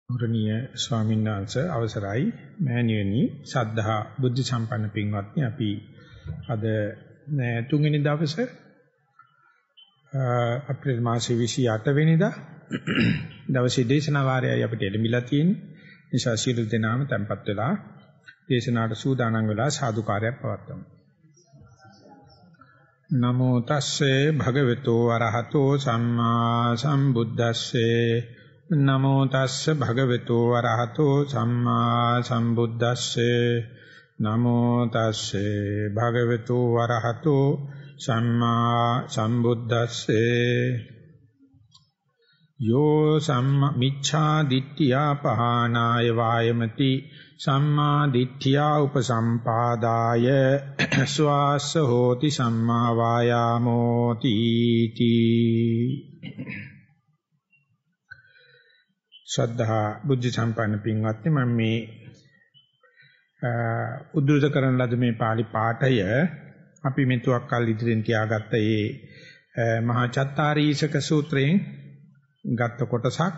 ගෞරවනීය ස්වාමීන් වහන්සේ අවසරයි මෑණියනි ශ්‍රද්ධා බුද්ධ සම්පන්න පින්වත්නි අපි අද තුන්වෙනි දවසේ අප්‍රේල් මාසයේ 28 වෙනිදා දවසේ දේශනා වාරයයි අපිට ලැබිලා තියෙන්නේ නිසා සියලු දෙනාම tempත් වෙලා දේශනාවට සූදානම් වෙලා සාදුකාරයක් පවත්වමු නමෝ තස්සේ භගවතු වරහතෝ සම්මා සම්බුද්දස්සේ නමෝ තස්ස භගවතු වරහතෝ සම්මා සම්බුද්දස්සේ නමෝ තස්සේ භගවතු වරහතෝ සම්මා සම්බුද්දස්සේ යෝ සම්මා මිච්ඡා දිට්ඨියා පහනාය වායමති සම්මා දිට්ඨියා උපසම්පාදාය ස්වාස්ස හෝති සම්මා වායාමෝ තීති ශ්‍රද්ධා බුද්ධ සම්පන්න පින්වත්නි මම මේ උද්දෘත කරන ලද මේ පාළි පාඨය අපි මෙතුවක් කල් ඉදිරියෙන් තියාගත්ත ඒ මහා චත්තාරීසක සූත්‍රයෙන් ගත්ත කොටසක්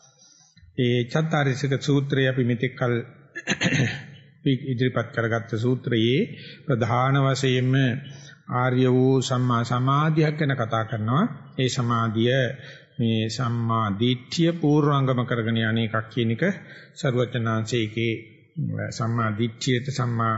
ඒ චත්තාරීසක සූත්‍රය අපි මෙතෙක් කල් ඉදිරිපත් කරගත්ත සූත්‍රයේ ප්‍රධාන වශයෙන්ම ආර්ය වූ සම්මා සමාධියක් ගැන කතා කරනවා ඒ සමාධිය මේ සම්මා දිට්ඨිය පූර්වාංගම කරගෙන යන්නේ එකක් කියන එක සර්වඥාන්සේගේ සම්මා දිට්ඨියට සම්මා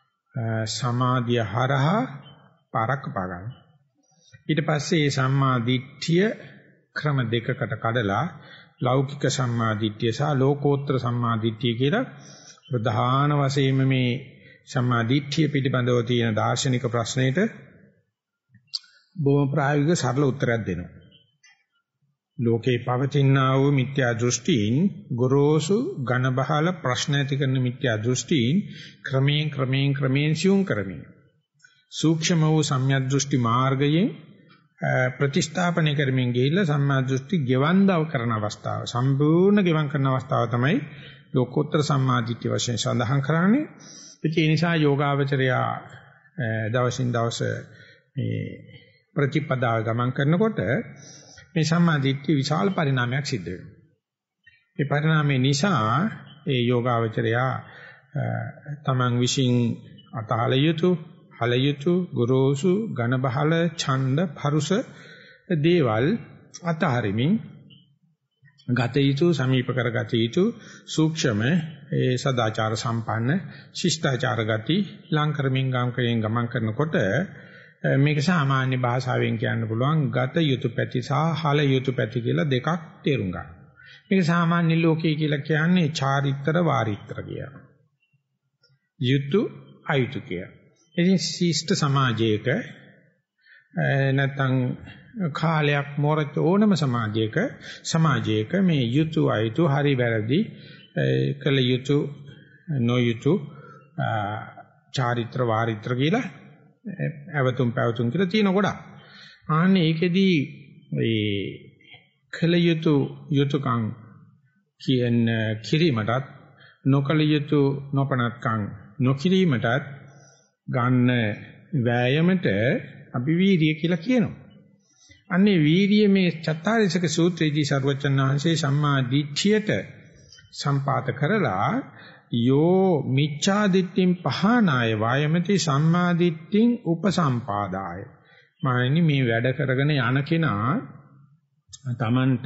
සමාධිය හරහා පාරක් පාගන්න. ඊට පස්සේ මේ සම්මා දිට්ඨිය ක්‍රම දෙකකට කඩලා ලෞකික සම්මා දිට්ඨිය සහ ලෝකෝත්තර සම්මා දිට්ඨිය කියලා ප්‍රධාන වශයෙන්ම මේ සම්මා දිට්ඨිය පිළිබඳව තියෙන දාර්ශනික ප්‍රශ්නෙට බොහොම ප්‍රායෝගික සරල උත්තරයක් දෙනවා. ලෝකේ පවතිනා වූ මිත්‍යා දෘෂ්ටීන් ගොරෝසු ඝන බහල ප්‍රශ්න ඇති කරන මිත්‍යා දෘෂ්ටීන් ක්‍රමයෙන් සියුම් කරමින් සූක්ෂම වූ සම්‍යක් දෘෂ්ටි මාර්ගයෙන් ප්‍රතිස්ථාපනය කරමින් ගිහිල්ලා සම්මා දෘෂ්ටි ගෙවන්දව කරන අවස්ථාව සම්පූර්ණ ගෙවන් කරන අවස්ථාව තමයි ලෝකෝත්තර සම්මා දිට්ඨිය වශයෙන් සඳහන් කරන්නේ. ඒ නිසා යෝගාවචරයා දවසින් දවස මේ ප්‍රතිපදාව ගමන් කරනකොට මේ සම්මා දිට්ඨිය විශාල පරිණාමයක් සිද්ධ වෙනවා. මේ පරිණාමය නිසා ඒ යෝගාවචරයා තමන් විසින් අතහල යුතු, හල යුතු, ගුරුසු, ඝන බහල, ඡන්ද, පරුස දේවල් අතහරිමින් ගත යුතු, සමීප කර ගත යුතු සූක්ෂම ඒ සදාචාර සම්පන්න ශිෂ්ටාචාර ගති ලං කරමින් ගමන් කරනකොට මේක සාමාන්‍ය භාෂාවෙන් කියන්න පුළුවන් ගත යුතු පැති සහ හල යුතු පැති කියලා දෙකක් තේරුම් ගන්න. මේක සාමාන්‍ය ලෝකයේ කියලා කියන්නේ චාරිත්‍ර වාරිත්‍ර කියලා. යුතු අයුතු කියලා. ඉතින් ශිෂ්ට සමාජයක නැත්නම් කාලයක් මොරත් ඕනම සමාජයක මේ යුතු අයුතු හරි වැරදි කළ යුතු නොයුතු චාරිත්‍ර වාරිත්‍ර කියලා අවතුම් පැවතුම් කියලා තියෙන ගොඩක්. ආන්නේ ඒකෙදී ඒ කළ යුතු යුතුයකම් කියන කිරීමටත් නොකළ යුතු නොපනත්කම් නොකිරීමටත් ගන්න වෑයමට අපි වීර්යය කියලා කියනවා. අන්නේ වීර්යය මේ චත්තාරිසක සූත්‍රයේදී සර්වචන් වහන්සේ සම්මා දිට්ඨියට සම්පාත කරලා යෝ මිච්ඡා දිට්ඨින් පහනාය වායමති සම්මා දිට්ඨින් උපසම්පාදාය. මානනි මේ වැඩ කරගෙන යන කෙනා තමන්ට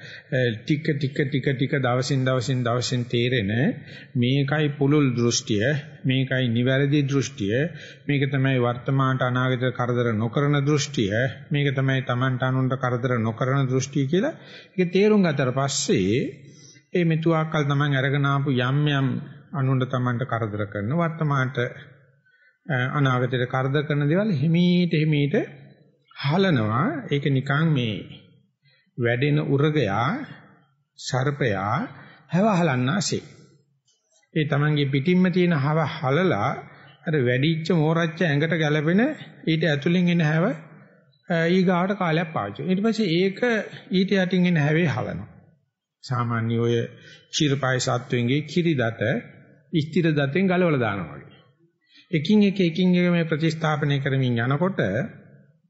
ටික දවසින් තේරෙන මේකයි පුලුල් දෘෂ්ටිය, මේකයි නිවැරදි දෘෂ්ටිය, මේක තමයි වර්තමානට අනාගත කරදර නොකරන දෘෂ්ටිය, මේක තමයි තමන්ට අනුන්ට කරදර නොකරන දෘෂ්ටිය කියලා ඒක තේරුම් ගත්තට පස්සේ ඒ මෙතුආකල් තමන් අරගෙන ආපු යම් අනුන්ට තමන්ට කරදර කරන වර්තමානට අනාගතයට කරදර කරන දේවල් හිමීට හලනවා. ඒක නිකන් මේ වැඩෙන උරගයා සර්පයා හැව හලන්නාසේ. ඒ තමන්ගේ පිටින්ම තියෙන හැව හලලා අර වැඩිච්ච මෝරච්ච ඇඟට ගැලපෙන ඊට ඇතුලින් එන හැව ඊගාවට කාලයක් පාවිච්චි. ඊට පස්සේ ඒක ඊට යටින් එන හැවේ හලනවා. සාමාන්‍ය ඔය ක්ෂීරපාය සත්වෙන්ගේ කිරි දත ස්ථිර දතෙන් ගලවලා දානවා වගේ. එකින් එක මේ ප්‍රතිස්ථාපනය කරමින් යනකොට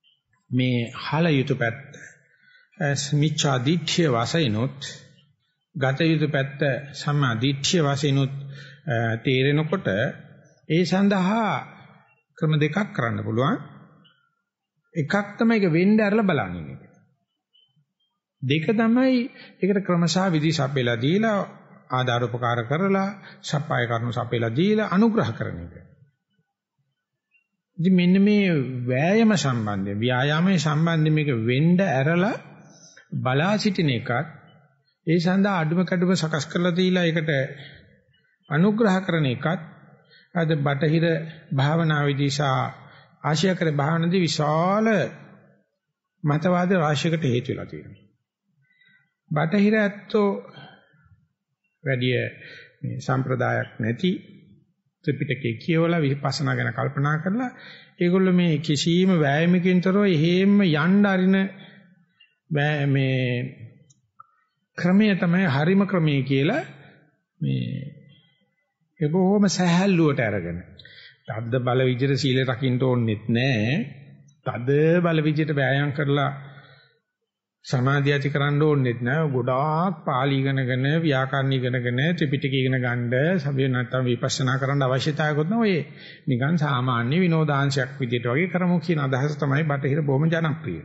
මේ හල යුතු පැත්ත මිච්ඡා දිට්ඨිය වශයෙන්ොත් ගත යුතු පැත්ත සම්මා දිට්ඨිය වශයෙන් තේරෙනකොට ඒ සඳහා ක්‍රම දෙකක් කරන්න පුළුවන්. එකක් තමයි ඒක වෙන්න ඇරලා බලන්නේ එක. දෙක තමයි ඒකට ක්‍රමසා විදි සපයලා දීලා ආදාර උපකාර කරලා සප්පාය කරුණු සපයලා දීලා අනුග්‍රහ කරන එක. ඉතින් මෙන්න මේ වෑයම සම්බන්ධයෙන් ව්‍යායාමයේ සම්බන්ධයෙන් මේක වෙන්න ඇරලා බලා සිටින එකත් ඒ සඳහා අඩුම කැඩුම සකස් කරලා දීලා ඒකට අනුග්‍රහ කරන එකත් අද බටහිර භාවනාවේදී ආශ්‍රයකර භාවනාවේදී විශාල මතවාද රාශියකට හේතු වෙලා තියෙනවා. බටහිර ඇත්තෝ වැඩි මේ සම්ප්‍රදායක් නැති ත්‍රිපිටකයේ කියවලා විපස්සනා ගැන කල්පනා කරලා ඒගොල්ලෝ මේ කිසියම් වෑයමකින් තොරව එහෙම යන්න අරින මේ ක්‍රමය තමයි හරිම ක්‍රමය කියලා මේ ඒ බොහොම සහැල්ලුවට අරගෙන තද්ද බල විදිහට සීල රකින්න ඕනෙත් නැහැ. තද බල විදිහට වෑයම් කරලා සමාධිය ඇති කරන්න ඕනෙත් නැහැ. ගොඩාක් පාළි ඉගෙනගෙන ව්‍යාකරණ ඉගෙනගෙන ත්‍රිපිටකය ඉගෙන ගන්න සබේ නැත්තම් විපස්සනා කරන්න අවශ්‍යතාවයක්වත් නැහැ. ඔය නිකන් සාමාන්‍ය විනෝදාංශයක් විදිහට වගේ කරමු කියන අදහස තමයි බටහිර බොහොම ජනප්‍රිය.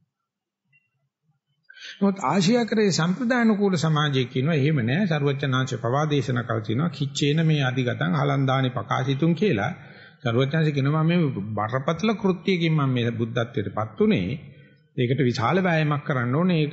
නමුත් ආශ්‍රයකරේ සම්ප්‍රදායනුකූල සමාජයේ කියනවා එහෙම නෑ. සර්වඥාන්සේ පවා දේශනා කළ තියෙනවා කිච්චේන මේ අධිගතං හලන්දානි පකාසිතුන් කියලා. සර්වඥාන්සේ කියනවා මේ බරපතල කෘත්‍යයකින් මම මේ බුද්ධත්වයටපත් උනේ. ඒකට විශාල වෑයමක් කරන්න ඕනේ. ඒක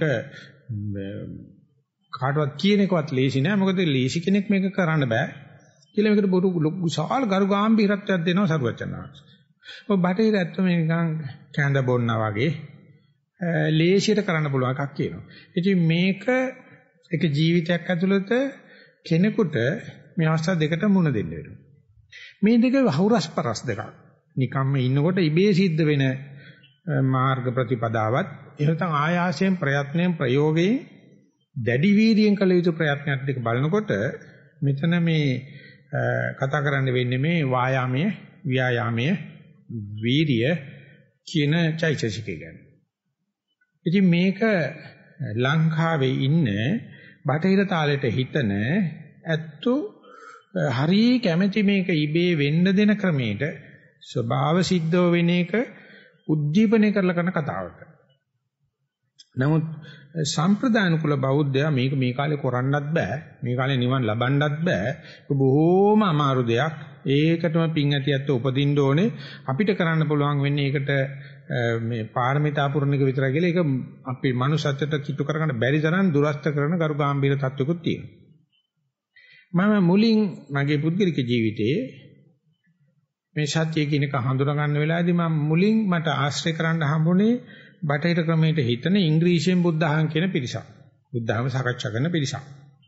කාටවත් කියන එකවත් ලේසි නෑ. මොකද ලේසි කෙනෙක් මේක කරන්න බෑ. කියලා මේකට බොරු විශාල ගරු ගැඹීරත්වයක් දෙනවා සර්වඥාන්සේ. ඔය බටහිර ඇත්ත මේ නිකන් කැඳ බොන්නා වගේ ලේසියට කරන්න පුළුවන් එකක් කියනවා. ඉතින් මේක එක ජීවිතයක් ඇතුළත කෙනෙකුට මේ අවස්ථා දෙකට මුණ දෙන්න වෙනවා. මේ දෙක වහුරස්පරස් දෙකක්. නිකම්ම ඉන්නකොට ඉබේ සිද්ධ වෙන මාර්ග ප්‍රතිපදාවත් එහෙනම් ආයාසයෙන් ප්‍රයත්නයෙන් ප්‍රයෝගයෙන් දැඩි වීර්යයෙන් කළ යුතු ප්‍රයත්නයක් දෙක බලනකොට මෙතන මේ කතා කරන්න වෙන්නේ මේ වායාමයේ ව්‍යායාමයේ වීර්ය කියන චෛතසිකය ගැන. ඉතින් මේක ලංකාවේ ඉන්න බටහිර තාලෙට හිතන ඇත්තෝ හරි කැමැති මේක ඉබේ වෙන්න දෙන ක්‍රමයට ස්වභාව සිද්ධව වෙන එක උද්දීපනය කරලා කරන කතාවක්. නමුත් සම්ප්‍රදාන කුල බෞද්ධයා මේක මේ කාලේ කරන්නත් බෑ. මේ කාලේ නිවන් ලබන්නත් බෑ. ඒක බොහොම අමාරු දෙයක්. ඒකටම පිං ඇතියත් උපදින්න ඕනේ. අපිට කරන්න පුළුවන් වෙන්නේ ඒකට මේ පාරමිතා පුරණ එක විතරයි කියලා. ඒක අපි මනුස්සත්වයට කිට්ටු කරගන්න බැරි තරම් දුරස්ත කරන ගරු ගැඹීර තත්වකුත් තියෙනවා. මම මුලින් මගේ පුද්ගලික ජීවිතයේ මේ සත්‍ය කියන එක හඳුනා ගන්න වෙලාවේදී මම මුලින් මට ආශ්‍රය කරන්න හම්බුනේ බටහිර ක්‍රමයට හිතන ඉංග්‍රීසියෙන් බුද්ධහන් කියන පිරිසක්. බුද්ධහම සාකච්ඡා කරන පිරිසක්.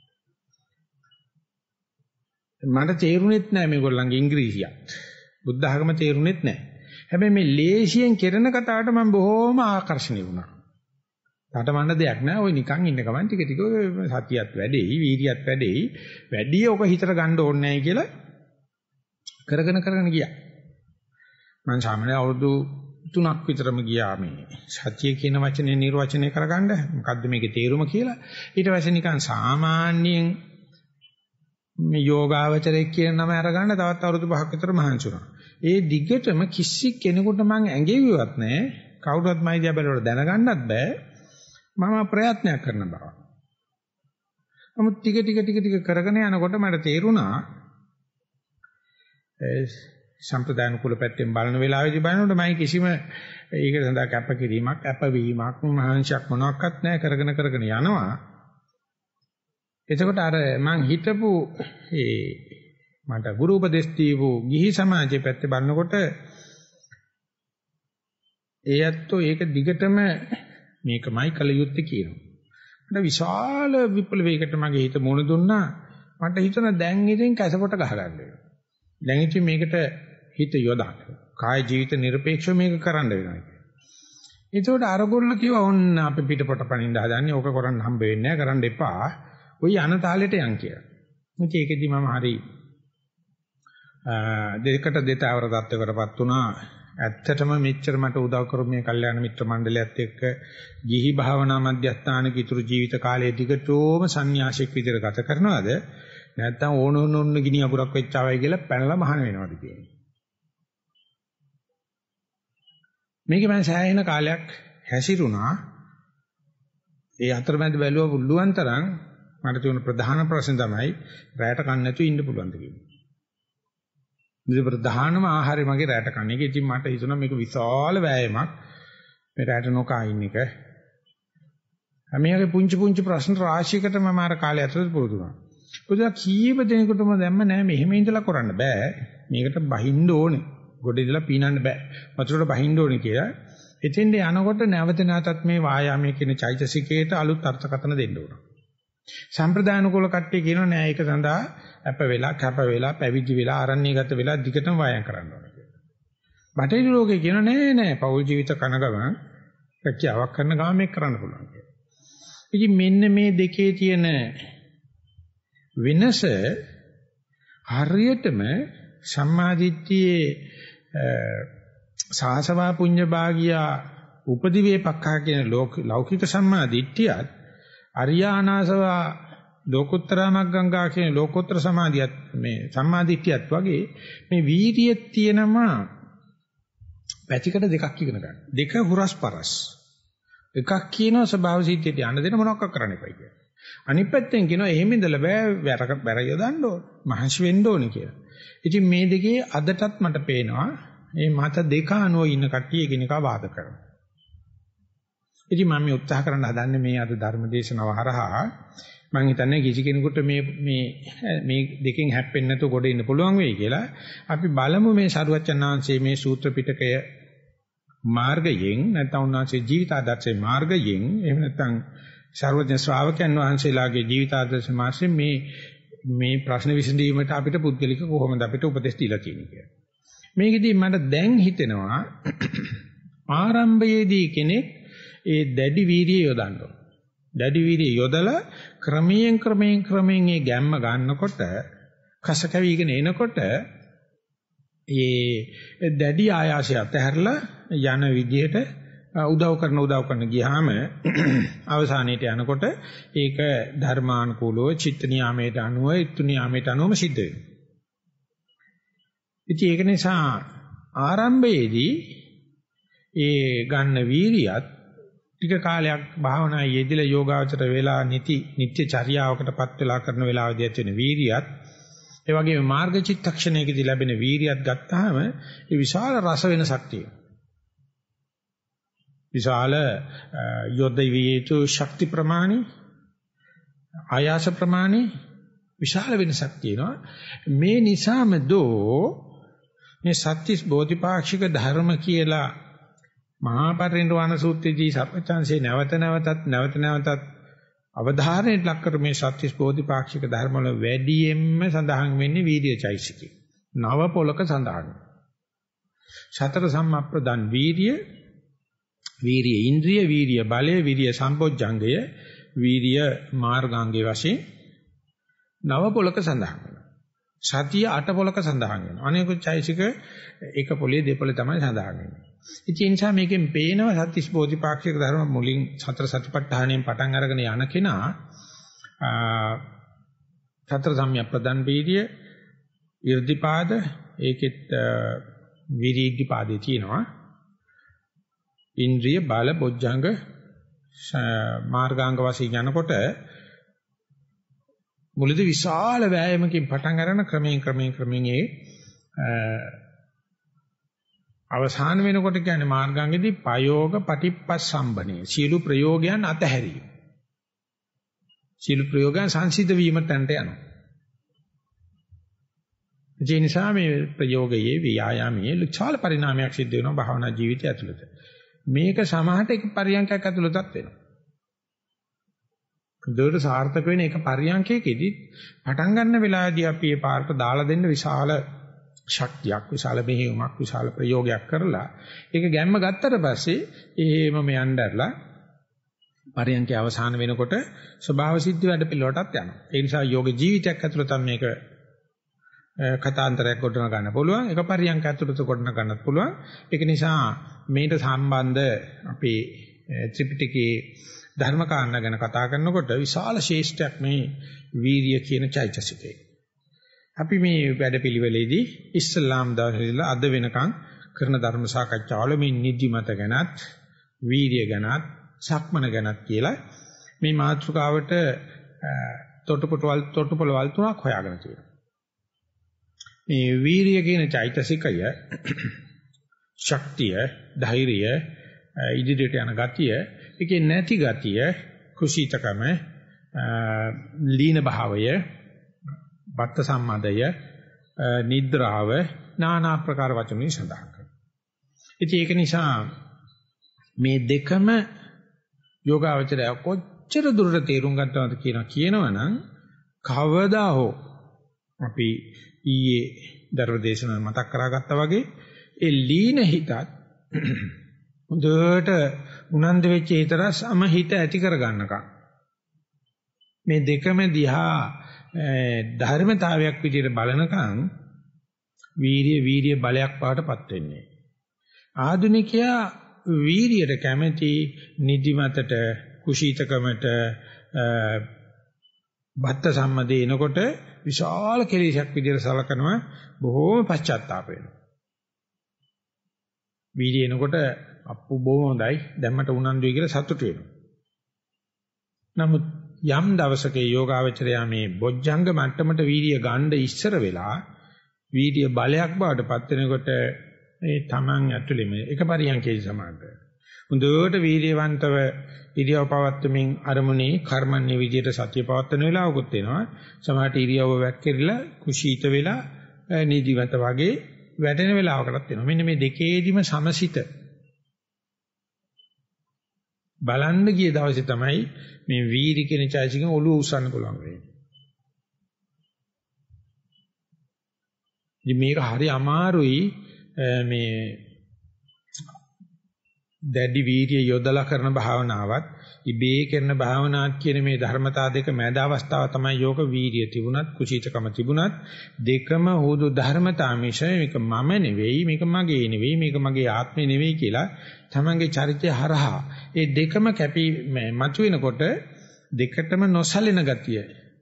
මට තේරුණෙත් නැහැ මේගොල්ලන්ගේ ඉංග්‍රීසියක්. බුද්ධහගම තේරුණෙත් නැහැ. හැබැයි මේ ලේසියෙන් කෙරෙන කතාවට මම බොහොම ආකර්ෂණීය වුණා. තටමන්න දෙයක් නැහැ. ওই නිකන් ඉන්න ගමන් ටික ටික සතියත් වැඩෙයි, වීර්යයත් වැඩෙයි. වැඩි ඔක හිතට ගන්න ඕනේ නැහැ කියලා කරගෙන ගියා. මම සාමාන්‍ය අවුරුදු 3ක් විතරම ගියා මේ සත්‍ය කියන වචනේ නිර්වචනය කරගන්න. මොකද්ද මේකේ තේරුම කියලා. ඊට පස්සේ නිකන් සාමාන්‍යයෙන් මේ යෝගාවචරයේ කියන නම අරගන්න තවත් අවුරුදු 5ක් විතර මහන්සි වුණා. ඒ දිගටම කිසි කෙනෙකුට මං ඇඟෙවිවත් නැහැ. කවුරුත් මයි දිහා බලලා දැනගන්නත් බෑ. මම ප්‍රයත්නයක් කරන බව. නමුත් ටික කරගෙන යනකොට මට තේරුණා සම්ප්‍රදාන කුල පැත්තෙන් බලන වෙලාවෙදී බලනකොට මම කිසිම ඒක සඳහා කැපකිරීමක්, අපවීමක්, මහන්සියක් මොනවත් නැහැ. කරගෙන යනවා. එතකොට අර මං හිතපු මට ගුරු උපදෙස් දීපු ගිහි සමාජයේ පැත්තේ බලනකොට ඒ ඇත්තෝ ඒක දිගටම මේකමයි කල යුත්තේ කියනවා. මට විශාල විප්ලවයකට මගේ හිත මුණ දුන්නා. මට හිතුණා දැන් ඉතින් කැසපොට ගහ ගන්න වෙනවා. දැන් ඉතින් මේකට හිත යොදන්න. කාය ජීවිත නිර්පේක්ෂව මේක කරන්න වෙනවා කියලා. ඒතකොට අරගොල්ල කිව්වා ඔන්න අපි පිටපොට පනින්න හදන්නේ. ඕක කරන්න හම්බ වෙන්නේ නැහැ. කරන්න එපා. ඔය යන තාලෙට යන් කියලා. ඉතින් ඒකෙදි මම හරි දෙකට දෙතාවර தත්වයකටපත් වුණා. ඇත්තටම මෙච්චර මට උදව් කරු මේ කල්යාණ මිත්‍ර මණ්ඩලයත් එක්ක ගිහි භාවනා මධ්‍යස්ථානක ඉතුරු ජීවිත කාලයේ දිගටම සංന്യാසික විදිහට ගත කරනවද නැත්නම් ඕනෝන්න ගිනි අගුරක් වෙච්චාවයි කියලා පැනලා මහාන වෙනවද කියන්නේ. මේකේ මම සෑහෙන කාලයක් හැසිරුණා. ඒ අතරමැද බැලුවා පුළුවන් තරම් මට තියෙන ප්‍රධාන ප්‍රශ්න තමයි රැයට කන්න නැතුව ඉන්න පුළුවන්ද කියන්නේ. මේ ප්‍රධානම ආහාරය මගේ රැයට කන්න එක. ඉතින් මට හිතුණා මේක විශාල වෑයමක්. මේ රැයට නොකා ඉන්න එක. මේකේ පුංචි ප්‍රශ්න රාශියකට මම අර කාලය ඇතුළත පුරුදු වුණා. පුදුම කීප දෙනෙකුටම දැම්ම නෑ මෙහෙම ඉඳලා කරන්න බෑ. මේකට බහින්න ඕනේ. ගොඩ ඉඳලා පීනන්න බෑ. වතුරට බහින්න ඕනේ කියලා. එතෙන්ද යනකොට නැවත නැවතත් මේ වායාමයේ කියන චෛතසිකයට අලුත් අර්ථකථන දෙන්න ඕන. සම්ප්‍රදාන කුල කට්ටිය කියනවා නෑ ඒක සඳහා අප වෙලා කැප වෙලා පැවිදි වෙලා ආරණ්‍යගත වෙලා දිගටම වායම් කරන්න ඕන කියලා. බටහිර ලෝකේ කියනවා නෑ පෞල් ජීවිත කන ගමන් රැකියාවක් කරන ගමන් මේක කරන්න පුළුවන් කියලා. ඉතින් මෙන්න මේ දෙකේ තියෙන වෙනස හරියටම සම්මාදිට්ඨියේ සාසවා පුඤ්ඤ භාගියා උපදිවේපක්ඛා කියන ලෞකික සම්මාදිට්ඨියත් අරියානාසවා ලෝකෝත්තරමග්ගංගා කියන ලෝකෝත්තර සමාධියත් මේ සම්මාදිට්ඨියත් වගේ මේ වීර්යය තියෙනවා පැතිකඩ දෙකක් ඉගෙන ගන්න. දෙක හුරස්පරස්. එකක් කියනවා ස්වභාව සිද්ධියට යන්න දෙන මොනවක් කරන්න එපයි කියලා. අනිත් පැත්තෙන් කියනවා එහෙම ඉඳලා බෑ වැර යොදන්න ඕන. මහන්සි වෙන්න ඕනේ කියලා. ඉතින් මේ දෙකේ අදටත් මට පේනවා මේ මත දෙක අනුව ඉන්න කට්ටිය එකිනෙකා වාද කරනවා. ඉතින් මම මේ උත්සාහ කරන්න හදන්නේ මේ අද ධර්ම දේශනාව හරහා මම හිතන්නේ කිසි කෙනෙකුට මේ දෙකෙන් හැප්පෙන්නේ නැතුව ගොඩ ඉන්න පුළුවන් වෙයි කියලා. අපි බලමු මේ සරුවචනාංශයේ මේ සූත්‍ර පිටකය මාර්ගයෙන් නැත්නම් උන්වහන්සේ ජීවිත ආදර්ශයේ මාර්ගයෙන් එහෙම නැත්නම් සර්වඥ ශ්‍රාවකයන් වහන්සේලාගේ ජීවිත ආදර්ශ මාර්ගයෙන් මේ ප්‍රශ්න විසඳීමට අපිට පුද්ගලික කොහොමද අපිට උපදෙස් දීලා තියෙන්නේ කියලා. මේකෙදී මට දැන් හිතෙනවා ආරම්භයේදී කෙනෙක් ඒ දැඩි වීර්යය යොදන්න ඕන. දැඩි වීර්යය යොදලා ක්‍රමයෙන් ඒ ගැම්ම ගන්නකොට කස කැවිගෙන එනකොට ඒ දැඩි ආයාසය අතහැරලා යන විදිහට උදව් කරන ගියාම අවසානයේට යනකොට ඒක ධර්මානුකූලව චිත්ත නියාමයට අනුව ඊත්තු නියාමයට අනුවම සිද්ධ වෙනවා. ඉතින් ඒක නිසා ආරම්භයේදී ඒ ගන්න වීරියත් ටික කාලයක් භාවනා යෙදিলা යෝගාවචර වෙලා නිත්‍ය චර්යාවකටපත් වෙලා කරන වෙලාවදී ඇති වෙන වීරියත් ඒ වගේම මාර්ග චිත්තක්ෂණයකදී ලැබෙන වීරියත් ගත්තාම ඒ විශාල රස වෙනසක් තියෙනවා. විශාල යොදවියේතු ශක්ති ප්‍රමාණි ආයාස ප්‍රමාණි විශාල වෙනසක් තියෙනවා. මේ නිසාම මේ සත්‍තිස් බෝධිපාක්ෂික ධර්ම කියලා මහා පරිනිර්වාණ සූත්‍රයේදී සර්වචන්සේ නැවත නැවතත් අවධාරණයට ලක් කර මේ සත්‍තිස් බෝධිපාක්ෂික ධර්ම වල වැඩියෙන්ම සඳහන් වෙන්නේ වීර්යචෛසිකය. නව පොලක සඳහන්. සතර සම්මප්පදන් වීර්ය ඉන්ද්‍රිය, වීර්ය බලය, වීර්ය සම්පොජ්ජංගය, වීර්ය මාර්ගාංගයේ වශයෙන් නව පොලක සඳහන් වෙනවා. සතිය අට පොලක සඳහන් වෙනවා. අනේකුත් චෛසික එක පොලේ දෙපොලේ තමයි සඳහන් වෙන්නේ. ඉතින් ඒ නිසා මේකෙන් පේනවා සත්‍තිස් බෝධිපාක්ෂික ධර්ම මුලින් සතර සතිපට්ඨානයෙන් පටන් අරගෙන යන කෙනා සතර සම්‍යක්ප්‍රදන් වීර්ය, ඉර්ධිපාද, ඒකෙත් විරිද්ධිපාදේ තියෙනවා. ඉන්ද්‍රිය බල බොජ්ජංග මාර්ගාංග වශයෙන් යනකොට මුලදී විශාල වෑයමකින් පටන් අරගෙන ක්‍රමයෙන් අවසාන වෙනකොට කියන්නේ මාර්ගාංගෙදී පයෝග පටිප්පස්සම්බනේ සීළු ප්‍රයෝගයන් අතහැරීම. සීළු ප්‍රයෝගයන් සංසිද්ධ වීමට යනවා. ඒ නිසා මේ ප්‍රයෝගයේ ව්‍යායාමයේ විශාල පරිණාමයක් සිද්ධ වෙනවා භාවනා ජීවිතය ඇතුළත. මේක සමහරට එක පරියන්කයක් ඇතුළතත් වෙනවා. දෙවට සාර්ථක වෙන එක පරියන්කයකදී පටන් ගන්න වෙලාවදී අපි මේ පාර්ට දාලා දෙන්න විශාල ශක්තියක්, විශාල මෙහෙයුමක්, විශාල ප්‍රයෝගයක් කරලා ඒක ගැම්ම ගත්තට පස්සේ එහෙමම යnderලා පරියන්කේ අවසාන වෙනකොට ස්වභාව සිද්ධ වැඩ පිළිවෙලටත් යනවා. ඒ නිසා යෝග ජීවිතයක් ඇතුළත මේක කතාන්තරයක් ගොඩනගා ගන්න පුළුවන්. එක පරියන්ක ඇතුළත ගොඩනගා ගන්නත් පුළුවන්. ඒක නිසා මේට සම්බන්ධ අපේ ත්‍රිපිටකයේ ධර්ම කාරණා ගැන කතා කරනකොට විශාල ශේෂ්ඨයක් මේ වීරිය කියන චෛතසිකේ. අපි මේ වැඩපිළිවෙලේදී ඉස්ලාම් දවසේදීලා අද වෙනකන් කරන ධර්ම සාකච්ඡාවල මේ නිදිමත ගැනත් වීරිය ගැනත් සක්මන ගැනත් කියලා මේ මාතෘකාවට තොටුපළවල් තුනක් හොයාගෙන තියෙනවා. මේ වීරිය කියන චෛතසිකය ශක්තිය, ධෛර්යය, ඉදිරියට යන ගතිය, ඒකේ නැති ගතිය, කුසීතකම, ලීන භාවය, බත්ත සම්මදය, නිද්‍රාව, নানা ආකාර වචන වලින් සඳහන් කරනවා. ඉතින් ඒක නිසා මේ දෙකම යෝගාවචරය කොච්චර දුරට තේරුම් ගන්නවද කියනවනම් කවදා හෝ අපි ඊයේ ධර්මදේශන මතක් කරගත්තා වගේ ඒ ලීන හිතත් හොඳට උනන්දු වෙච්ච හිතර සමහිත ඇති කර ගන්නකම් මේ දෙකම දිහා ධර්මතාවයක් විදිහට බලනකම් වීරිය බලයක් පාටපත් වෙන්නේ. ආධුනිකයා වීරියට කැමැති නිදිමතට කුසීතකමට බත්ත සම්මදේ එනකොට විශාල කෙලෙසක් විදිහට සලකනවා බොහෝම පශ්චාත්තාප වෙනවා. වීර්යය එනකොට අප්පු බොහොම හොඳයි දැම්මට උනන්දුයි කියලා සතුටු වෙනවා. නමුත් යම් දවසක යෝගාවචරයා මේ බොජ්ජංග මට්ටමට වීර්යය ගන්න ඉස්සර වෙලා වීර්ය බලයක් බවට පත් වෙනකොට මේ Taman ඇතුළෙම එක පරියන්කේ සමානට හොඳට වීර්යවන්තව ඉරියව් පවත්වමින් අරමුණේ කර්මන්නේ විදියට සතිය පවත්වන වෙලාවකුත් වෙනවා. සමහරට ඉරියව්ව වැක්කිරලා කුසීත වෙලා නිදිමත වගේ වැටෙන වෙලාවකටත් වෙනවා. මෙන්න මේ දෙකේදිම සමසිත බලන්න ගිය දවසේ තමයි මේ වීරි කියන චෛතසිකෙන් ඔළුව උස්සන්න පුළුවන් වෙන්නේ. ඉතින් මේක හරි අමාරුයි මේ දැඩි වීර්ය යොදලා කරන භාවනාවත් ඉබේ කරන භාවනාවත් කියන මේ ධර්මතා දෙක මැද අවස්ථාව තමයි යෝග වීර්ය තිබුණත් කුසීතකම තිබුණත් දෙකම හුදු ධර්මතා මිස මේක මම නෙවෙයි මේක මගේ නෙවෙයි මේක මගේ ආත්මේ නෙවෙයි කියලා තමන්ගේ චරිතය හරහා ඒ දෙකම කැපි මතුවෙනකොට දෙකටම නොසලෙන ගතිය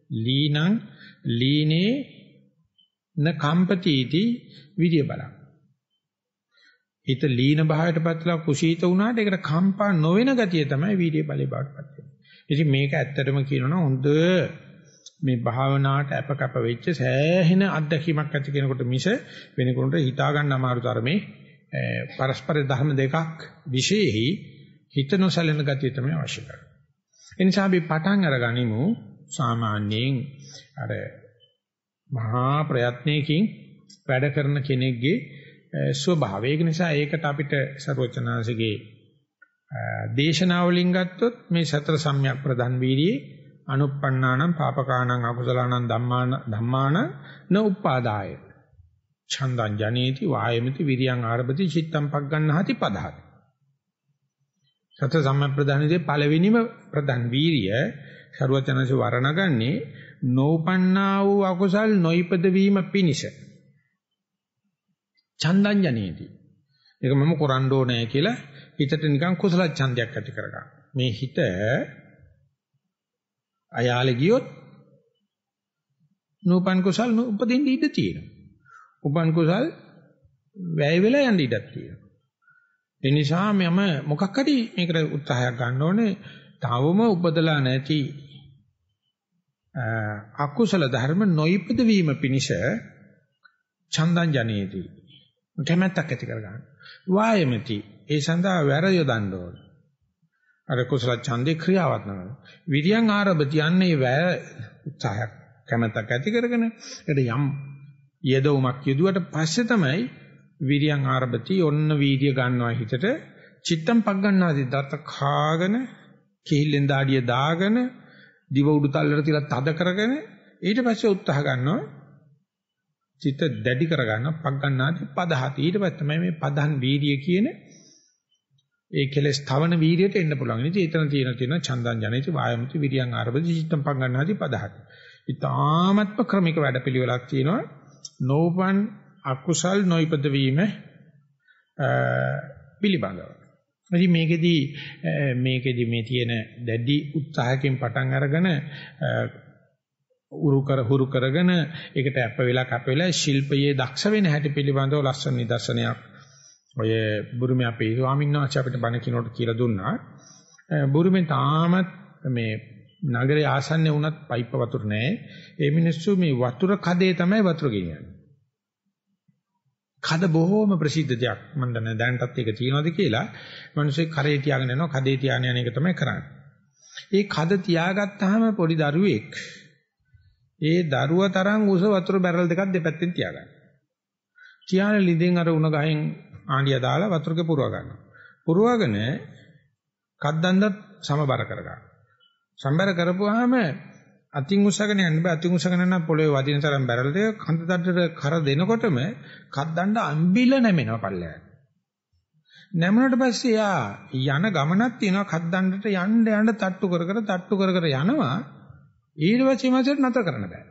ලීනේ න කම්පතිටි විරිය බලං හිත ලීන භාවයට පත්ලා කුසීත වුණාට ඒකට කම්පා නොවන ගතිය තමයි වීර්ය බලේ බාටපත් වෙන්නේ. ඉතින් මේක ඇත්තටම කියනවා හොඳ මේ භාවනාවට අපකප වෙච්ච සෑහෙන අත්දැකීමක් ඇති කෙනෙකුට මිස වෙනකොට හිතා ගන්න අමාරු තරමේ පරස්පර ධර්ම දෙකක් විශේෂයි හිත නොසලෙන ගතිය තමයි අවශ්‍ය කරන්නේ. ඒ නිසා අපි පටන් අරගනිමු සාමාන්‍යයෙන් අර මහා ප්‍රයත්නයකින් වැඩ කරන කෙනෙක්ගේ ස්වභාවය. ඒක නිසා ඒකට අපිට සර්වචනාංශගේ දේශනාවලින් ගත්තොත් මේ සතර සම්‍යක් ප්‍රධාන වීර්යයේ අනුප්පන්නානම් පාපකානම් අකුසලානම් ධම්මාන න උපාදාය ඡන්දං ජනේති වායමති විරියං ආරභති චිත්තං පග්ගණ්හාති පදහති. සතර සම්‍යක් ප්‍රධානයේ පළවෙනිම ප්‍රධාන වීර්ය සර්වචනාංශ වර්ණගන්නේ නෝපන්නා වූ අකුසල් නොයිපද වීම පිණිස ඡන්දං ජනේති. ඒක මම කරන්න ඕනේ කියලා හිතට නිකන් කුසල ඡන්දයක් ඇති කරගන්න. මේ හිත අයාලේ ගියොත් නූපන් කුසල් උපදින්න ඉඩ තියෙනවා. උපන් කුසල් වැය වෙලා යන්න ඉඩක් තියෙනවා. ඒ නිසා මම මොකක් හරි මේකට උත්සාහයක් ගන්න ඕනේ. තවම උපදලා නැති අකුසල ධර්ම නොයිපද වීම පිණිස ඡන්දං ජනේති. කැමැත්තක් ඇති කර ගන්න. වායමති ඒ සඳහා වැර යොදන්න ඕන. අර කුසල ඡන්දේ ක්‍රියාවත් නම. විරියං ආරභති යන්නේ වැය උත්සාහයක් කැමැත්තක් ඇති කරගෙන ඒකට යම් යෙදවුමක් යදුවට පස්සේ තමයි විරියං ආරභති ඔන්න වීර්ය ගන්නවා හිතට චිත්තම් පක් ගන්නාදී දත කාගෙන කිහිල්ලෙන් දාඩිය දාගෙන දිව උඩු තල්ලට තියලා තද කරගෙන ඊට පස්සේ උත්සාහ ගන්නවා චිත්ත දැඩි කරගන්න පක් ගන්නාදී පදහති. ඊට පස්සේ තමයි මේ පදන් වීර්ය කියන ඒ කෙලස් තවන වීර්යයට එන්න පුළුවන්. ඉතින් එතන තියෙන ඡන්දං ජනේති වායමති විරියං ආරභති චිත්තම් පක් ගන්නාදී පදහති. ඊටාමත්ම ක්‍රමික වැඩපිළිවෙලක් තියෙනවා. නෝපන් අකුසල් නොයිපද වීම පිළිබඳව. ඉතින් මේකෙදි මේ තියෙන දැඩි උත්සාහයෙන් පටන් අරගෙන හුරු කරගෙන ඒකට අප වෙලා ශිල්පයේ දක්ෂ වෙන හැටි පිළිබඳව ලස්සන නිදර්ශනයක් ඔය බුරුමේ අපේ ස්වාමීන් වහන්සේ අපිට බණ කිනෝට කියලා දුන්නා. බුරුමේ තාමත් මේ නගරයේ ආසන්නයේ වුණත් පයිප් වතුර නැහැ. ඒ මිනිස්සු මේ වතුර කඩේ තමයි වතුර ගෙනියන්නේ. කඩ බොහෝම ප්‍රසිද්ධ දෙයක්. මම දන්නේ දැනටත් ඒක තියෙනවද කියලා. මිනිස්සු කරේ තියාගෙන යනවා කඩේ තියාගෙන යන එක තමයි කරන්නේ. ඒ කඩ තියාගත්තාම පොඩි දරුවෙක් ඒ දරුවා තරම් උස වතුර බැරල් දෙකක් දෙපැත්තෙන් තියාගන්න. තියාන ලිඳෙන් අර උණ ගහෙන් ආණ්ඩිය දාලා වතුරක පුරව ගන්නවා. පුරවගෙන කද්දන්දත් සමබර කර ගන්නවා. සම්බර කරපුවාම අතින් උස්සගෙන යන්න බෑ. අතින් උස්සගෙන නම් පොළවේ වදින තරම් බැරල් දෙක කඳ දඩට කර දෙනකොටම කද්දන්ඩ අම්බිල නැමෙනවා පල්ලයට. නැමුණට පස්සේ යා යන ගමනක් තියෙනවා කද්දන්ඩට යන්න තට්ටු කර යනවා. ඊට පස්සේ මාසෙට නතර කරන්න බෑ.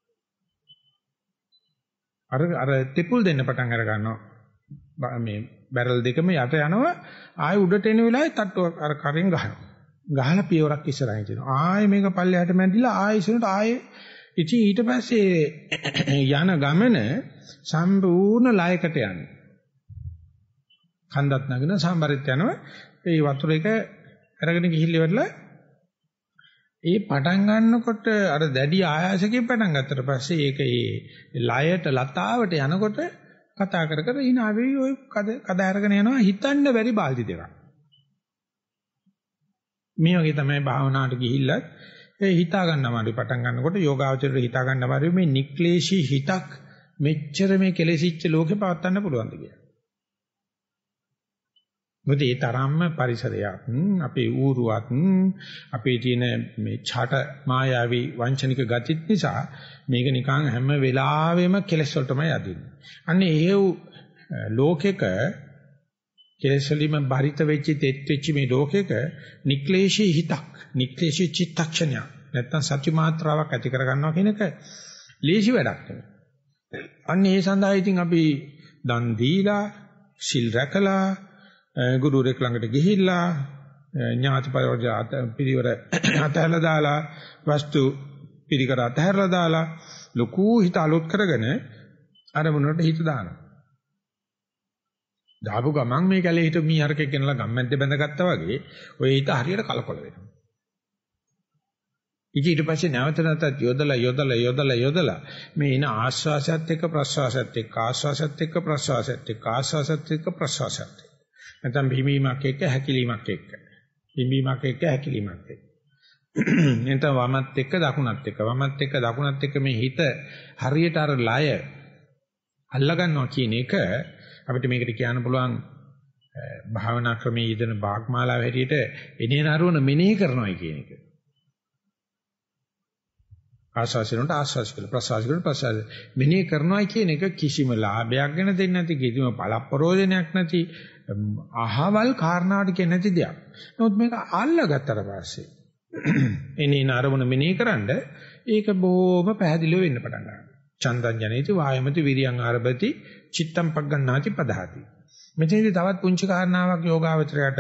අර ටිපුල් දෙන්න පටන් අර ගන්නවා. මේ බැරල් දෙකම යට යනවා. ආයෙ උඩට එන වෙලාවේ තට්ටු අර කරින් ගහනවා. ගහලා පියවරක් ඉස්සරහින් තියෙනවා. ආයෙ මේක පල්ලෙහාට මැදිලා ආයෙ ඉස්සරහට ආයෙ ඉතින් ඊට පස්සේ යන ගමන සම්පූර්ණ ලයකට යන්නේ. කන්දත් නගින සම්බරිට යනවා. ඒ වතුර එක අරගෙන ගිහිල්ලා ඉවරලා ඒ පටන් ගන්නකොට අර දැඩි ආයාසකෙන් පටන් ගත්තට පස්සේ ඒක ඒ ලයට ලතාවට යනකොට කතා කර hina වෙයි ඔය කඩ අරගෙන යනවා හිතන්න බැරි බාල්දි දෙකක්. මේ වගේ තමයි භාවනාවට ගිහිල්ලත් ඒ හිතා ගන්නමාරි පටන් ගන්නකොට යෝගාවචරයට හිතා ගන්නමාරි මේ නික්ලේශී හිතක් මෙච්චර මේ කෙලෙසිච්ච ලෝකේ පවත්වන්න පුළුවන්ද කියලා. මොකද ඒ තරම්ම පරිසරයක් අපේ ඌරුවත් අපේ තියෙන මේ ඡාට මායාවී වංචනික ගතිත් නිසා මේක නිකන් හැම වෙලාවෙම කෙලෙස් වලටමයි අදින්නේ. අන්න එහෙව් ලෝකෙක කෙලෙස් වලින්ම බරිත වෙච්ච තෙත් වෙච්ච මේ ලෝකෙක නික්ලේශී හිතක් නික්ලේශී චිත්තක්ෂණයක් නැත්තම් සත්‍ය මාත්‍රාවක් ඇති කර ගන්නවා කියන එක ලේසි වැඩක් නෙවෙයි. අන්න ඒ සඳහා ඉතින් අපි දන් දීලා සිල් රැකලා ගුරුරෙක් ළඟට ගිහිල්ලා ඥාති පිරිවර අතහැරලා දාලා වස්තු පිරිකර අතහැරලා දාලා ලොකු හිත අලුත් කරගෙන අර මොනකට හිත දානවා. දාපු ගමන් මේ කැලේ හිට මීහරකෙක් ගෙනලා ගම්මැද්ද බැඳගත්තා වගේ ඔය හිත හරියට කලකොල වෙනවා. ඊට පස්සේ නැවත යොදලා මේ එන ආශ්වාසයත් එක්ක ප්‍රශ්වාසයත් එක්ක ආශ්වාසයත් එක්ක ප්‍රශ්වාසයත් එක්ක ආශ්වාසයත් එක්ක ප්‍රශ්වාසයත් එක්ක නැත්නම් බිහිවීමක් එක්ක හැකිලීමක් එක්ක බිහිවීමක් එක්ක හැකිලීමක් එක්ක නැත්නම් වමත් එක්ක දකුණත් එක්ක මේ හිත හරියට අර ලය අල්ලා ගන්නවා කියන එක අපිට මේකට කියන්න පුළුවන් භාවනා ක්‍රමයේ යෙදෙන භාග්මාලාව හැටියට එනේන අරමුණ මෙනෙහි කරනවා කියන එක. ආස්වාසිනුට ආස්වාසි කියලා ප්‍රසවාසිනුට ප්‍රසවාසි මෙනෙහි කරනවා කියන එක කිසිම ලාභයක් ගැන දෙන්නේ නැති කිසිම පළප්‍රෝජනයක් නැති අහවල් කාරණාවට කියන නැති දෙයක්. නමුත් මේක අල්ලගත්තට පස්සේ එනේන අරමුණ මෙනෙහි කරන්ඩ ඒක බොහොම පැහැදිලිව වෙන්න පටන් ගන්නවා. චන්දං ජනේති වායමති විරියං ආරභති චිත්තම් පග්ගණ්ණාති පදහති. මෙතනදී තවත් පුංචි කාරණාවක් යෝගාවචරයට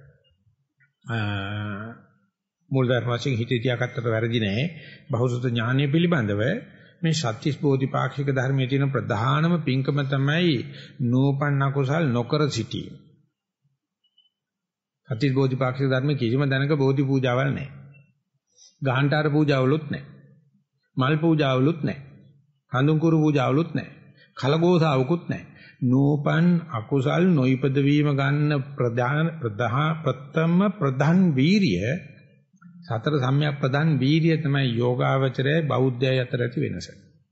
මූල ධර්ම වශයෙන් හිතේ තියාගත්තට වැරදි නෑ. බහුසුත ඥානය පිළිබඳව මේ සත්‍තිස් බෝධිපාක්ෂික ධර්මයේ තියෙන ප්‍රධානම පින්කම තමයි නූපන්න කුසල් නොකර සිටීම. සත්‍තිස් බෝධිපාක්ෂික ධර්මයේ කිසිම දැනක බෝධි පූජාවල් නෑ. ගාහන්ටාර පූජාවලුත් නෑ. මල් පූජාවලුත් නෑ. හඳුන් කුරු පූජාවලුත් නෑ. කලගෝසාවකුත් නෑ. නූපන් අකුසල් නොයිපද වීම ගන්න ප්‍රධාන වීරිය සතර සම්‍යක් ප්‍රධාන වීරිය තමයි යෝගාවචරයේ බෞද්ධය අතර ඇති වෙනස.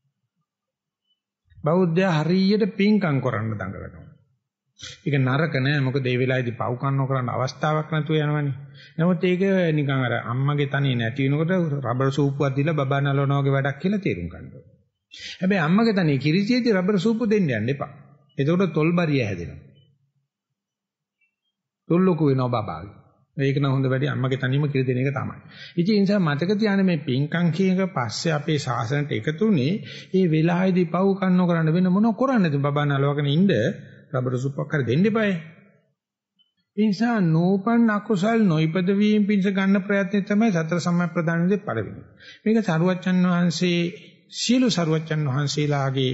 බෞද්ධය හරියට පිංකම් කරන්න දඟලනවා. ඒක නරක නෑ මොකද ඒ වෙලාවේදී පව්කම් නොකරන අවස්ථාවක් නැතුව යනවනේ. නමුත් ඒක නිකන් අර අම්මගේ තනිය නැති වෙනකොට රබර් සූපුවක් දීලා බබා නලවනවා වගේ වැඩක් කියලා තේරුම් ගන්නවා. හැබැයි අම්මගේ තනිය කිරිසියේදී රබර් සූපු දෙන්න යන්න එපා. එතකොට තොල්බරිය හැදෙනවා. තොල්ලොකු වෙනවා බබාගේ. ඒක නම් හොඳ වැඩි අම්මගේ තනියම කිරි දෙන එක තමයි. ඉතින් ඒ නිසා මතක තියාගන්න මේ පින්කම් කියන එක පස්සේ අපේ ශාසනයට එකතුනේ මේ වෙලාවේදී පව් කන්නෝ කරන්න වෙන මොනව කරන්නද බබා නලවගෙන ඉන්න රබර සුප්පක් හරි දෙන්න එපායි. ඒ නිසා නෝපන් අකුසල් නොයිපද වීම පිණිස ගන්න ප්‍රයත්නය තමයි සතර සම්‍යක් ප්‍රදානයේ පළවෙනි. මේක සරුවච්චන් වහන්සේ සීල සරුවච්චන් වහන්සේලාගේ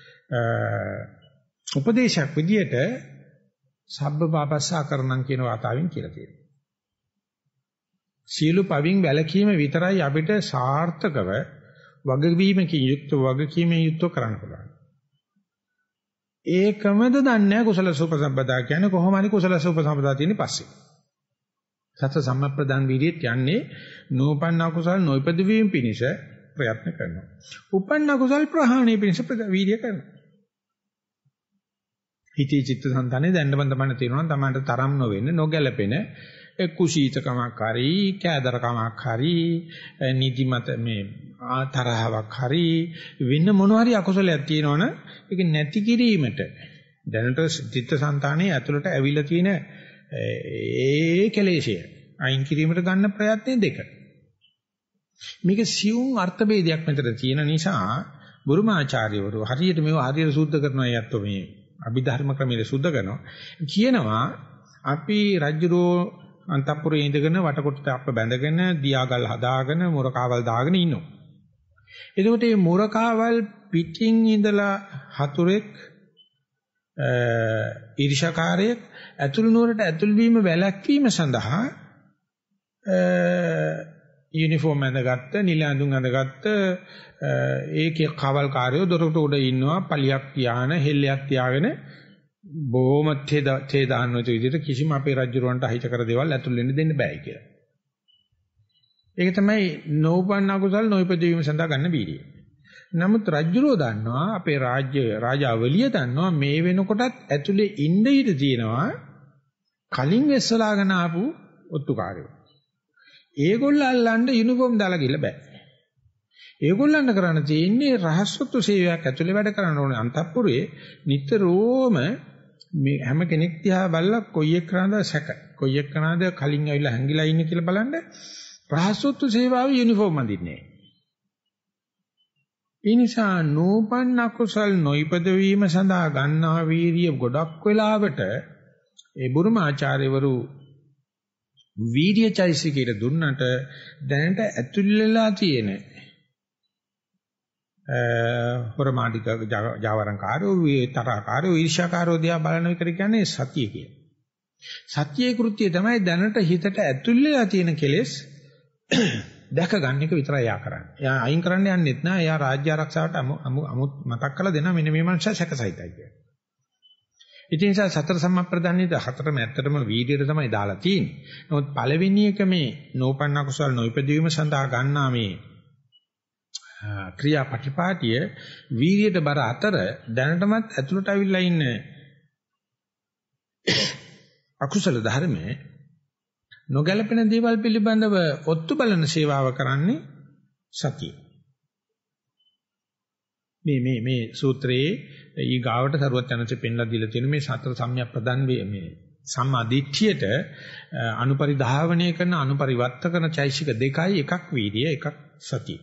උපදේශයක් විදියට සබ්බ පාපස්සා කරණම් කියන වාතාවෙන් කියලා තියෙනවා. සීල පවින් වැළකීම විතරයි අපිට සාර්ථකව වගවීමකින් යුක්තව වගකීමෙන් යුක්තව කරන්න පුළුවන්. ඒකමද දන්නේ කුසල සුපසම්පදා කියන්නේ කොහොම හරි කුසල සුපසම්පදා තියෙන්නේ පස්සේ. සත්‍ය සම්මප්‍රදාන වීර්යයට යන්නේ නූපන්න කුසල නොයිපද වීම පිණිස ප්‍රයත්න කරනවා. උපන්න කුසල ප්‍රහාණය පිණිස වීර්ය කරනවා. හිතේ චිත්තසංතානේ දැන්නම තමයි තියෙනවා නම් තමන්ට තරම් නොවෙන්න නොගැලපෙන කුසීතකමක් හරි කෑදරකමක් හරි නිදිමත මේ තරහවක් හරි වෙන මොන හරි අකුසලයක් තියෙනවනම් ඒක නැති කිරීමට දැනට චිත්තසංතානේ ඇතුළට ඇවිල්ලා තියෙන ඒ කෙලෙෂය අයින් කිරීමට ගන්න ප්‍රයත්න දෙක. මේක සියුම් අර්ථ ભેදයක් මෙතන තියෙන නිසා බුරුමාචාර්යවරු හරියට මේව හරියට සුද්ධ කරනවා යැත්තෝ මේ අභිධර්ම ක්‍රමයේ සුද්ධ කරනවා කියනවා අපි රජ්ජුරෝ අන්තපුරේ ඉඳගෙන වටකොටට අප බැඳගෙන දියාගල් හදාගෙන මුරකාවල් දාගෙන ඉන්නවා. එතකොට මේ මුරකාවල් පිටින් ඉඳලා හතුරෙක් ඊර්ෂාකාරයෙක් ඇතුළු නුවරට ඇතුල් වීම වැළැක්වීම සඳහා යුනිෆෝම් ඇඳගත්ත නිල ඇඳුම් ඇඳගත්ත ඒකේ කවල්කාරයෝ දොරට උඩ ඉන්නවා පලියක් තියාන හෙල්ලයක් තියාගෙන බොහොම තේ දාන විදිහට කිසිම අපේ රජුරවන්ට අහිත කර දේවල් ඇතුල් වෙන්න දෙන්න බෑ කියලා. ඒක තමයි නෝපන්න අකුසල් නොයිපදවීම සඳහා ගන්න බීරිය. නමුත් රජුරෝ දන්නවා අපේ රාජාවලිය දන්නවා මේ වෙනකොටත් ඇතුලේ ඉන්න ඉඩ තියෙනවා කලින් වෙස්සලාගෙන ආපු ඔත්තුකාරයෝ. ඒගොල්ලෝ අල්ලන්න යුනිෆෝම් දාලා ගිහලා බෑ. ඒගොල්ලන්ට කරන්න තියෙන්නේ රහස්සොත්තු සේවයක් ඇතුලේ වැඩ කරන්න ඕනේ අන්තපුරේ නිතරම මේ හැම කෙනෙක් දිහා බලලා කොයි එක්කනද සැක කොයි එක්කනද කලින් ඇවිල්ලා හැංගිලා ඉන්නේ කියලා බලන්න රහස්සොත්තු සේවාවේ යුනිෆෝම් අඳින්නේ. ඒ නිසා නෝපන්න කුසල් නොයිපද වීම සඳහා ගන්නා වීරිය ගොඩක් වෙලාවට ඒ බුරුම ආචාර්යවරු වීර්යචෛසිකයට දුන්නට දැනට ඇතුල් වෙලා තියෙන හොරමාඩික ජාවරංකාරෝ තරකාරෝ ඊර්ෂ්‍යාකාරෝ දිහා බලන විතර කියන්නේ සතිය කියන. සතියේ කෘත්‍යය තමයි දැනට හිතට ඇතුල් වෙලා තියෙන කෙලෙස් දැක ගන්න එක විතරයි යා කරන්නේ. යා අයින් කරන්න යන්නෙත් නෑ. යා රාජ්‍ය ආරක්ෂාවට අමුත් මතක් කරලා දෙනවා මෙන්න මේ මනුස්සයා සැකසහිතයි කියලා. ඉතින් නිසා සතර සම්මප්‍රදානයේ හතරම ඇත්තටම වීර්යයට තමයි දාලා තියෙන්නේ. නමුත් පළවෙනි එක මේ නෝපන්න කුසල නොයිපදවීම සඳහා ගන්නා මේ ක්‍රියාපටිපාටිය වීර්යයට බර අතර දැනටමත් ඇතුළට අවිල්ලා ඉන්න අකුසල ධර්මයේ නොගැලපෙන දේවල් පිළිබඳව ඔත්තු බලන සේවාව කරන්නේ සතිය. මේ සූත්‍රයේ ඊගාවට සරුවත් යනසේ පෙන්ලා දීලා තියෙන මේ සතර සම්‍යක් ප්‍රදාන් මේ සම්මාදිට්ඨියට අනුපරිධාවනය කරන අනුපරිවර්ත කරන චෛසික දෙකයි එකක් වීර්ය එකක් සතිය.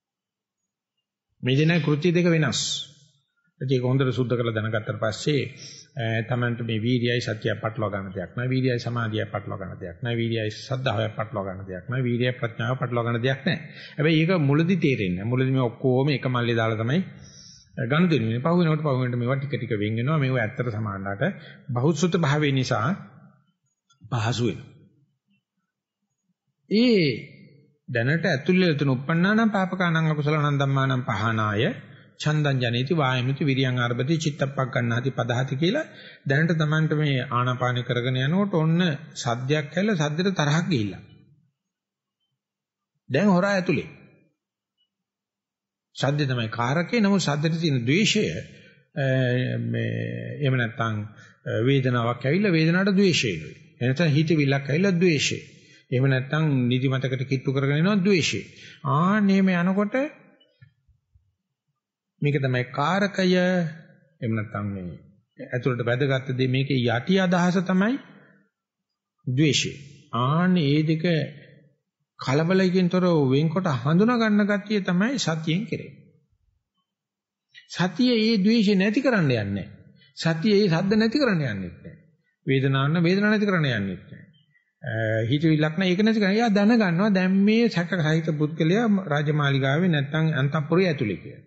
මේ දෙන කෘත්‍ය දෙක වෙනස්. ඒක හොඳට සුද්ධ කරලා දැනගත්තට පස්සේ තමන්ට මේ වීර්යයයි සතියයි පටලවා ගන්න දෙයක් නෑ. වීර්යයයි සමාධියයි පටලවා ගන්න දෙයක් නෑ. වීර්යයයි ශ්‍රද්ධාවයි පටලවා ගන්න දෙයක් නෑ. වීර්යයයි ප්‍රඥාවයි පටලවා ගන්න දෙයක් නෑ. හැබැයි ඒක මුලදි තේරෙන්නේ නෑ. මුලදි මේ ඔක්කොම එක මල්ලේ දාලා තමයි ගන්න දෙන්නේ. පහු වෙනකොට මේවා ටික ටික වෙන් වෙනවා. මේවා ඇත්තට සමානලාට බහුසුත භාවය නිසා පහසු වෙනවා. දැනට ඇතුල් වෙලා තුන උපන්නානම් පාපකානම් අකුසලනම් ධම්මානම් පහනාය චන්දං ජනේති වායමති විරියං ආරභති චිත්තප්පක් ගන්නාති පදහති කියලා දැනට Tamanට මේ ආනාපාන කරගෙන යනකොට ඔන්න සද්දයක් ඇවිල්ලා සද්දෙට තරහක් ගිහිල්ලා. දැන් හොරා ඇතුලේ. සද්දේ තමයි කාරකේ. නමුත් සද්දෙට තියෙන ද්වේෂය එහෙම නැත්නම් වේදනාවක් ඇවිල්ලා වේදනාවට ද්වේෂය එනවා. එනතන හිතවිල්ලක් ඇවිල්ලා ද්වේෂය. එහෙම නැත්නම් නිදිමතකට කිට්ටු කරගෙන එනවා ද්වේෂය. ආන්නේම යනකොට මේක තමයි කාරකය. එහෙම නැත්නම් මේ ඇතුළට වැදගත් දේ මේකේ යටි අදහස තමයි ද්වේෂය. ආන්නේ ඒ දෙක කලබලකින්තර වෙන්කොට හඳුනා ගන්න ගැතිය තමයි සතියෙන් කෙරෙන්නේ. සතිය ඒ ද්වේෂය නැති කරන්න යන්නේ නැහැ. සතිය ඒ සද්ද නැති කරන්න යන්නේ නැහැ. වේදනාවන වේදනාව නැති කරන්න යන්නේ නැහැ. හිතවිල්ලක් නැහැ ඒක නැති කරන්න. එයා දැනගන්නවා දැන් මේ සැකසහිත පුද්ගලයා රාජමාලිගාවේ නැත්තම් අන්තපුරේ ඇතුලේ කියලා.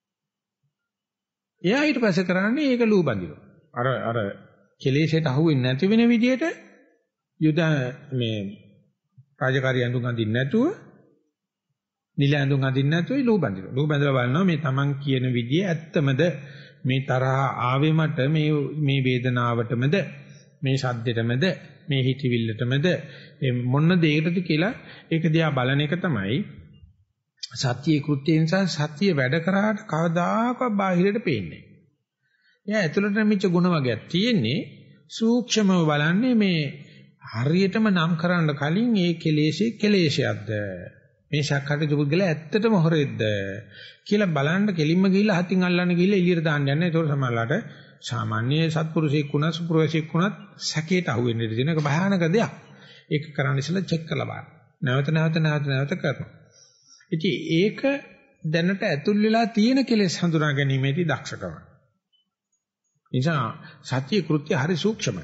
එයා ඊට පස්සේ කරන්නේ ඒක ලූ බඳිනවා. අර කෙලෙසට අහුවෙන්නේ නැති වෙන විදිහට යුද මේ රාජකාරී ඇඳුම් අඳින්න නැතුව නිල ඇඳුම් අඳින්න නැතුව ලූ බඳිනවා. ලූ බඳලා බලනවා මේ Taman කියන විදිය ඇත්තමද මේ තරහ ආවේ මට මේ වේදනාවටමද මේ ශබ්දෙටමද මේ හිතවිල්ලටමද මොන දෙයකටද කියලා ඒක දිහා බලන එක තමයි සත්‍යයේ කෘත්‍ය නිසා සත්‍ය වැඩ කරාට කවදාකවත් බාහිරට පේන්නේ නැහැ. එයා ඇතුළට නැමිච්ච ගුණ වර්ගයක් තියෙන්නේ සූක්ෂමව බලන්නේ මේ හරියටම නම් කරන්න කලින් ඒ කෙලෙෂයක්ද මේ ශක්කටි පුද්ගල ඇත්තටම හොරෙද්ද කියලා බලන්න කෙලින්ම ගිහිල්ලා හතින් අල්ලන්න ගිහිල්ලා එළියට දාන්න යනවා. ඒක සමහරලාට සාමාන්‍ය සත්පුරුෂයෙක් වුණත් සුපුරුෂයෙක් වුණත් සැකයට අහු වෙන්න ඉඩ තියෙන එක භයානක දෙයක්. ඒක කරන්න ඉස්සෙල්ලා චෙක් කරලා බලන්න. නැවත කරනවා. ඉතින් ඒක දැනට ඇතුල් වෙලා තියෙන කෙලෙස් හඳුනා ගැනීමේදී දක්ෂකම. නිසා සත්‍ය කෘත්‍ය හරි සූක්ෂමයි.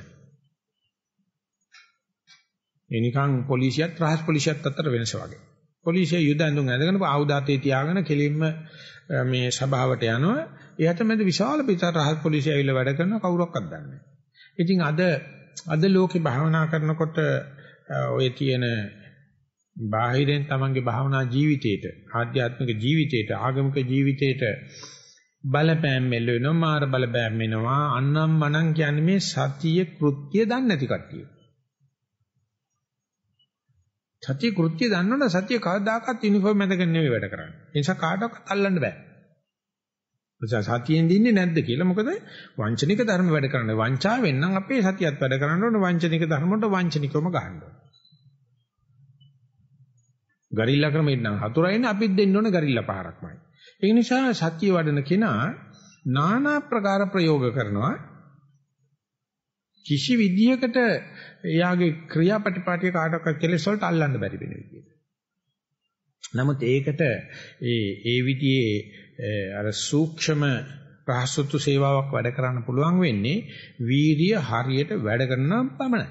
එනිකන් පොලිසියත් රහස් පොලිසියත් අතර වෙනස වගේ. පොලිසිය යුද ඇඳුම් ඇඳගෙන ආයුධාතේ තියාගෙන කෙලින්ම මේ සභාවට යනවා. එයාට මැද විශාල පිටර රහස් පොලිසිය ඇවිල්ලා වැඩ කරන කවුරක්වත් දන්නේ නැහැ. ඉතින් අද ලෝකේ භාවනා කරනකොට ඔය තියෙන බාහිරෙන් තමන්ගේ භාවනා ජීවිතේට, ආධ්‍යාත්මික ජීවිතේට, ආගමික ජීවිතේට බලපෑම් මෙල්ල වෙනවා, මාර බලපෑම් වෙනවා. අන්නම් මනම් කියන්නේ මේ සතිය කෘත්‍ය දන්නේ නැති කට්ටිය. සතිය කෘත්‍ය දන්නවනේ සතිය කවදාකවත් යුනිෆෝම් මැදගෙන නෙවෙයි වැඩ කරන්නේ. ඒ නිසා කාටවත් අල්ලන්න බෑ. සතියෙන් දින්නේ නැද්ද කියලා. මොකද වංචනික ධර්ම වැඩ කරන්නේ. වංචාවෙන් නම් අපේ සතියත් වැඩ කරන්න ඕනේ. වංචනික ධර්ම වලට වංචනිකවම ගහන්න ඕනේ. ගරිල්ලා ක්‍රමෙන් නම් හතුරයිනේ අපිත් දෙන්න ඕනේ ගරිල්ලා පාරක්මයි. ඒ නිසා සතිය වඩන කෙනා নানা ප්‍රකාර ප්‍රයෝග කරනවා. කිසි විදියකට එයාගේ ක්‍රියාපටිපාටිය කාටවත් කෙලෙස් වලට අල්ලන්න බැරි වෙන විදියට. නමුත් ඒකට ඒ විදිහේ අර සූක්ෂම රහසුතු සේවාවක් වැඩ කරන්න පුළුවන් වෙන්නේ වීරිය හරියට වැඩ කරනවා පමණයි.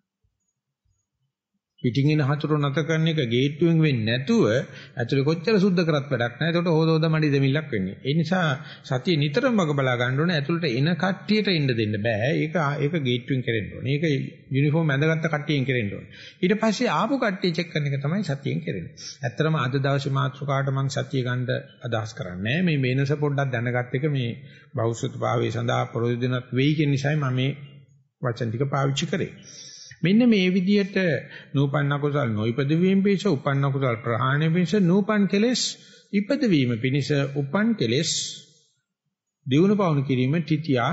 පිටින් එන හතුරු නැත කරන එක ගේට්ටුවෙන් වෙන්නේ නැතුව ඇතුලේ කොච්චර සුද්ධ කරත් වැඩක් නැහැ. ඒකට හොද මඩි දෙමිල්ලක් වෙන්නේ. ඒ නිසා සතිය නිතරම වග බලා ගන්න ඕනේ. ඇතුලට එන කට්ටියට ඉන්න දෙන්න බෑ. ඒක ගේට්ටුවෙන් කරෙන්න ඕනේ. ඒක යුනිෆෝම් ඇඳගත්ත කට්ටියෙන් කරෙන්න ඕනේ. ඊට පස්සේ ආපු කට්ටිය චෙක් කරන එක තමයි සතියෙන් කරන්නේ. ඇත්තටම අද දවසේ මාතෘකාවට මම සතිය ගන්න අදහස් කරන්නේ මේ වෙනස පොඩ්ඩක් දැනගත් එක මේ බෞද්ධත්වභාවයේ සඳහා ප්‍රයෝජනවත් වෙයි කියන නිසායි මම මේ වචන ටික පාවිච්චි කරේ. මෙන්න මේ විදිහට නූපන්න කුසල් නොයිපද වීම පිණිස උපන්න කුසල් ප්‍රහාණය පිණිස නූපන් කෙලෙස් ඉපද වීම පිණිස උපන් කෙලෙස් දියුණු පවුණු කිරීම තිතියා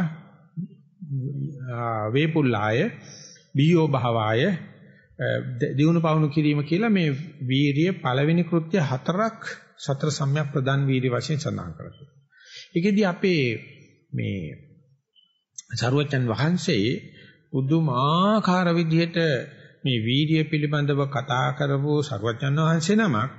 වේපුල්ලාය බියෝ භාවාය දියුණු පවුණු කිරීම කියලා මේ වීරිය පළවෙනි කෘත්‍ය හතරක් සතර සම්‍යක් ප්‍රදාන් වීරිය වශයෙන් සඳහන් කරනවා. ඒකෙදි අපේ මේ සරුවචන් වහන්සේ පුදුමාකාර විදිහට මේ වීර්ය පිළිබඳව කතා කරපු සර්වඥාන් වහන්සේ නමක්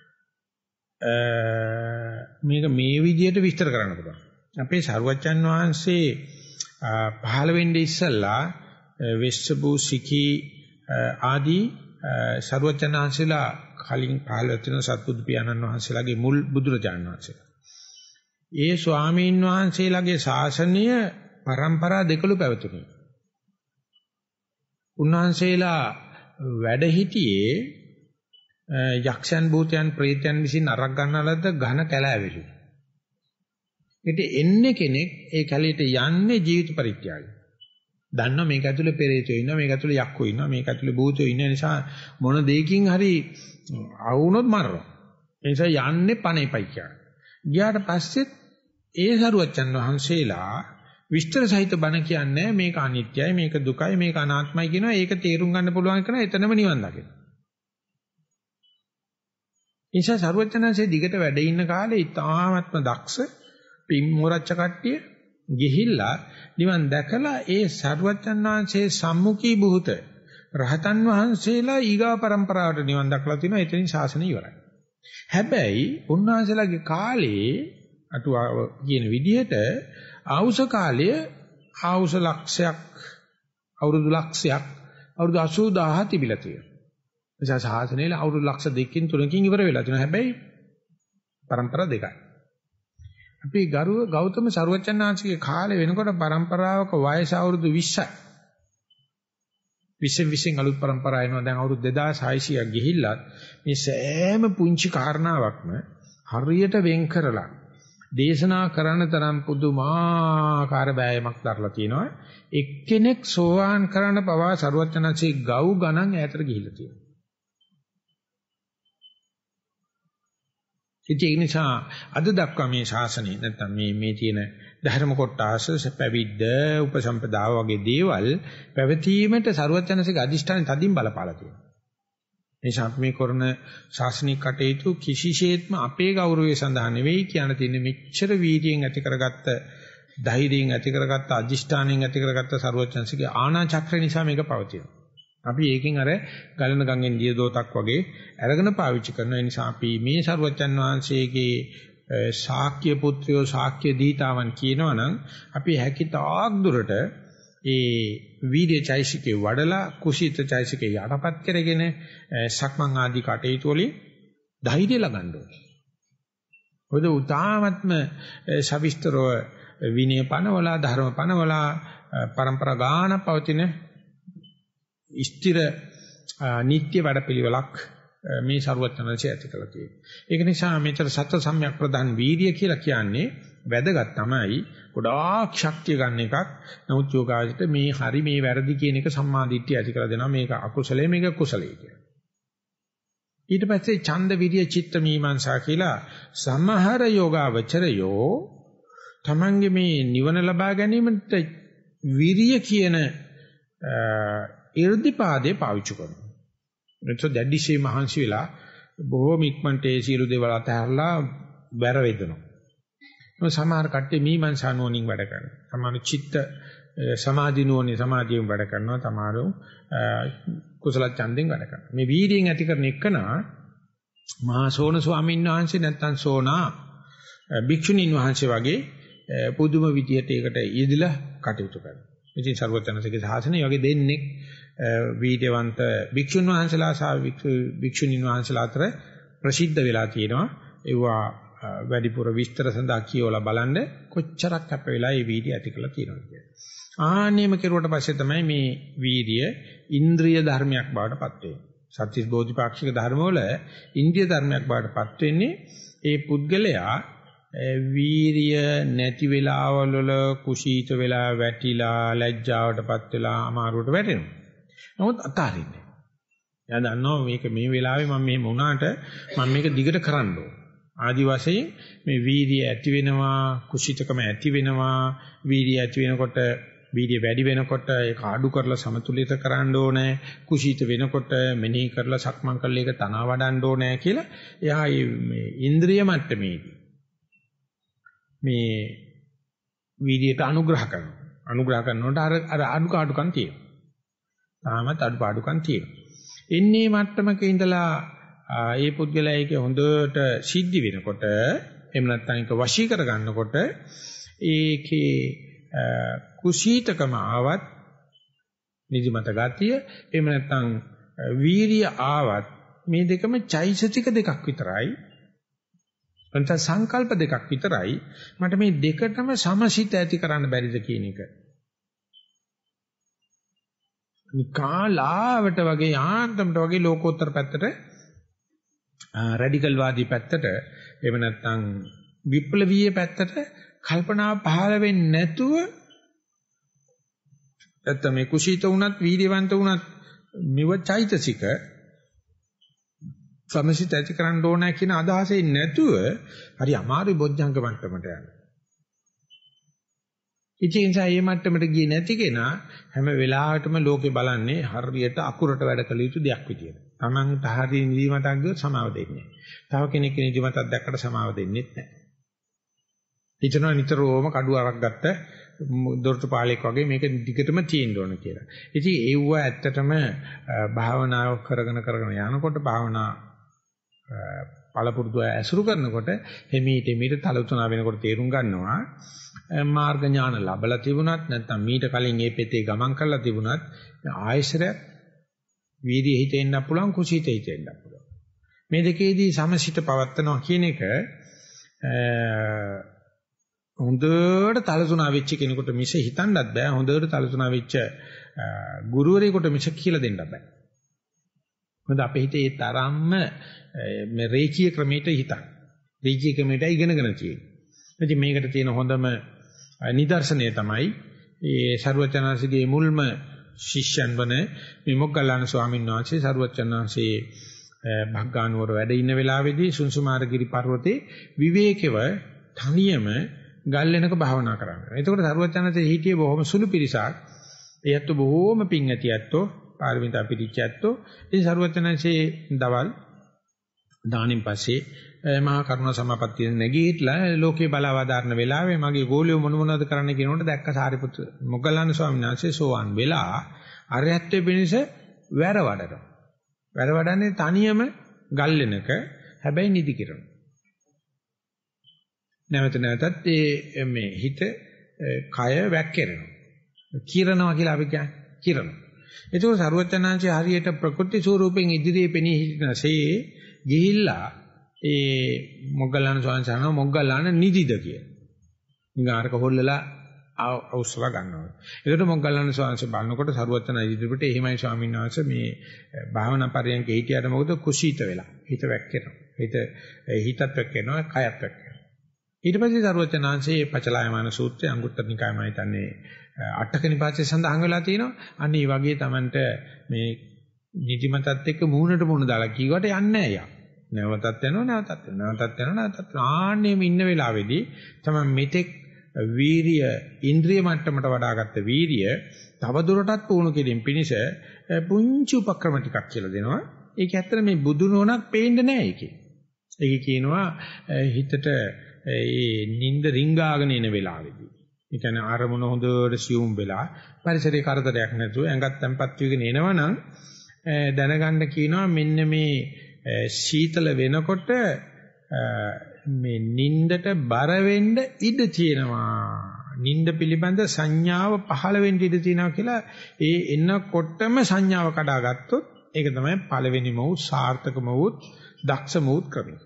මේක මේ විදිහට විස්තර කරන්න පුළුවන්. අපේ සර්වඥාන් වහන්සේ පහළ වෙන්නේ ඉස්සල්ලා වෙස්සබු සිකී ආදී සර්වඥාන් වහන්සේලා කලින් පහළ වෙන සත්බුදු පියාණන් වහන්සේලාගේ මුල් බුදුරජාණන් වහන්සේලා. ඒ ස්වාමීන් වහන්සේලාගේ ශාසනය පරම්පරා දෙකලු පැවතුණා. උන්වහන්සේලා වැඩ සිටියේ යක්ෂයන් භූතයන් ප්‍රේතයන් විසින් අරක් ගන්නලද ඝන කැලෑවෙලු. ඊට එන්නේ කෙනෙක් ඒ කැලේට යන්නේ ජීවිත පරිත්‍යාගය. දන්නවා මේක ඇතුලේ පෙරේතයෝ ඉන්නවා, මේක ඇතුලේ යක්කෝ ඉන්නවා, මේක ඇතුලේ භූතයෝ ඉන්න නිසා මොන දෙයකින් හරි ආවුනොත් මරනවා. ඒ නිසා යන්නේ පණේපයි කියන්නේ. ගියාට පස්සෙත් ඒ සරුවච්චන් වහන්සේලා විස්තර සහිත බණ කියන්නේ මේක අනිත්‍යයි, මේක දුකයි, මේක අනාත්මයි කියනවා. ඒක තේරුම් ගන්න පුළුවන් කරන එතනම නිවන් දකින්න. නිසා සරුවච්චන්සේ දිගට වැඩ ඉන්න කාලේ ඉතාමත්ම දක්ෂ පින්මොරච්ච කට්ටිය ගිහිල්ලා නිවන් දැකලා ඒ සරුවච්චන් වහන්සේ සම්මුඛී බුත රහතන් වහන්සේලා ඊගා પરම්පරාවට නිවන් දක්ලා තිනවා. එතනින් ශාසනය ඉවරයි. හැබැයි උන්වහන්සේලාගේ කාලේ අටුවාව කියන විදිහට ආවුස කාලය ආවුස ලක්ෂයක් අවුරුදු ලක්ෂයක් අවුරුදු 80000 තිබිලා තියෙනවා. එනිසා ශාසනයේ අවුරුදු ලක්ෂ 2කින් 3කින් ඉවර වෙලා තියෙනවා. හැබැයි પરම්පරා දෙකයි. අපි ගෞතම සර්වචන්නාංශගේ කාලේ වෙනකොට પરම්පරාවක වයස අවුරුදු 20යි. 20 අලුත් પરම්පරාව එනවා. දැන් අවුරුදු 2600ක් ගිහිල්ලා මේ සෑම පුංචි කාරණාවක්ම හරියට වෙන් කරලා දේශනා කරන තරම් පුදුමාකාර බෑයමක් දරලා තියෙනවා. එක්කෙනෙක් සෝවාන් කරන්න පවා සරුවචනන්සේ ගව් ගණන් ඈතට ගිහිල්ලා තියෙනවා. ඒ නිසා අද දක්වා මේ ශාසනය නැත්නම් මේ තියෙන ධර්ම කොටස පැවිද්ද උපසම්පදාව වගේ දේවල් පැවතීමට සරුවචනන්සේගේ අදිෂ්ඨාන තදින් බලපාලා තියෙනවා. නිසා අපි මේ කරන ශාසනික කටයුතු කිසිසේත්ම අපේ ගෞරවය සඳහා නෙවෙයි කියන තියෙන මෙච්චර වීර්යයෙන් ඇති කරගත්ත ධෛර්යයෙන් ඇති කරගත්ත අදිෂ්ඨානයෙන් ඇති කරගත්ත සරුවචනන්සේගේ ආනා චක්‍රය නිසා මේක පවතිනවා. අපි ඒකෙන් අර ගලන ගංගෙන් දිය දෝතක් වගේ අරගෙන පාවිච්චි කරන නිසා අපි මේ සරුවචන් වහන්සේගේ ශාක්‍ය පුත්‍රයෝ ශාක්‍ය දීතාවන් කියනවනම් අපි හැකිතාක් දුරට ඒ වීර්ය චෛසිකේ වඩලා කුසීත චෛසිකේ යටපත් කරගෙන සක්මන් ආදී කටයුතු වලින් ධෛර්යය ලබන්න ඕනේ. මොකද උතාමත්ම සවිස්තරව විනය පනවලා ධර්ම පනවලා પરම්පරා ගාන පවතින ස්ථිර නිත්‍ය වැඩපිළිවෙලක් මේ ਸਰවඥාන්සේ ඇති කළා තියෙනවා. ඒක නිසා මෙතන සත්‍ය සම්‍යක් ප්‍රදාන වීර්ය කියලා කියන්නේ වැදගත් තමයි. ගොඩාක් ශක්තිය ගන්න එකක්. නමුත් යෝගාචරයට මේ හරි මේ වැරදි කියන එක සම්මාදිට්ඨිය ඇති කරලා දෙනවා. මේක අකුසලයේ මේක කුසලයේ කියලා. ඊට පස්සේ ඡන්ද විරිය චිත්ත මීමාංසා කියලා සමහර යෝගාවචරයෝ තමන්ගේ මේ නිවන ලබා ගැනීමට විරිය කියන 이르දිපාදේ පාවිච්චි කරනවා. එතකොට දැඩිශේ මහන්සි වෙලා බොහොම ඉක්මනට ඒ සියලු දේවල් අතහැරලා බැර වේදනවා. ඒ සමහර කට්ටිය මීමන්සා නෝනින් වැඩ කරනවා. සමහර චිත්ත සමාධි නෝනේ සමාධියෙන් වැඩ කරනවා. සමහර කුසල ඡන්දෙන් වැඩ කරනවා. මේ වීර්යයෙන් ඇති කරන එකනා මහා සෝන ස්වාමීන් වහන්සේ නැත්තම් සෝනා භික්ෂුණීන් වහන්සේ වගේ පුදුම විදියට ඒකට යෙදিলা කටයුතු කරනවා. ඉතින් සර්වඥාන්සේගේ ශාසනය වගේ දෙන්නේ වීර්යවන්ත භික්ෂුන් වහන්සේලා සහ භික්ෂුණීන් වහන්සේලා අතර ප්‍රසිද්ධ වෙලා තියෙනවා. ඒවා වැඩිපුර විස්තර සඳහා කියවලා බලන්න කොච්චරක් අප වෙලා මේ වීර්යය ඇති කරලා තියෙනවා කියන්නේ. ආන්නේම කෙරුවට පස්සේ තමයි මේ වීර්ය ඉන්ද්‍රිය ධර්මයක් බවට පත් වෙන්නේ. සත්‍විස් බෝධිපාක්ෂික ධර්මවල ඉන්ද්‍රිය ධර්මයක් බවට පත් වෙන්නේ ඒ පුද්ගලයා වීර්ය නැති වෙලාවල කුසීත වෙලා වැටිලා ලැජ්ජාවටපත් වෙලා අමාරුවට වැටෙනවා. නමුත් අතාරින්නේ. එයා දන්නවා මේක මේ වෙලාවේ මම මෙහෙම වුණාට මම මේක දිගට කරන්න ඕන. ආදි වශයෙන් මේ වීර්ය ඇති වෙනවා, කුසීතකම ඇති වෙනවා, වීර්ය ඇති වෙනකොට වීර්ය වැඩි වෙනකොට ඒක අඩු කරලා සමතුලිත කරන්න ඕනේ. කුසීත වෙනකොට මෙනෙහි කරලා සක්මන් කරලා ඒක තනවා වඩන්න ඕනේ කියලා එයා මේ ඉන්ද්‍රිය මට්ටමේදී මේ වීර්යයට අනුග්‍රහ කරනවා. අනුග්‍රහ කරනකොට අර අඩුකාඩුකම් තියෙනවා. තාමත් අඩුපාඩුකම් තියෙනවා. එන්නේ මට්ටමක ඉඳලා ඒ පුද්ගලයා ඒක හොඳට සිද්ධ වෙනකොට එහෙම නැත්නම් ඒක වශී කර ගන්නකොට ඒකේ කුසීතකම ආවත් නිදිමත ගතිය එහෙම නැත්නම් වීර්ය ආවත් මේ දෙකම චෛතසික දෙකක් විතරයි. නැත්නම් සංකල්ප දෙකක් විතරයි. මට මේ දෙකටම සමසිත ඇති කරන්න බැරිද කියන එක. කාලාවට වගේ යාන්තමට වගේ ලෝකෝත්තර පැත්තට රැඩිකල් වාදී පැත්තට එහෙම නැත්නම් විප්ලවීය පැත්තට කල්පනා පහළ වෙන්නේ නැතුව නැත්නම් මේ කුසීත වුණත් වීර්යවන්ත වුණත් මෙව චෛතසික සමසිත ඇති කරන්න ඕන කියන අදහසෙන් නැතුව හරි අමාරුයි බොජ්ජංග මට්ටමට යන්න. ඉතින් ඒ මට්ටමට ගියේ නැති කෙනා හැම වෙලාවටම ලෝකේ බලන්නේ හරියට අකුරට වැඩ කළ යුතු දෙයක් විදියට. Tamanට හරි නිදිමතක් ගියොත් සමාව දෙන්නේ නැහැ. තව කෙනෙක් නිදිමතක් දැක්කට සමාව දෙන්නෙත් නැහැ. හිතනවා නිතරම කඩුව අරක් ගත්ත දොරටු පාලෙක් වගේ මේක දිගටම තියෙන්න ඕන කියලා. ඉතින් ඒව ඇත්තටම භාවනාව කරගෙන යනකොට භාවනා පළපුරුදු ඇසුරු කරනකොට හිමීට තලතුණා වෙනකොට තේරුම් ගන්නවා මාර්ග ඥාන ලැබලා තිබුණත් නැත්නම් මීට කලින් මේ පෙතේ ගමන් කරලා තිබුණත් ආයශරයක් වීර්යය හිතෙන්න පුළුවන් කුසීත හිතෙන්න පුළුවන්. මේ දෙකේදී සමසිත පවත්නවා කියන එක හොඳට තලතුණා වෙච්ච කෙනෙකුට මිස හිතන්නත් බෑ. හොඳට තලතුණා වෙච්ච ගුරුවරයෙකුට මිස කියලා දෙන්න බෑ. මොකද අපේ හිතේ ඒ තරම්ම මේ රේඛීය ක්‍රමයට හිතන. රේඛීය ක්‍රමයට ඉගෙනගෙන තියෙන්නේ. ඉතින් මේකට තියෙන හොඳම නිදර්ශනය තමයි ඒ සරුවචනාංශගේ මුල්ම ශිෂ්‍යයන් වන මේ මොග්ගල්ලාන ස්වාමීන් වහන්සේ සරුවචනාංශයේ භග්ගානුවර වැඩ ඉන්න වෙලාවේදී සුන්සුමාරගිරි පර්වතේ විවේකව තනියම ගල් වෙනක භාවනා කරනවා. එතකොට සරුවචනාංශයේ හිටියේ බොහොම සුළු පිරිසක්. ඒත් බොහොම පිං ඇති ඇත්තෝ පාරමිතා පිටිච්ච ඇත්තෝ. ඉතින් සරුවචනාංශයේ දවල් දානින් පස්සේ මහා කරුණා සමාපත්තිය නැගීట్లా ලෝකේ බලවදාරන වෙලාවේ මගේ ගෝලියෝ මොනවද කරන්න කියනකොට දැක්ක සාරිපුත්‍ර මොග්ගල්ලාන ස්වාමීන් වහන්සේ සෝවාන් වෙලා අරහත්ත්වෙ පිණිස වැර වඩනවා. වැර වඩන්නේ තනියම ගල් වෙනක හැබැයි නිදි කිරන. නැවතත් මේ හිත කය වැක්කිරෙනවා. කිරනවා කියලා අපි කියන්නේ කිරනවා. ඒක සරුවචනාංශය හරියට ප්‍රකෘති ස්වරූපෙන් ඉදිරියේ පෙනී හිටිනසේ ගිහිල්ලා ඒ මොග්ගල්ලාන ස්වාමීන් වහන්සේ මොග්ගල්ලාන නිදිද කියලා. නිගාරක හොල්ලලා අවශ්‍යව ගන්නවා. ඒකට මොග්ගල්ලාන ස්වාමීන් වහන්සේ බලනකොට සරුවචන ඉදිරියට එහෙමයි ස්වාමීන් වහන්සේ මේ භාවනා පරියන්කේ හිටියට මොකද කුසීත වෙලා. හිත වැක්කෙනවා. හිතත් වැක්කෙනවා, කයත් වැක්කෙනවා. ඊට පස්සේ සරුවචනාංශයේ පචලායමාන සූත්‍රය අංගුත්තර නිකායම හිටන්නේ අටක නිපාතේ සඳහන් වෙලා තියෙනවා. අන්න ඒ වගේ Tamanට මේ නිදිමතත් එක්ක මූණට දාලා කීවට යන්නේ නැහැ යා. නැවතත් යනවා. ආන්නේම ඉන්න වෙලාවේදී තමයි මෙතෙක් වීරිය ඉන්ද්‍රිය මට්ටමට වඩාගත්ත වීරිය තව දුරටත් පුහුණු කිරීම පිණිස පුංචි උපක්‍රම ටිකක් කියලා දෙනවා. ඒක ඇත්තට මේ බුදු නෝනක් පේන්නේ නැහැ ඒකේ. ඒක කියනවා හිතට ඒ නිින්ද රිංගාගෙන එන වෙලාවේදී. ඒ කියන්නේ ආරමුණ හොඳට සියුම් වෙලා පරිසරේ කරදරයක් නැතුව ඇඟත් තැම්පත් වීගෙන එනවනම් දැනගන්න කියනවා මෙන්න මේ සීතල වෙනකොට මේ නින්දට බර වෙන්න ඉඩ තියෙනවා. නින්ද පිළිබඳ සංඥාව පහළ වෙන්න ඉඩ තියෙනවා කියලා ඒ එනකොටම සංඥාව කඩාගත්තොත් ඒක තමයි පළවෙනිම වූ සාර්ථකම වූ දක්ෂම වූ ක්‍රමය.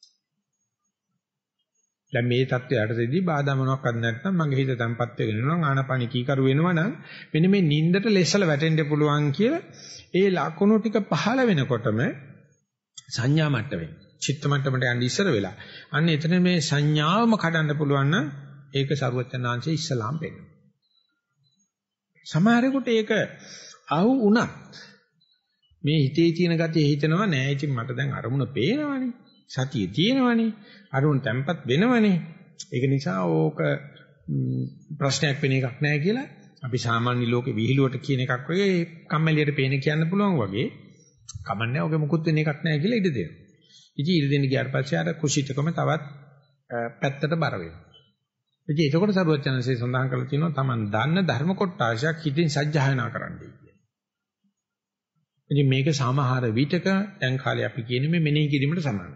දැන් මේ தත්ත්වයටදී බාධා මොනවාක්වත් නැත්නම් මගේ හිත තැම්පත් වෙගෙන යනවා ආනාපාන කීකරු වෙනවා නම් මෙන්න මේ නින්දට ලෙස්සල වැටෙන්න පුළුවන් කියලා ඒ ලකුණු ටික පහළ වෙනකොටම සංඥා මට්ටමේ චිත්ත මට්ටමට යන්න ඉස්සර වෙලා අන්න එතන මේ සංඥාවම කඩන්න පුළුවන් නම් ඒක සරුවචනාංශයේ ඉස්ලාම් වෙනවා. සමහරෙකුට ඒක අහු වුණත් මේ හිතේ තියෙන ගතිය හිතනවා නෑ ඉතින් මට දැන් අරමුණ පේනවනේ සතිය තියෙනවනේ අරමුණ තැම්පත් වෙනවනේ ඒක නිසා ඕක ප්‍රශ්නයක් වෙන එකක් නෑ කියලා අපි සාමාන්‍ය ලෝකේ විහිළුවට කියන එකක් වගේ කම්මැලියට පේන කියන්න පුළුවන් වගේ කමන්නේ ඔගේ මුකුත් වෙන එකක් නෑ කියලා ඉඩ දෙනවා. ඉතින් ඉඩ දෙන්න ගියාට පස්සේ අර කුසීතකම තවත් පැත්තට බර වෙනවා. ඉතින් ඒකකොට සරුවචනසේ සඳහන් කරලා තියෙනවා Taman දන්න ධර්ම කොටාශයක් හිතින් සජ්ජායනා කරන්නයි කියන්නේ. ඉතින් මේක සමහර විටක දැන් කාලේ අපි කියන්නේ මේ මෙනෙහි කිරීමට සමානයි.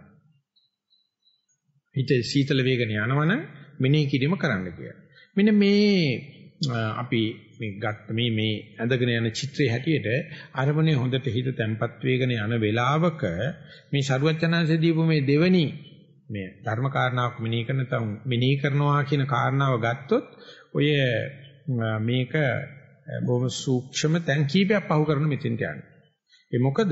හිත සීතල වේගන යනවන මෙනෙහි කිරීම කරන්න කියලා. මෙන්න මේ අපි මේ ගත්ත මේ ඇඳගෙන යන චිත්‍රයේ හැටියට අරමුණේ හොඳට හිත තැම්පත් වේගන යන වෙලාවක මේ සරුවචනanse දීපු මේ දෙවනි මේ ධර්ම කාරණාවක් මෙනෙහි කරනවා කියන කාරණාව ගත්තොත් ඔය මේක බොහොම සූක්ෂම තැන් කීපයක් පහු කරන මෙතෙන්ට යන්නේ. ඒ මොකද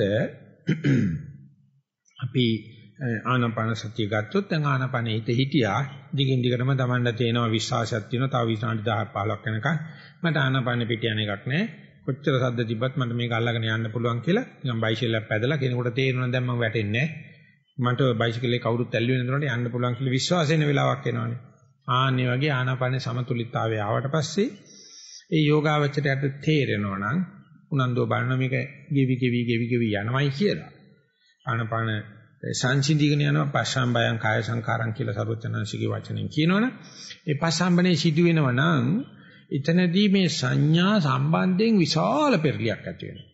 අපි ආනාපාන සතිය ගත්තොත් දැන් ආනාපානෙ හිත හිටියා දිගින් දිගටම Tamanda තේනවා විශ්වාසයක් තියෙනවා තව විනාඩි 10 15ක් යනකම් මට ආනාපානෙ පිට යන එකක් නැහැ කොච්චර සද්ද තිබ්බත් මට මේක අල්ලගෙන යන්න පුළුවන් කියලා නිකන් බයිසිකලයක් පැදලා කෙනෙකුට තේරෙනවා දැන් මම වැටෙන්නේ නැහැ මට බයිසිකලේ කවුරුත් ඇල්ලුවේ නැතුනට යන්න පුළුවන් කියලා විශ්වාසයෙන් වෙලාවක් එනවනේ ආන්නේ වගේ ආනාපානෙ සමතුලිතතාවය ආවට පස්සේ ඒ යෝගාවචරයට තේරෙනවා නම් උනන්දුව බලන මේක ගෙවි යනවයි කියලා ආනාපාන සංසිඳීගෙන යනවා පස්සම්බයං කාය සංකාරං කියලා සරුවචනංශිකේ වචනෙන් කියනවනේ. ඒ පස්සම්බනේ සිදු වෙනවා නම් එතනදී මේ සංඥා සම්බන්ධයෙන් විශාල පෙරලියක් ඇති වෙනවා.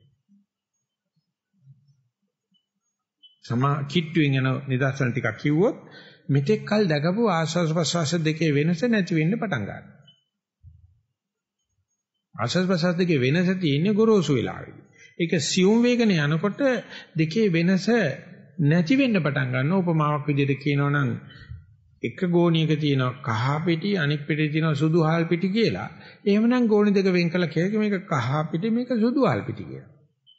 කිට්ටුවෙන් යන නිදර්ශන ටිකක් කිව්වොත් මෙතෙක් කල් දැකපු ආස්වාද ප්‍රසවාස දෙකේ වෙනස නැති වෙන්න පටන් ගන්නවා. ආස්වාද ප්‍රසවාස දෙකේ වෙනස තියෙන්නේ ගොරෝසු වෙලාවෙදී. ඒක සියුම් වේගන යනකොට දෙකේ වෙනස නැති වෙන්න පටන් ගන්නවා. උපමාවක් විදිහට කියනවා නම් එක ගෝණියක තියෙනවා කහ පිටි අනෙක් පිටේ තියෙනවා සුදු හාල් පිටි කියලා. එහෙමනම් ගෝණි දෙක වෙන් කළා කියක මේක කහ පිටි මේක සුදු හාල් පිටි කියලා.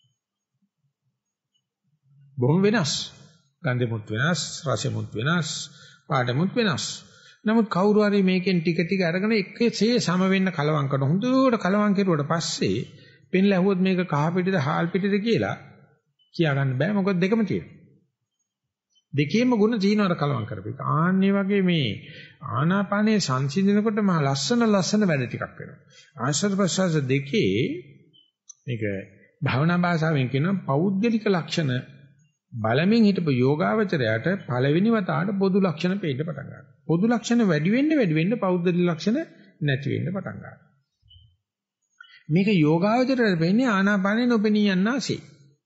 බොහොම වෙනස්. ගන්ධෙමුත් වෙනස්, රසෙමුත් වෙනස්, පාඩමුත් වෙනස්. නමුත් කවුරු හරි මේකෙන් ටික ටික අරගෙන එකසේ සම වෙන්න කලවම් කරන හොඳට කලවම් කෙරුවට පස්සේ පෙන්ලා ඇහුවොත් මේක කහ පිටිද හාල් පිටිද කියලා කියා ගන්න බෑ. මොකද දෙකම තියෙනවා. දෙකේම ಗುಣ තියෙනවර කලවම් කරපේක. ආන්නේ වගේ මේ ආනාපානයේ සංසිඳනකොට මහ ලස්සන වැඩ ටිකක් වෙනවා. ආශ්වාස ප්‍රශ්වාස දෙකේ මේක භාවනා භාෂාවෙන් කියන පෞද්ගලික ලක්ෂණ බලමින් හිටපු යෝගාවචරයට පළවෙනි වතාවට පොදු ලක්ෂණ පේන්න පටන් ගන්නවා. පොදු ලක්ෂණ වැඩි වෙන්න පෞද්ගලික ලක්ෂණ නැති වෙන්න පටන් ගන්නවා. මේක යෝගාවචරයට වෙන්නේ ආනාපානෙ නොපෙනී යන්නාසේ.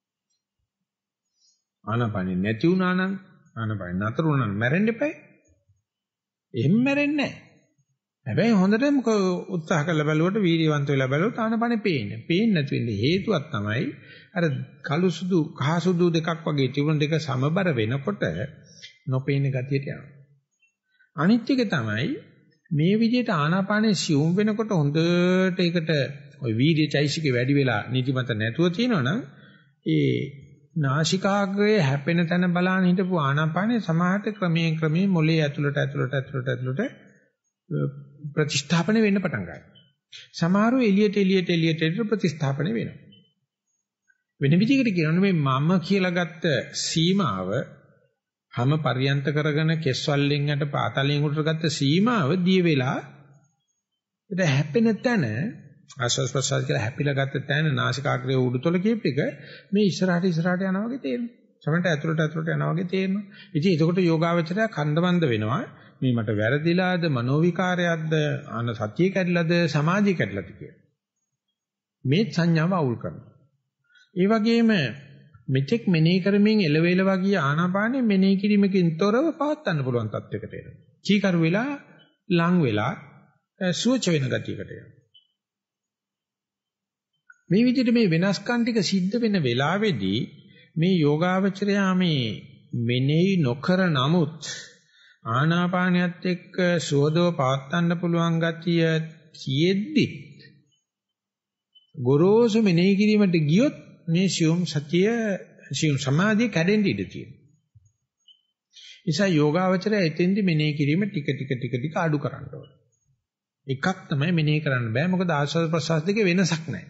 ආනාපානෙ නැති වුණා නම් ආනාපානෙ නතර වුණා නම් මැරෙන්න එපා. එහෙම මැරෙන්නේ නැහැ. හැබැයි හොඳටම උත්සාහ කරලා බලුවට වීර්යවන්ත වෙලා බලුවොත් ආනාපානෙ පේන්නේ. පේන්නේ නැති වෙන්නේ හේතුවක් තමයි අර කළු සුදු කහ සුදු දෙකක් වගේ තිබුණ දෙක සමබර වෙනකොට නොපේන ගතියට යනවා. අනිත් එක තමයි මේ විදිහට ආනාපානෙ සියුම් වෙනකොට හොඳට ඒකට ওই වීර්ය චෛසිකේ වැඩි වෙලා නිදිමත නැතුව තියෙනවනම් ඒ නාසිකාග්‍රයේ හැපෙන තැන බලන හිටපු ආනාපානෙ සමාහත ක්‍රමයෙන් මොලේ ඇතුළට ප්‍රතිස්ථාපන වෙන්න පටන් ගන්නවා. සමහරව එළියට ප්‍රතිස්ථාපන වෙනවා. වෙන විදිහකට කියනොත් මේ මම කියලා ගත්ත සීමාව හැම පරියන්ත කරගෙන කෙස්වලින් යට පාතලෙන් උඩට ගත්ත සීමාව දිය වෙලා ඒක හැපෙන තැන ආශ්වාස ප්‍රශ්වාස කියලා හැපිලා ගත්ත තැන නාසිකාග්‍රයේ උඩුතල කීප එක මේ ඉස්සරහට යනවා වගේ තේරෙනවා. සමහරට ඇතුළට යනවා වගේ තේරෙනවා. ඉතින් ඒකට යෝගාවචරය කණ්ඩවන්ද වෙනවා. මේ මට වැරදිලාද මනෝවිකාරයක්ද ආන සතිය කැඩලාද සමාධිය කැඩලාද කියලා. මේ සංඥාව අවුල් කරනවා. ඒ වගේම මෙතෙක් මෙනෙහි කරමින් එළවෙල වගේ ආනාපානෙ මෙනෙහි කිරීමකින් තොරව පවත්වන්න පුළුවන් තත්යකට එනවා. චීකරු වෙලා ලං වෙලා සුවච වෙන ගතියකට එනවා. මේ විදිහට මේ වෙනස්කම් ටික සිද්ධ වෙන වෙලාවේදී මේ යෝගාවචරයා මේ මෙනෙහි නොකර නමුත් ආනාපානියත් එක්ක සුවදව පවත්වන්න පුළුවන් ගතිය තියෙද්දි ගොරෝසු මෙනෙහි කිරීමට ගියොත් මේ සියුම් සමාධිය කැඩෙන්න ඉඩ තියෙනවා. නිසා යෝගාවචරය එතෙන්දි මෙනෙහි කිරීම ටික අඩු කරන්න ඕනේ. එකක් තමයි මෙනෙහි කරන්න බෑ මොකද ආස්වාද ප්‍රසආස දෙකේ වෙනසක් නැහැ.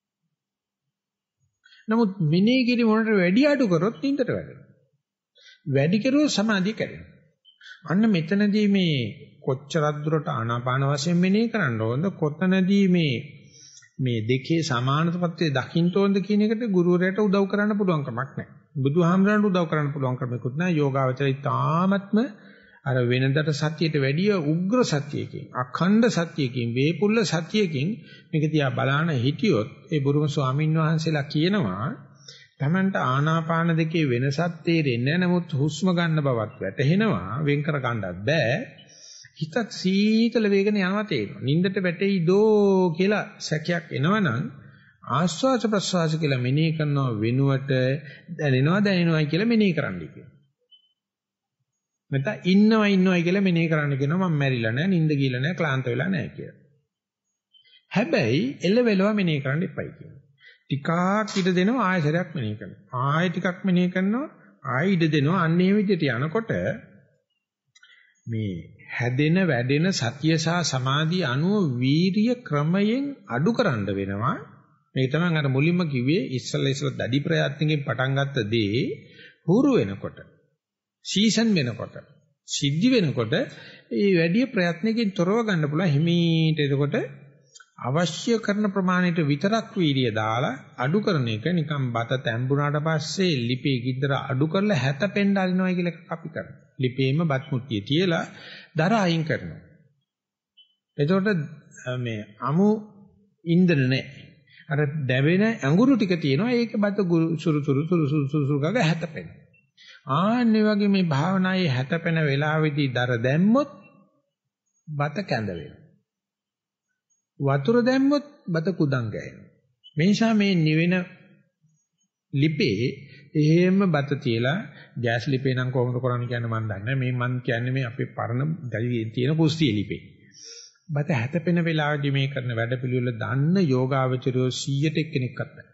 නමුත් මෙනෙහි කිරීම වලට වැඩි අඩු කරොත් නින්දට වැටෙනවා. වැඩි කරුවොත් සමාධිය කැඩෙනවා. අන්න මෙතනදී මේ කොච්චරක් දුරට ආනාපාන වශයෙන් මෙනෙහි කරන්න ඕනද කොතනදී මේ දෙකේ සමානත්වයේ දකින්න ඕනද කියන එකට ගුරුවරයාට උදව් කරන්න පුළුවන් කමක් නැහැ. බුදුහාමරන්ට උදව් කරන්න පුළුවන් කමකුත් නැහැ. යෝගාවචරය තාමත්ම අර වෙනදට සත්‍යයට වැඩිය උග්‍ර සත්‍යයකින් අඛණ්ඩ සත්‍යයකින් වේපුල්ල සත්‍යයකින් මේක දිහා බලන හිටියොත් ඒ බුරුම ස්වාමීන් වහන්සේලා කියනවා තමන්ට ආනාපාන දෙකේ වෙනසක් තේරෙන්නේ නැහැ. නමුත් හුස්ම ගන්න බවත් වැටහෙනවා. වෙන් කර ගන්නත් බෑ. හිතත් සීතල වේගන යනවා තේරෙනවා. නින්දට වැටෙයිදෝ කියලා සැකයක් එනවනම් ආස්වාස ප්‍රස්වාස කියලා මෙනෙහි කරනව වෙනුවට දැනෙනවයි කියලා මෙනෙහි කරන්න කියනවා. නැත්නම් ඉන්නවයි කියලා මෙනෙහි කරන්න කියනවා. මම මැරිලා නැහැ, නින්ද ගිහලා නැහැ, ක්ලාන්ත වෙලා නැහැ කියලා. හැබැයි එළවෙලව මෙනෙහි කරන්න එපයි කියනවා. ටිකක් ඉඩ දෙනවා ආයතරයක් මෙනෙහි කරනවා. ආයෙ ටිකක් මෙනෙහි කරනවා ආයෙ ඉඩ දෙනවා. අන්න ඒ විදිහට යනකොට මේ හැදෙන වැඩෙන සතිය සහ සමාධිය අනුව වීරිය ක්‍රමයෙන් අඩු කරන්න වෙනවා. මේක තමයි අර මුලින්ම කිව්වේ ඉස්සෙල්ලා දැඩි ප්‍රයත්නකින් පටන් ගත්ත දේ හුරු වෙනකොට සීසන් වෙනකොට සිද්ධි වෙනකොට ඒ වැඩි ප්‍රයත්නකින් තොරව ගන්න පුළුවන් හිමීට. එතකොට අවශ්‍ය කරන ප්‍රමාණයට විතරක් වීර්යය දාලා අඩු කරන එක නිකන් බත තැඹුණාට පස්සේ ලිපේ ගින්දර අඩු කරලා හැතපෙන්න අරිනවා කියලා එකක් අපි කරනවා. ලිපේම බත් මුට්ටිය තියලා දර අයින් කරනවා. එතකොට මේ අමු ඉන්දන නැහැ. අර දැවෙන ඇඟුරු ටික තියෙනවා ඒක බත සුරු ගග හැතපෙන. ආන්නේ වගේ මේ භාවනාවේ හැතපෙන වෙලාවේදී දර දැම්මොත් බත කැඳ වෙනවා. වතුර දැම්මොත් බත කුඩම් ගෑනවා. මේ නිසා මේ නිවෙන ලිපේ එහෙම බත තියලා ගෑස් ලිපේ නම් කොහොමද කරන්නේ කියන්නේ මම දන්නේ නැහැ. මේ මම කියන්නේ මේ අපේ පරණ තියෙන කුස්සිය ලිපේ. බත හැතපෙන වෙලාවදී මේ කරන වැඩ පිළිවෙල දන්න යෝගාවචරයෝ 100ට එක්කෙනෙක්වත් නැහැ.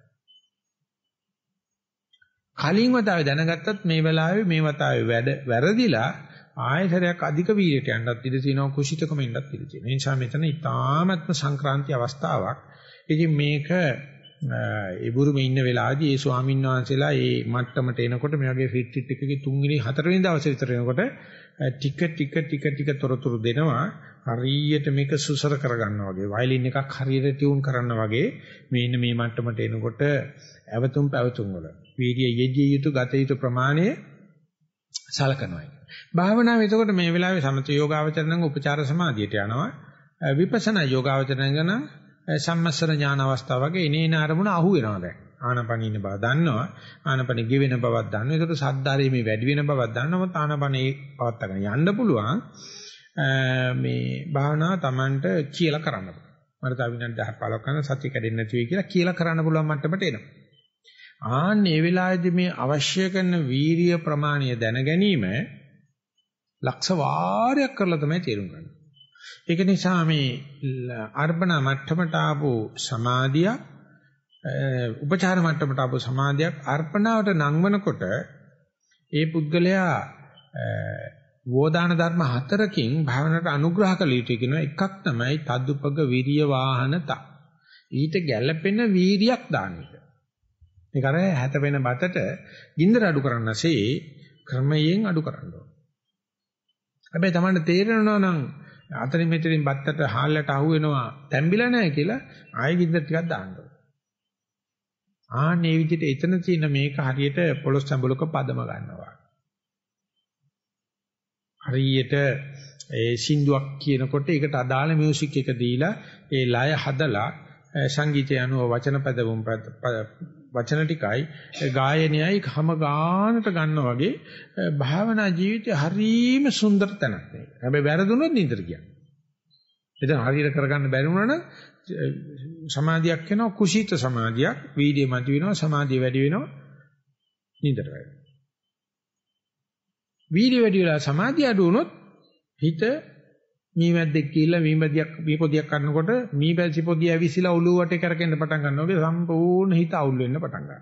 කලින් වතාවේ දැනගත්තත් මේ වෙලාවේ මේ වතාවේ වැඩ වැරදිලා ආයතරයක් අධික වීර්යයට යන්නත් ඉඩ තියෙනවා කුසිතකම ඉන්නත් ඉඩ තියෙනවා. ඒ නිසා මෙතන ඊ타ත්ම සංක්‍රාන්ති අවස්ථාවක්. ඉතින් මේක ඒ බුරුමේ ඉන්න වෙලාවදී ඒ ස්වාමීන් වහන්සේලා මේ මට්ටමට එනකොට මේ වගේ රිට්‍රීට් එකකේ 3 වෙනි 4 වෙනි දවසේ විතර එනකොට ටික තොරතුරු දෙනවා. හරියට මේක සුසර කරගන්නවා වගේ වයලින් එකක් හරියට ටියුන් කරනවා වගේ මේ ඉන්න මේ මට්ටමට එනකොට ඇවතුම් පැවතුම් වල වීර්ය යෙදිය යුතු ගත යුතු ප්‍රමාණය සලකනවා. භාවනාව එතකොට මේ වෙලාවේ සමථ යෝගාවචර නම් උපචාර සමාධියට යනවා. විපස්සනා යෝගාවචර නම් සම්මස්සර ඥාන අවස්ථාව වගේ එනේන අරමුණ අහු වෙනවා දැන්. ආනපන ඉන්න බව දන්නවා. ආනපන ගෙවෙන බවක් දන්නවා. ඒකට සද්දාරේ මේ වැඩි වෙන බවක් දන්නවා. මොකද ආනපනේ පවත්වාගෙන යන්න පුළුවන්. මේ භාවනාව Tamanට කියලා කරන්න පුළුවන්. මට තව විනාඩි 10 15ක් කරන සතිය කැඩෙන්නේ නැති වෙයි කියලා කරන්න පුළුවන් මට්ටමට එනවා. ආන්නේ වෙලාවේදී මේ අවශ්‍ය කරන වීරිය ප්‍රමාණය දැන ගැනීම ලක්ෂ වාරයක් කරලා තමයි තේරුම් ගන්න. ඒක නිසා මේ අර්පණ මට්ටමට ආපු සමාධිය උපචාර මට්ටමට ආපු සමාධියක් අර්පණාවට නංවනකොට ඒ පුද්ගලයා වෝදාන ධර්ම 4කින් භාවනාවට අනුග්‍රහ කළ යුතු කියනවා. එකක් තමයි තදුපග විරිය වාහනත. ඊට ගැළපෙන වීරියක් දාන්න එක. ඒක අර හැතපෙන බතට ගින්දර අඩු කරන්නසේ ක්‍රමයෙන් අඩු කරන්න ඕන. හැබැයි Tamanට තේරෙනවා නම් අතරින් මෙතරින් බත්තට හාල්ලට අහු වෙනවා තැඹිලා නැහැ කියලා ආයෙ ගින්දර ටිකක් දාන්න ඕන. ආන්නේ විදිහට එතන තියෙන මේක හරියට පොළොස් සම්බලක පදම ගන්නවා. හරියට ඒ සින්දුවක් කියනකොට ඒකට අදාළ මියුසික් එක දීලා ඒ ලය හදලා සංගීතය අනුව වචන පදවුම් වචන ටිකයි ගායනයයි හැම ගානට ගන්නවා වගේ භාවනා ජීවිතේ හරීම සුන්දර තැනක් මේක. හැබැයි වැරදුනොත් නිතර කියන්නේ. එතන හරියට කරගන්න බැරි වුණා නම් සමාධියක් වෙනවා කුසීත සමාධියක් වීර්යය මත වෙනවා සමාධිය වැඩි වෙනවා නිතර වෙනවා. වීර්ය වැඩි වෙලා සමාධිය අඩු වුණොත් හිත මීමැද්දෙක් කියලා මීපොදියක් කරනකොට මීපැසි පොදිය ඇවිසිලා ඔළුව වටේ කරකෙන්න පටන් ගන්නවා වගේ සම්පූර්ණ හිත අවුල් වෙන්න පටන් ගන්නවා.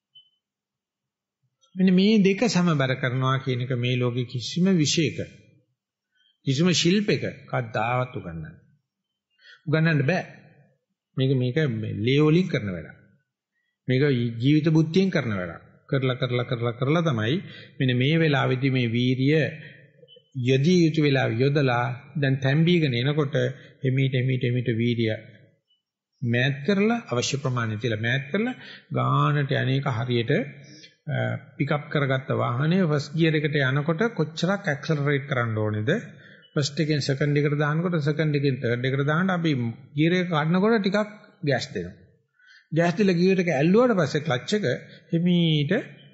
මෙන්න මේ දෙක සමබර කරනවා කියන එක මේ ලෝකේ කිසිම විශේෂක කිසිම ශිල්පයක කද්දාවත් උගන්නන්න බෑ. මේක ලේවලින් කරන වැඩක්. මේක ජීවිත බුද්ධියෙන් කරන වැඩක්. කරලා තමයි මෙන්න මේ වෙලාවේදී මේ වීරිය යදී යුතු වෙලාව යොදලා දැන් තැම්බීගෙන එනකොට එමීට වීරිය මෑත් කරලා අවශ්‍ය ප්‍රමාණය තියලා මෑත් කරලා ගානට යන්නේක හරියට පිකප් කරගත්ත වාහනේ ෆස්ට් ගියර් එකට යනකොට කොච්චරක් ඇක්සලරේට් කරන්න ඕනේද ෆස්ට් එකෙන් සෙකන්ඩ් එකට දානකොට සෙකන්ඩ් එකෙන් තර්ඩ් එකට දාන්න අපි ගියර් එක කඩනකොට ටිකක් ගෑස් දෙනවා. ගෑස් දීලා ගියර් එක ඇල්ලුවාට පස්සේ ක්ලච් එක හිමීට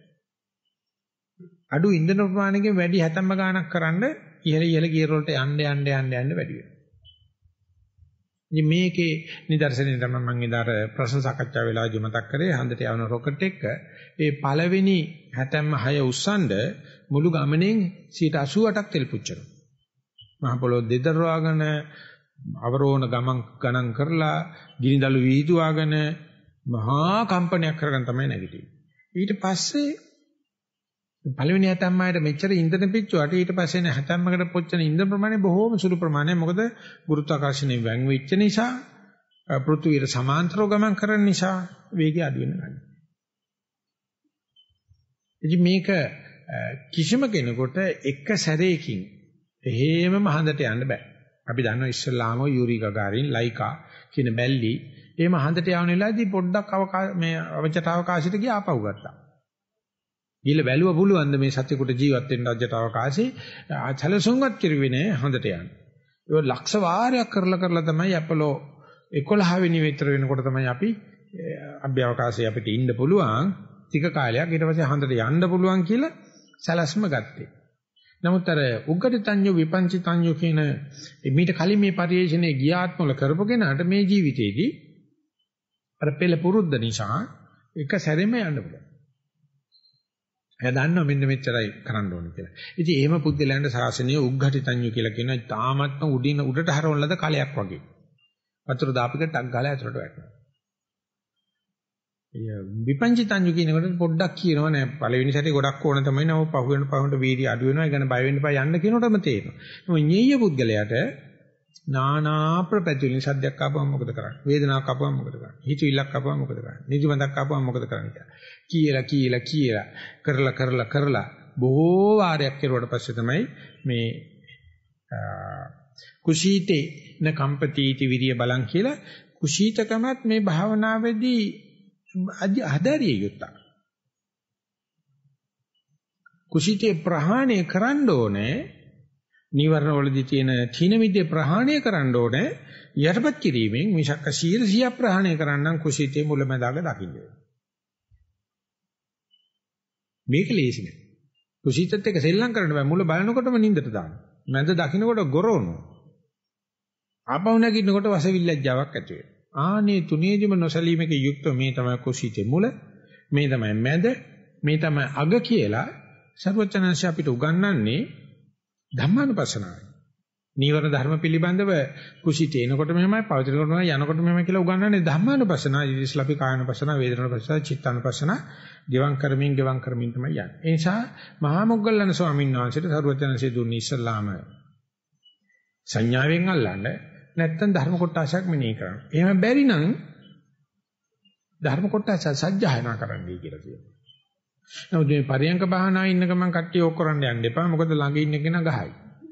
අඩු ඉන්ධන ප්‍රමාණයකින් වැඩි හැතැම්ම ගාණක් කරන්න ඉහළ ගියර් වලට යන්න වැඩි වෙනවා. ඉතින් මේකේ නිදර්ශනය තමයි මම ඉදාර ප්‍රශ්න සාකච්ඡා වෙලාවදී මතක් කරේ හන්දට යවන රොකට් එක ඒ පළවෙනි හැතැම්ම 6 උස්සන්ඩ මුළු ගමනෙන් 88ක් තෙල් පුච්චනවා. මහ පොළොව දෙදරවාගෙන අවරෝහණ ගණන් කරලා ගිනිදළු වීදුවාගෙන මහා කම්පනයක් කරගෙන තමයි නැගිටින්නේ. ඊට පස්සේ පළවෙනි හැතැම්මයට මෙච්චර ඉන්ධන පිච්චුවාට ඊට පස්සේ නේ හැතැම්මකට පොච්චන ඉන්ධන ප්‍රමාණය බොහෝම සුළු ප්‍රමාණයක්. මොකද ගුරුත්වාකර්ෂණයෙන් වැං වෙච්ච නිසා පෘථුවියට සමාන්තරව ගමන් කරන නිසා වේගය අඩු වෙනවා. ඉතින් මේක කිසිම කෙනෙකුට එක සැරේකින් එහෙමම හඳට යන්න බෑ. අපි දන්නවා ඉස්සල්ලාම යූරි ගගාරින් ලයිකා කියන බැල්ලි එහෙම හන්දට යවන වෙලාවේදී පොඩ්ඩක් මේ අවචට අවකාශයට ගියා ආපහු ගත්තා. ගිහලා බැලුව පුළුවන් ද මේ සත්‍යකට ජීවත් වෙන්න අවචට අවකාශේ සැලසුම්වත් කිරුවේ නෑ හන්දට යන්න. ඒක ලක්ෂ වාරයක් කරලා තමයි අපලෝ 11 වෙනි විතර වෙනකොට තමයි අපි අභ්‍යවකාශයේ අපිට ඉන්න පුළුවන් ටික කාලයක් ඊට පස්සේ හන්දට යන්න පුළුවන් කියලා සැලැස්ම ගත්තේ. නමුත් අර උග්ගටිතඤ්ඤු විපංචිතඤ්ඤු කියන මීට කලින් මේ පරිශ්‍රණයේ ගියාත්මවල කරපගෙනාට මේ ජීවිතේදී අර පෙළ පුරුද්ද නිසා එක සැරෙම යන්න පුළුවන්. එයා දන්නවා මෙන්න මෙච්චරයි කරන්න ඕනේ කියලා. ඉතින් එහෙම පුද්ගලයන්ට ශාසනීය උග්ගටිතඤ්ඤු කියලා කියනවා. තාමත්ම උඩට හරවන ලද කලයක් වගේ. වතුර දාපිට ටක් ගාලා ඇතුලට වැටෙනවා. විපංචිතඤ්ඤු කියනකොට පොඩ්ඩක් කියනවා නෑ පළවෙනි සැරේ ගොඩක් ඕන තමයි නම පහුවෙනට වීර්ය අඩු වෙනවා ඒ ගැන බය වෙන්න එපා යන්න කියනකොටම තේරෙනවා. මොකද ඤෙය්‍ය පුද්ගලයාට නානා ප්‍රපැතිවලින් සද්දයක් ආපුවම මොකද කරන්නේ? වේදනාවක් ආපුවම මොකද කරන්නේ? හිතවිල්ලක් ආපුවම මොකද කරන්නේ? නිදිමතක් ආපුවම මොකද කරන්නේ කියලා කරලා බොහෝ වාරයක් කෙරුවට පස්සේ තමයි මේ කුසීතේ න කම්පතිටි විරිය බලං කියලා කුසීතකමත් මේ භාවනාවේදී අධාරිය යුක්තයි. කුසීතේ ප්‍රහාණය කරන්න ඕනේ නිවර්ණ වලදී තියෙන තීන මිද්දේ ප්‍රහාණය කරන්න ඕනේ යටපත් කිරීමෙන් මිසක් 100% ප්‍රහාණය කරන්නම් කුසීතේ මුලැමැදාග දකින්න වෙනවා. මේක ලේසි නෑ. කුසීතත් එක්ක සෙල්ලම් කරන්න බෑ. මුල බලනකොටම නින්දට දානවා. මැද දකින්නකොට ගොරවනවා. ආපහු නැගිටිනකොට වසවිල්ලැජ්ජාවක් ඇති වෙනවා. ආනේ තුනේදිම නොසලීමක යුක්ත මේ තමයි කුසීතේ මුල, මේ තමයි මැද, මේ තමයි අග කියලා සර්වචනංශ අපිට උගන්වන්නේ ධම්මානුපස්සනාවයි. නීවරණ ධර්ම පිළිබඳව කුසීතේ එනකොට මෙහෙමයි, පවතිනකොට මෙහෙමයි, යනකොට මෙහෙමයි කියලා උගන්වන්නේ ධම්මානුපස්සනාව. ඉතින් අපි කායනුපස්සනාව, වේදනානුපස්සනාව, චිත්තානුපස්සනාව ගෙවම් කරමින් තමයි යන්නේ. ඒ නිසා මහා මොග්ගල්ලාන ස්වාමීන් වහන්සේට සර්වචනංශය දුන්නේ ඉස්සල්ලාම සංඥාවෙන් අල්ලන්න නැත්තම් ධර්ම කොටසක් මෙනෙහි කරන්න. එහෙම බැරි නම් ධර්ම කොටස සජ්ජායනා කරන්නයි කියලා කියනවා. නමුත් මේ පරියංක භාවනාවේ ඉන්න ගමන් කට්ටිය ඕක කරන්න යන්න එපා. මොකද ළඟ ඉන්න කෙනා ගහයි.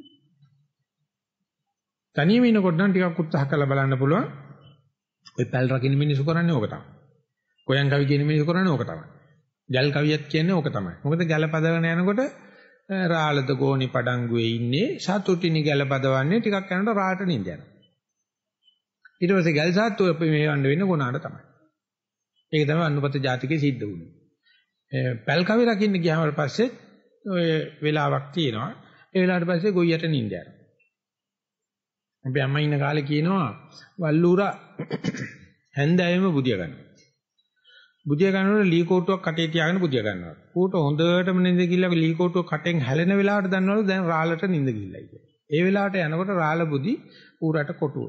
තනියම ඉන්නකොට නම් ටිකක් උත්සාහ කරලා බලන්න පුළුවන්. ඔය පැල් රකින්න මිනිස්සු කරන්නේ ඕක තමයි. කොයන් කවි කියන මිනිස්සු කරන්නේ ඕක තමයි. ජල් කවියක් කියන්නේ ඕක තමයි. මොකද ගැල පදවන යනකොට රාළද ගෝණි පඩංගුවේ ඉන්නේ සතුටිනි ගැල පදවන්නේ ටිකක් යනකොට රාට නිඳ යනවා. ඊට පස්සේ ගැල් සාත්තුව මේ වන්න වෙන්නේ ගුණාට තමයි. ඒක තමයි අනුපත ජාතිකේ සිද්ධ වුනේ. පැල් කවි රකින්න ගියාම පස්සේ ඔය වෙලාවක් තියෙනවා. ඒ වෙලාවට පස්සේ ගොයියට නිඳ යනවා. අපි අම්මා ඉන්න කාලේ කියනවා වල්ලූරා හැන්දෑවෙම බුදියා ගන්නවා. බුදියා ගන්නකොට ලී කෝටුවක් කටේ තියාගෙන බුදියා ගන්නවා. ඌට හොඳටම නිඳ ගිල්ල ලී කෝටුව කටෙන් හැලෙන වෙලාවට දන්නවලු දැන් රාළට නිඳ ගිල්ලයි කියලා. ඒ වෙලාවට යනකොට රාළ බුදි ඌරට කොටුව.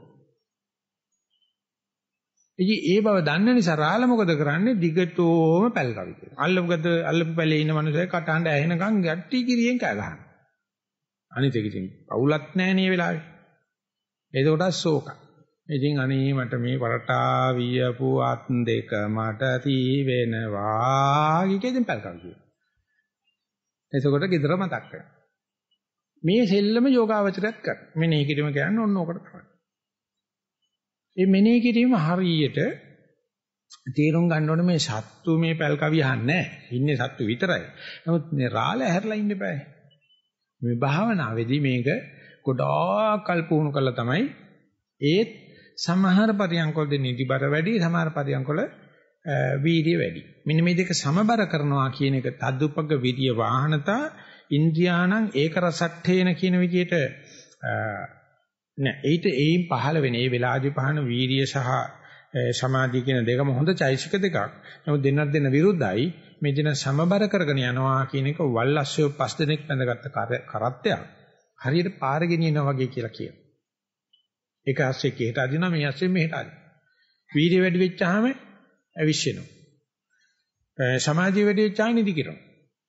ඉතින් ඒ බව දන්න නිසා රාළ මොකද කරන්නේ? දිගටම පැල් කවි කියනවා. අල්ලපු පැලේ ඉන්න මිනිස්සු කටහඬ ඇහෙනකන් ගැට්ටි කිරියෙන් කෑ ගහනවා. අනිත් එක ඉතින් පවුලක් නැහැ නේ වෙලාවේ. එතකොට ශෝක. ඉතින් අනේ මට මේ වරටා වියපු අත් දෙක මට තී වෙනවා කිකෙන් පැල් කවි කියනවා. එතකොට gedara මතක් වෙනවා. මේ සෙල්ලම යෝගාවචරයක් කර. මෙනෙහි කිරීම කියන්නේ ඔන්න ඕකට තමයි. මේ මෙනෙහි කිරීම හරියට තේරුම් ගන්න ඕනේ මේ සත්තු මේ පැල් කවිය අහන්නේ නැහැ. ඉන්නේ සත්තු විතරයි. නමුත් මේ රාළ ඇහැරලා ඉන්න බෑ. මේ භාවනාවේදී මේක ගොඩාක් කල් පුහුණු කළා තමයි ඒත් සමහර පරියන්කවලදී නිදිබර වැඩි, සමහර පරියන්කවල වීර්ය වැඩි. මෙන්න මේ දෙක සමබර කරනවා කියන එක තදුපග්ග විරිය වාහනතා ඉන්ද්‍රියාණං ඒක රසට්ඨේන කියන විදිහට නෑ ඒයින් පහළ වෙන ඒ වෙලාදී පහන වීර්ය සහ සමාධිය කියන දෙකම හොඳ චෛසික දෙකක්. නමුත් දෙන්න විරුද්ධයි. මේ දෙන සමබර කරගෙන යනවා කියන එක වල්ලස්සෝ 5 දෙනෙක් බඳගත්ත කරත්තයක්. හරියට පාර ගෙනියනවා වගේ කියලා කියනවා. එක ඇස්සේ කේට අදිනවා මේ ඇස්සේ මෙහෙට අදිනවා. වීර්ය වැඩි වෙච්චාම අවිශ්වෙනවා. සමාධිය වැඩි වෙච්චාම නිදි කිරනවා.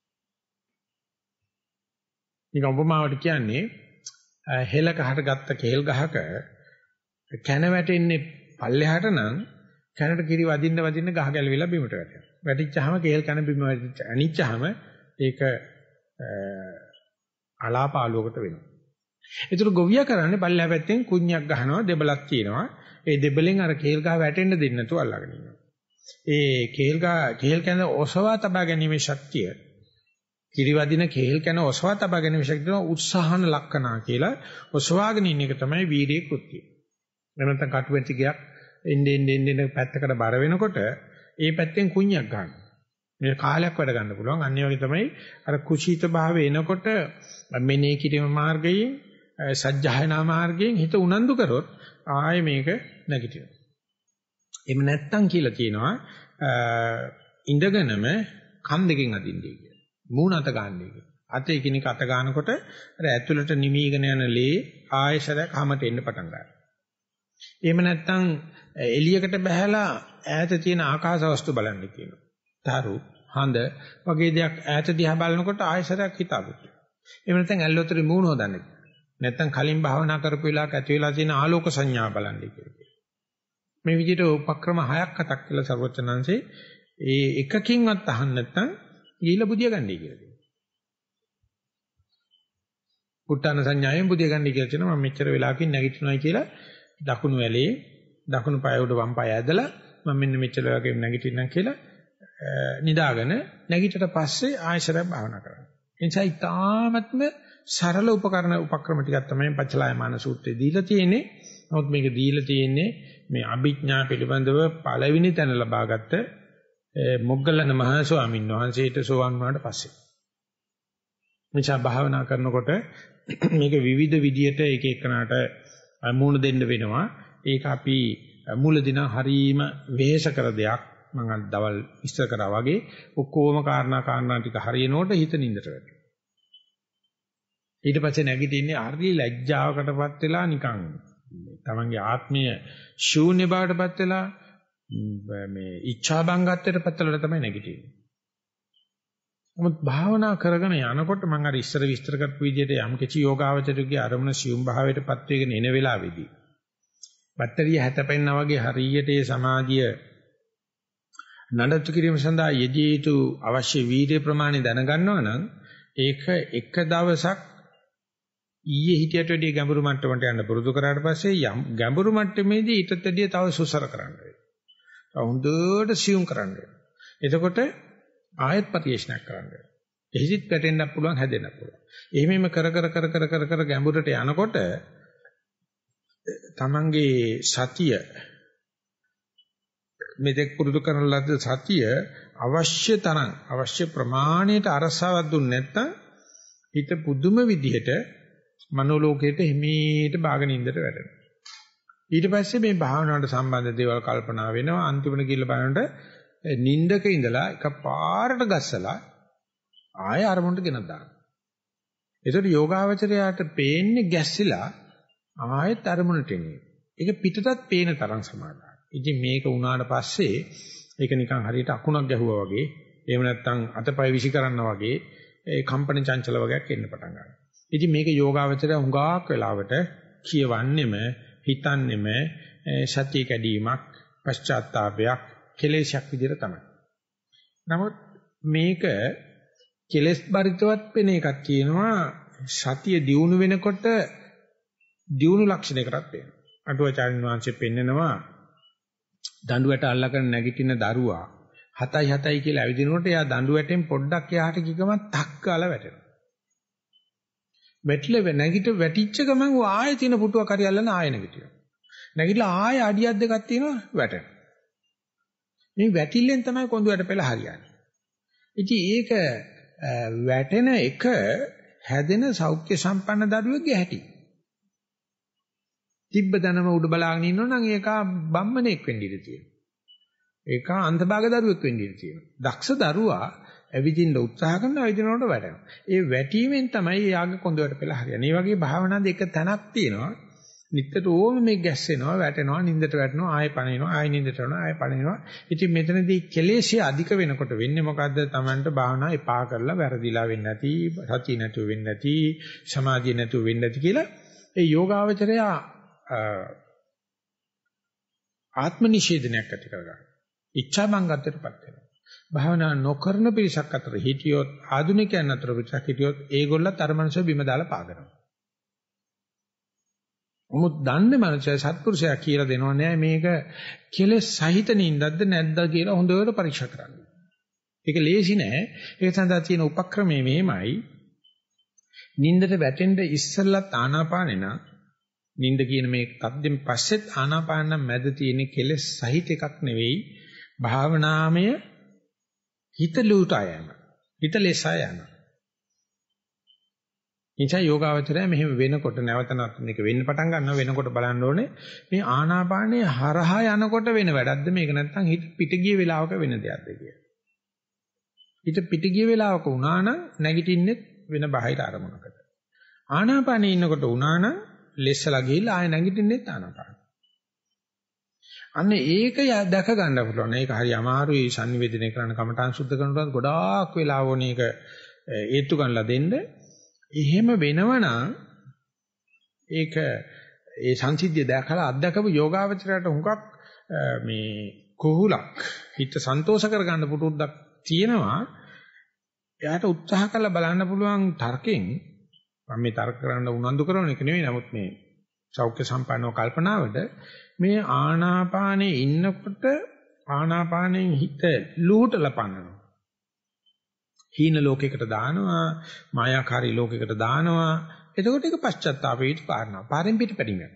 නිකම් උපමාවට කියන්නේ හෙල ගහට ගත්ත කේල් ගහක කැන වැටෙන්නේ පල්ලෙහාට නම් කැනට කිරි වදින්න ගහ ගැලවිලා බිමට වැටෙනවා. වැටිච්චාම කේල් කන බිම අනිච්චාම ඒක අලාපාලුවකට වෙනවා. ඒතර ගොවියා කරන්නේ පල්ලෙහා පැත්තෙන් කුණ්‍යක් ගහනවා දෙබලක් තියෙනවා. ඒ දෙබලෙන් අර කේල් ගහ වැටෙන්න දෙන්නේ නැතුව අල්ලගෙන ඉන්නවා. ඒ කේල් කැඳ ඔසවා තබා ගැනීමේ ශක්තිය කිරිවදින කේල් කැඳ ඔසවා තබා ගැනීමේ ශක්තිය උත්සාහන ලක්කනා කියලා ඔසවාගෙන ඉන්න එක තමයි වීරිය කෘත්‍යය. එහෙම නැත්නම් කටුවෙච්ච ගයක් එන්නේ පැත්තකට බර වෙනකොට ඒ පැත්තෙන් කුණ්‍යක් ගන්නවා. මේ කාලයක් වැඩ ගන්න පුළුවන්. අනිත් වගේ තමයි අර කුසීත භාවය එනකොට මෙනේ කිරීම මාර්ගයෙන් සජ්ජායනා මාර්ගයෙන් හිත උනන්දු කරොත් ආයේ මේක නැගිටිනවා. එහෙම නැත්තම් කියලා කියනවා ඉඳගෙනම කන් දෙකෙන් අදින්නේ කියලා. මූණ අත ගන්නයි කියලා. අත එකිනෙක අත ගන්නකොට අර ඇතුළට නිමීගෙන යන ලේ ආයෙසරක් හැමට එන්න පටන් ගන්නවා. එහෙම නැත්තම් එළියකට බහැලා ඈත තියෙන ආකාශ වස්තු බලන්න කියනවා. තරු, හඳ වගේ දෙයක් ඈත දිහා බලනකොට ආයෙසරක් හිතාගන්න. එහෙම නැත්නම් ඇල්ලොතරේ මූණ හොදන්නේ. නැත්නම් කලින් භාවනා කරපු වෙලාවක ඇති වෙලා තියෙන ආලෝක සංඥා බලන්නේ කියලා. මේ විදිහට උපක්‍රම 6ක් 7ක් කියලා සර්වචනංශේ ඒ එකකින්වත් අහන්න නැත්නම් ගිහිලා බුදිය ගන්නයි කියලා කියනවා. පුට්ටාන සංඥාවෙන් බුදිය ගන්නයි කියලා කියනවා. මම මෙච්චර වෙලාවකින් නැගිටිනවයි කියලා දකුණු ඇලේ දකුණු පාය උඩ වම් පාය ඇදලා මම මෙන්න මෙච්චර වෙලාවකින් නැගිටින්නම් කියලා නිදාගෙන නැගිටට පස්සේ ආයශරයක් භාවනා කරනවා. ඒ නිසා ඊටාත්ම සරල උපක්‍රම ටිකක් තමයි පච්චලායමාන සූත්‍රයේ දීලා තියෙන්නේ. නමුත් මේක දීලා තියෙන්නේ මේ අභිඥා පිළිබඳව පළවෙනි තැන ලබාගත්ත මොග්ගලණ මහ ස්වාමීන් වහන්සේට සෝවන් වුණාට පස්සේ. මෙචා භාවනා කරනකොට මේක විවිධ විදියට එක එකනට මූණ දෙන්න වෙනවා. ඒක අපි මුලදින හරීම වෙහෙස කර දෙයක්. මම අද දවල් ඉස්සර කරා වගේ ඔක්කොම කාරණා ටික හරියනකොට හිත නින්දට වැටෙනවා. ඊට පස්සේ නැගිටින්නේ හරි ලැජ්ජාවකටපත් වෙලා නිකන් තමන්ගේ ආත්මීය ශූන්‍ය බවටපත් වෙලා මේ ඉච්ඡා බංගත්වයටපත් වෙලා තමයි නැගිටින්නේ. නමුත් භාවනා කරගෙන යනකොට මම අර ඉස්සර විස්තර කරපු විදිහට යම් කිසි යෝගාවචරයේ අරමුණ සියුම් භාවයටපත් වෙගෙන එන වෙලාවේදී බැටරිය හැතපෙන්නා වගේ හරියට ඒ සමාධිය නඩත්තු කිරීම සඳහා යෙදිය යුතු අවශ්‍ය වීර්ය ප්‍රමාණය දැනගන්නවා නම් ඒක එක දවසක් ඊයේ හිටියට වැඩිය ගැඹුරු මට්ටමට යන්න පුරුදු කරාට පස්සේ ගැඹුරු මට්ටමේදී ඊටත් වැඩිය තව සුසර කරන්න වෙනවා. හොඳට සියුම් කරන්න වෙනවා. එතකොට ආයත් පරිශනාවක් කරන්න වෙනවා. එහිසිට පැටෙන්නත් පුළුවන් හැදෙන්නත් පුළුවන්. එහෙමම කර ගැඹුරට යනකොට තමන්ගේ සතිය මෙතෙක් පුරුදු කරන ලද්ද සතිය අවශ්‍ය තරම් අවශ්‍ය ප්‍රමාණයට අරසාවක් දුන්නේ නැත්නම් හිත පුදුම විදිහට මනෝලෝකයට හිමීට බාගෙන ඉඳට වැටෙනවා. ඊට පස්සේ මේ භාවනාවට සම්බන්ධ දේවල් කල්පනා වෙනවා. අන්තිමට ගිහලා බලනකොට නිින්දක ඉඳලා එකපාරට ගස්සලා ආය අරමුණට ගෙනත් දානවා. ඒතකොට යෝගාවචරයට පේන්නේ ගැස්සිලා ආයෙත් අරමුණට එන්නේ. ඒක පිටතත් පේන තරම් සමානයි. ඉතින් මේක වුණාට පස්සේ ඒක නිකන් හරියට අකුණක් ගැහුවා වගේ එහෙම නැත්නම් අතපය විසි කරනවා වගේ ඒ කම්පන චංචල වගේක් එන්න පටන් ගන්නවා. ඉතින් මේක යෝගාවචරය හුඟක් වෙලාවට කියවන්නෙම හිතන්නෙම සත්‍ය කැඩීමක් පශ්චාත්තාවයක් කෙලෙසක් විදිහට තමයි. නමුත් මේක කෙලස් බරිතවත් වෙන එකක් කියනවා සතිය දියුණු වෙනකොට දියුණු ලක්ෂණයකටත් වෙනවා. අටුවාචාර්යන් වහන්සේ පෙන්නනවා දඬුවට අල්ලගෙන නැගිටින දරුවා 7යි කියලා ඇවිදිනකොට එයා දඬුවටෙන් පොඩ්ඩක් එහාට ගිහම 탁 ගාලා වැටෙනවා. වැටිච්ච ගමන් ආයෙ තියෙන පුටුවක් හරි අල්ලන ආයෙ නැගිටිනවා. නැගිටලා ආයෙ අඩියක් දෙකක් තියෙනවා වැටෙනවා. මේ වැටිල්ලෙන් තමයි කොඳුයට පෙළ හරියන්නේ. ඉතින් ඒක වැටෙන එක හැදෙන සෞඛ්‍ය සම්පන්න දරුවෙක්ගේ හැටි. තිබ්බ දනම උඩ බලාගෙන ඉන්නවනම් ඒක බම්මණෙක් වෙන්න ඉඩ තියෙනවා. ඒක අන්තභාග දරුවෙක් වෙන්න ඉඩ තියෙනවා. දක්ෂ දරුවා ඇවිදින්න උත්සාහ කරනවා ඇවිදිනකොට වැටෙනවා. ඒ වැටීමෙන් තමයි යාගේ කොඳුයට පෙළ හරියන්නේ. මේ වගේ භාවනාවේ එක තැනක් තියෙනවා. නිතරම මේ ගැස්සෙනවා, වැටෙනවා, නිින්දට වැටෙනවා, ආයෙ පණිනවා, ආයෙ නිින්දට යනවා, ආයෙ පණිනවා. ඉතින් මෙතනදී කෙලෙස්ය අධික වෙනකොට වෙන්නේ මොකද්ද? Tamanට භාවනාව එපා කරලා වැරදිලා වෙන්නේ නැති, සතිය නැතුව වෙන්නේ නැති, සමාධිය නැතුව වෙන්නේ නැති කියලා ඒ යෝගාවචරය ආත්ම නිෂේධනයක් ඇති කරගන්නවා. ඉච්ඡා බංගත්වයටපත් වෙනවා. භාවනා නොකරන පිරිසක් අතර හිටියොත් ආධුනිකයන් අතර පිරිසක් හිටියොත් ඒගොල්ලත් අර මනස බිම දාලා පාගනවා. මොමුත් දන්නේ මනුස්සය සත්පුරුෂයා කියලා දෙනව නෑ මේක කෙලෙස් සහිත නින්දක්ද නැද්ද කියලා හොඳට පරීක්ෂා කරන්න. ඒක ලේසි නෑ. ඒක සඳහා තියෙන උපක්‍රමය මෙහෙමයි. නින්දට වැටෙන්න ඉස්සෙල්ලත් ආනාපානෙ නා නින්ද කියන මේ තද්දෙන් පස්සෙත් ආනාපාන මැද තියෙන කෙලෙස් සහිත එකක් නෙවෙයි භාවනාමය හිත ලූටා යන. හිත ලෙසා යන. එනිසා යෝගාවචරය මෙහෙම වෙනකොට නැවතනත් මේක වෙන්න පටන් ගන්නවා වෙනකොට බලන්න ඕනේ මේ ආනාපානයේ හරහා යනකොට වෙන වැඩක්ද මේක නැත්නම් හිත පිට ගිය වෙලාවක වෙන දෙයක්ද කියලා. හිත පිට ගිය වෙලාවක වුණා නම් නැගිටින්නේ වෙන බාහිර අරමුණකට. ආනාපානයේ ඉන්නකොට වුණා නම් ලෙස්සලා ගිහිල්ලා ආය නැගිටින්නේ ආනාපාන. අන්න ඒක දැක ගන්න පුළුවන්. ඒක හරි අමාරුයි සංනිවේදනය කරන්න කමඨාන් සුද්ධ කරනකොට ගොඩාක් වෙලා වුණේ ඒක ඒත්තු ගන්නලා දෙන්න. එහෙම වෙනවනම් ඒක ඒ සංසිද්ධිය දැකලා අත්දකපු යෝගාවචරයට හුඟක් මේ කුහුලක් හිත සන්තෝෂ කරගන්න පුරුද්දක් තියෙනවා. එයාට උත්සාහ කරලා බලන්න පුළුවන් තර්කයෙන් මම මේ තර්ක කරන්න උනන්දු කරන එක නෙවෙයි නමුත් මේ සෞඛ්‍ය සම්පන්නව කල්පනාවට මේ ආනාපානේ ඉන්නකොට ආනාපානෙන් හිත ලුහුටලා පන්නනවා. හීන ලෝකයකට දානවා, මායාකාරී ලෝකයකට දානවා. එතකොට ඒක පශ්චාත්තාපයට කාරණා. පාරෙන් පිට පැටිංගන.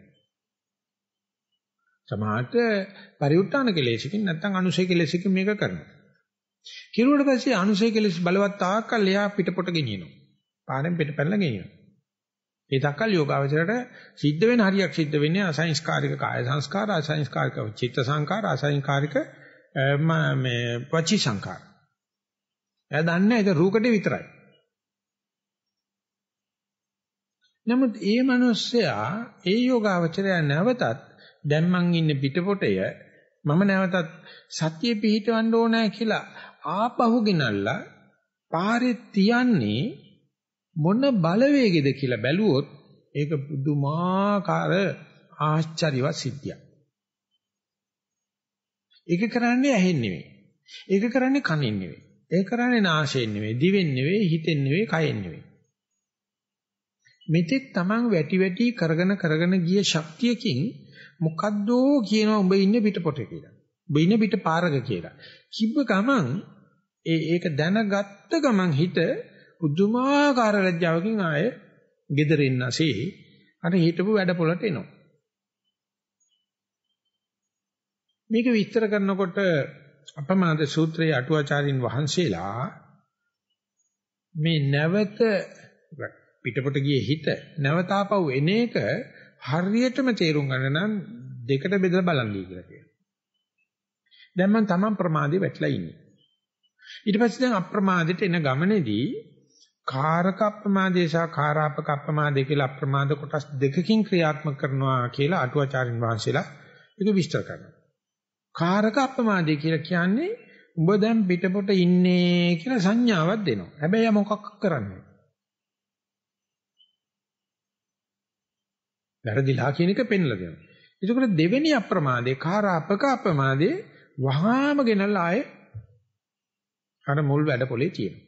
සමහරට පරිඋත්තාන කෙලෙසකින් නැත්නම් අනුසය කෙලෙසකින් මේක කරනවා. කිරුවට පස්සේ අනුසය කෙලෙස් බලවත් තාක්කල් එයා පිටපොට ගෙනියනවා. පාරෙන් පිට පැනලා ගෙනියනවා. ඒ තාක්කල් යෝගාවචරයට සිද්ධ වෙන හරියක් සිද්ධ වෙන්නේ අසංස්කාරික කාය සංස්කාර, අසංස්කාරික චිත්ත සංකාර, අසංස්කාරික මේ වචී සංකාර. එයා දන්නේ ඒක රූකඩේ විතරයි. නමුත් ඒ මිනිස්සයා ඒ යෝගාවචරය නැවතත් දැන් මං ඉන්නේ පිටපොටය මම නැවතත් සත්‍ය පිහිටවන්න ඕනෑ කියලා ආපහු ගෙනල්ලා පාරේ තියන්නේ මොන බලවේගෙද කියලා බැලුවොත් ඒක පුදුමාකාර ආශ්චර්යවත් සිද්ධියක්. ඒක කරන්නේ ඇහෙන් නෙවෙයි. ඒක කරන්නේ කනෙන් නෙවෙයි. ඒක කරන්නේ නාසයෙන් නෙවෙයි, දිවෙන් නෙවෙයි, හිතෙන් නෙවෙයි, කයෙන් නෙවෙයි. මෙතෙක් Taman වැටි කරගෙන ගිය ශක්තියකින් මොකද්දෝ කියනවා උඹ ඉන්නේ පිටපොටේ කියලා. උඹ ඉන්නේ පිට පාරක කියලා. කිව්ව ගමන් ඒක දැනගත්ත ගමන් හිත පුදුමාකාර ලැජ්ජාවකින් ආයේ gederෙන්නසේ අර හිටපු වැඩ පොළට එනවා. මේක විස්තර කරනකොට අපමාද සූත්‍රයේ අටුවාචාරින් වහන්සේලා මේ නැවත පිටපොට ගියේ හිත නැවත ආපහු එන එක හරියටම තේරුම් ගන්න නම් දෙකට බෙදලා බලන්නයි කියලා කියනවා. දැන් මම තමන් ප්‍රමාදේ වැටලා ඉන්නේ. ඊට පස්සේ දැන් අප්‍රමාදයට එන ගමනේදී කාරක අප්‍රමාදේ සහ කාරාපක අප්‍රමාදේ කියලා අප්‍රමාද කොටස් දෙකකින් ක්‍රියාත්මක කරනවා කියලා අටුවාචාරින් වහන්සේලා ඒක විස්තර කරනවා. කාරක අප්‍රමාදේ කියලා කියන්නේ උඹ දැන් පිටපොට ඉන්නේ කියලා සංඥාවක් දෙනවා. හැබැයි මොකක් කරන්නේ? වැරදිලා කියන එක පෙන්ලා දෙනවා. ඒකෝට දෙවෙනි අප්‍රමාදේ කාරාපක අප්‍රමාදේ වහාම ගෙනල්ලා ආයේ අර මුල් වැඩ පොලේ තියෙනවා.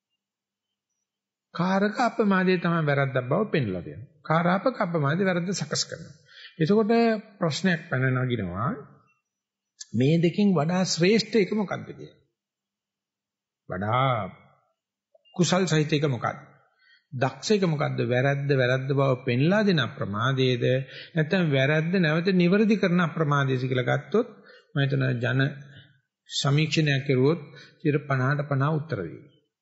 කාරක අප්‍රමාදේ තමයි වැරද්දක් බව පෙන්ලා දෙනවා. කාරාපක අප්‍රමාදේ වැරද්ද සකස් කරනවා. ඒකෝට ප්‍රශ්නයක් පැන නගිනවා. මේ දෙකෙන් වඩා ශ්‍රේෂ්ඨ එක මොකක්ද කියලා. වඩා කුසල් සහිත එක මොකක්ද? දක්ෂ එක මොකද්ද? වැරද්ද බව පෙන්ලා දෙන අප්‍රමාදයේද නැත්නම් වැරද්ද නැවත නිවැරදි කරන අප්‍රමාදයේද කියලා ගත්තොත් මම හිතන ජන සමීක්ෂණයක් කරුවොත් 50ට 50 උත්තර දෙයි.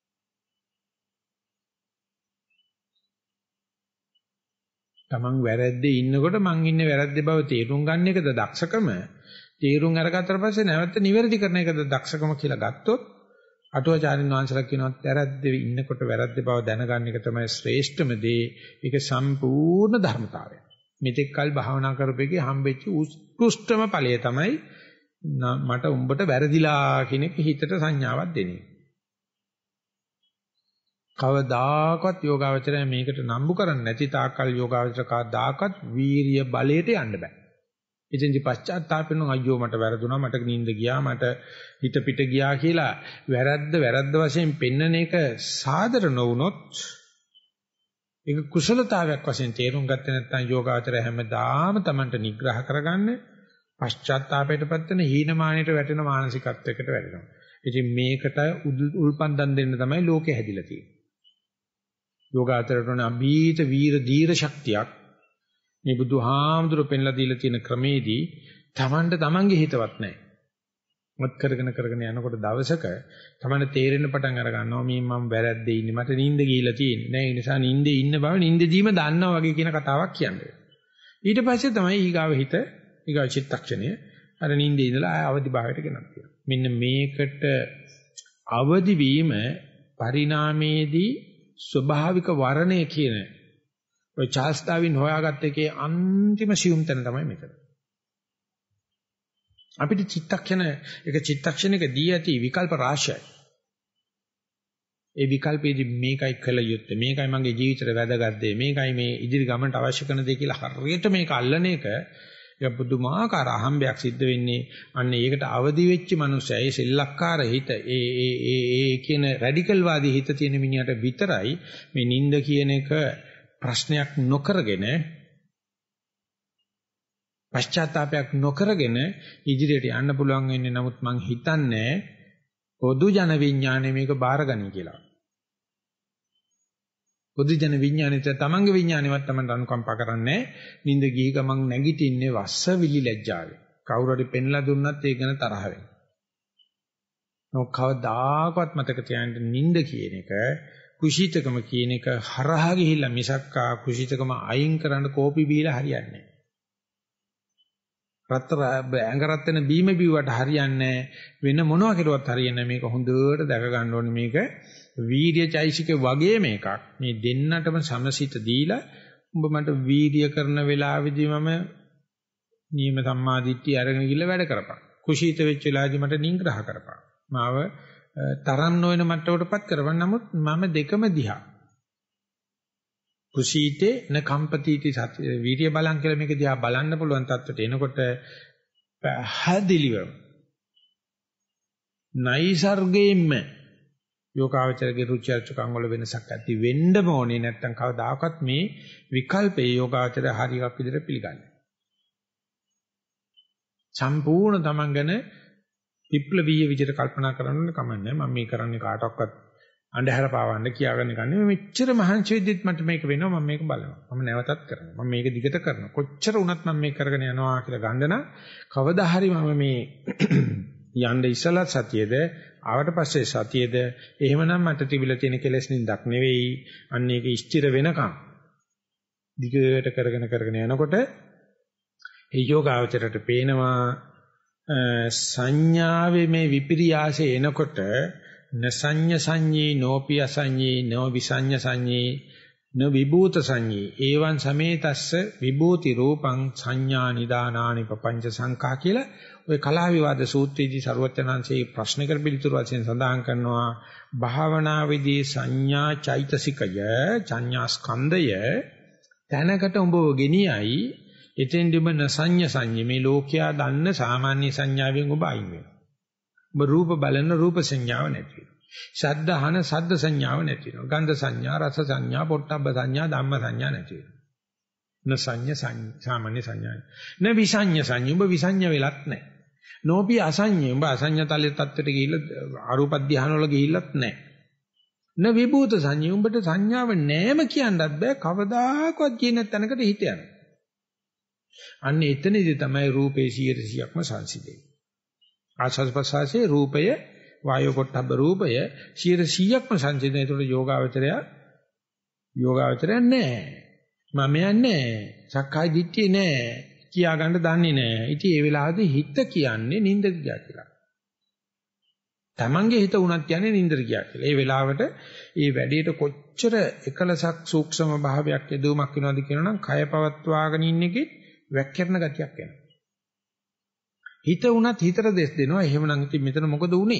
තමන් වැරද්දේ ඉන්නකොට මං ඉන්නේ වැරද්දේ බව තේරුම් ගන්න එකද දක්ෂකම? තේරුම් අරගත්තට පස්සේ නැවත නිවැරදි කරන එකද දක්ෂකම කියලා ගත්තොත් අටුවාචාරින් වහන්සේලා කියනවා වැරද්දේ ඉන්නකොට වැරද්දේ බව දැනගන්න එක තමයි ශ්‍රේෂ්ඨම දේ. ඒක සම්පූර්ණ ධර්මතාවය. මෙතෙක් කල් භාවනා කරපෙකේ හම්බෙච්ච උත්කෘෂ්ඨම ඵලය තමයි මට උඹට වැරදිලා කියන එක හිතට සංඥාවක් දෙන්නේ. කවදාකවත් යෝගාවචරය මේකට නම්බු කරන්නේ නැති තාක්කල් යෝගාවචර කවදාකවත් වීරිය බලයට යන්න බෑ. ඉතින්දි පශ්චාත්තාප වෙනවා අයියෝ මට වැරදුනා මට නිින්ද ගියා මට හිත පිට ගියා කියලා වැරද්ද වශයෙන් පෙන්නන එක සාදර නොවුනොත් ඒක කුසලතාවයක් වශයෙන් තේරුම් ගත්තේ නැත්නම් යෝගාචරය හැමදාම Tamanට නිග්‍රහ කරගන්න පශ්චාත්තාපයටපත් වෙන හීනමානයට වැටෙන මානසිකත්වයකට වැටෙනවා. ඉතින් මේකට උල්පන්දම් දෙන්න තමයි ලෝකෙ හැදිලා තියෙන්නේ. යෝගාචරයට උන අභීත වීර දීර ශක්තියක් මේ බුදුහාමුදුරු පෙන්ලා දීලා තියෙන ක්‍රමේදී Tamanට Tamanගේ හිතවත් නැහැ. මත් කරගෙන යනකොට දවසක තමයි තේරෙන්න පටන් අර ගන්නවා මේ මම වැරද්දේ ඉන්නේ මට නිින්ද ගිහිලා තියෙන්නේ නෑ ඒ නිසා නිින්දේ ඉන්න බව නිින්දදීම දන්නවා වගේ කියන කතාවක් කියන්නේ. ඊට පස්සේ තමයි ඊගාව හිත ඊගාව චිත්තක්ෂණය අර නිින්දේ ඉඳලා අවදි භාවයට ගෙනත් තියෙනවා. මෙන්න මේකට අවදි වීම පරිණාමයේදී ස්වභාවික වර්ණය කියන ඔය චාල්ස් ඩාවින් හොයාගත්ත එකේ අන්තිම සියුම් තැන තමයි මෙතන. අපිට චිත්තක්ෂණයක දී ඇති විකල්ප රාශියයි. ඒ විකල්පෙදි මේකයි කළ යුත්තේ මේකයි මගේ ජීවිතේට වැදගත් දේ මේකයි මේ ඉදිරි ගමනට අවශ්‍ය කරන දේ කියලා හරියට මේක අල්ලන එක ඒක පුදුමාකාර අහම්බයක් සිද්ධ වෙන්නේ අන්න ඒකට අවදි වෙච්ච මනුස්සයා ඒ සෙල්ලක්කාර හිත ඒ කියන රැඩිකල් වාදී හිත තියෙන මිනිහට විතරයි මේ නිନ୍ଦ කියන එක ප්‍රශ්නයක් නොකරගෙන පශ්චාත්තාවයක් නොකරගෙන ඉදිරියට යන්න පුළුවන් වෙන්නේ. නමුත් මං හිතන්නේ පොදු ජන විඥානය මේක බාරගනි කියලා. පොදු ජන විඥානෙට තමන්ගේ විඥානෙවත් තමන්ට අනුකම්පා කරන්නේ නින්ද ගිහි ගමන් නැගිටින්නේ වස්ස විලි ලැජ්ජාවේ. කවුරු හරි පෙන්ලා දුන්නත් ඒක ගැන තරහ වෙනවා. නොකවදාකවත් මතක තියාගන්න නින්ද කියන එක කුසීතකම කියන එක හරහා ගිහිල්ලා මිසක්කා කුසීතකම අයින් කරන්න කෝපි බීලා හරියන්නේ නැහැ. ඇඟරත් වෙන බීම බිව්වට හරියන්නේ වෙන මොනවා කෙරුවත් හරියන්නේ මේක හොඳට දැක ගන්න ඕනේ මේක වීර්ය චෛසික වගේ මේකක් මේ දෙන්නටම සමසිත දීලා උඹ මට වීර්ය කරන වෙලාවෙදි මම නියම සම්මාදිට්ඨිය අරගෙන ගිහලා වැඩ කරපන් කුසීත වෙච්ච වෙලාවෙදි මට නිග්‍රහ කරපන් මාව තරම් නොවන මට්ටමකටපත් කරපන් නමුත් මම දෙකම දිහා කුසීතේ න කම්පතිටි වීර්ය බලං කියලා මේක දිහා බලන්න පුළුවන් තත්ත්වයට එනකොට පැහැදිලිව නයිසර්ගයෙන්ම යෝගාවචරගේ රුචි අරුචිකම් වල වෙනසක් ඇති වෙන්න ඕනේ නැත්නම් කවදාකවත් මේ විකල්පේ යෝගාවචරය හරියක් විදිහට පිළිගන්නේ. සම්පූර්ණ තමන් ගැන විප්ලවීය විදිහට කල්පනා කරන්න කමන්නේ මම මේ කරන්නේ කාටවත් අන්ධහැර පාවන්න කියාගන්න ගන්නේ මෙච්චර මහන්සි වෙද්දිත් මට මේක වෙනවා මම මේක බලනවා මම නැවතත් කරනවා මම මේක දිගට කරනවා කොච්චර වුණත් මම මේක කරගෙන යනවා කියලා ගන්න නම් කවදා හරි මම මේ යන්න ඉස්සලා සතියේද ආවට පස්සේ සතියේද එහෙමනම් මට තිබිලා තියෙන කෙලෙස් නින්දක් නෙවෙයි අන්න ඒක ස්ථිර වෙනකම් දිගට කරගෙන යනකොට ඒ යෝගාවචරයට පේනවා සංඥාවේ මේ විපිරියාසය එනකොට නසඤ්ඤ සංඤී නෝපි අසඤ්ඤී නෝ විසඤ්ඤ සංඤී න විභූත සංඤී ඒවං සමේතස්ස විභූති රූපං සංඥා නිදානානි පపంచ සංඛා කියලා ඔය කලා විවාද සූත්‍රයේදී සරුවචනංශේ ප්‍රශ්න කර පිළිතුරු වශයෙන් සඳහන් කරනවා භාවනාවේදී සංඥා චෛතසිකය සංඥා ස්කන්ධය තැනකට උඹව ගෙනියයි එතෙන්දිම නසඤ්ඤ සංඤී මේ ලෝකයා දන්න සාමාන්‍ය සංඥාවෙන් ඔබ අයින් වෙනවා. ඔබ රූප බලන රූප සංඥාව නැති වෙනවා. ශබ්ද අහන ශබ්ද සංඥාව නැති වෙනවා. ගන්ධ සංඥා, රස සංඥා, පොට්ටබ්බ සංඥා, ධම්ම සංඥා නැති වෙනවා. නසඤ්ඤ සාමාන්‍ය සංඥා. න විසඤ්ඤ සංඥා. ඔබ විසඤ්ඤ වෙලත් නැහැ. නෝපි අසඤ්ඤ. ඔබ අසඤ්ඤ තලයේ තත්ත්වයට ගිහිල්ලා අරූප ධානය වල ගිහිල්ලත් නැහැ. න විභූත සංඥා. උඹට සංඥාව නැම කියන්නත් බෑ. කවදාකවත් කියන තැනකට හිත යනවා. අන්න එතනදී තමයි රූපේ 100%ක්ම සංසිඳෙන්නේ. ආස්වාද ප්‍රසආසයේ රූපය වායෝ පොට්ටබ්බ රූපය 100%ක්ම සංසිඳන. ඒතකොට යෝගාවචරය නැහැ. මම යන්නේ සක්කාය දිට්ඨිය නැහැ. කියා ගන්න දන්නේ නැහැ. ඉතින් ඒ වෙලාවේදී හිත කියන්නේ නින්ද ගියා කියලා. Tamange හිත උනත් කියන්නේ නින්දට ගියා කියලා. ඒ වෙලාවට ඒ වැඩේට කොච්චර එකලසක් සූක්ෂම භාවයක් යදුමක් වෙනවද කියනනම් කය පවත්වාගෙන ඉන්න එකේ වැක්කිරන ගතියක් එනවා. හිත උනත් හිතට දෙස් දෙනවා. එහෙමනම් ඉතින් මෙතන මොකද උනේ?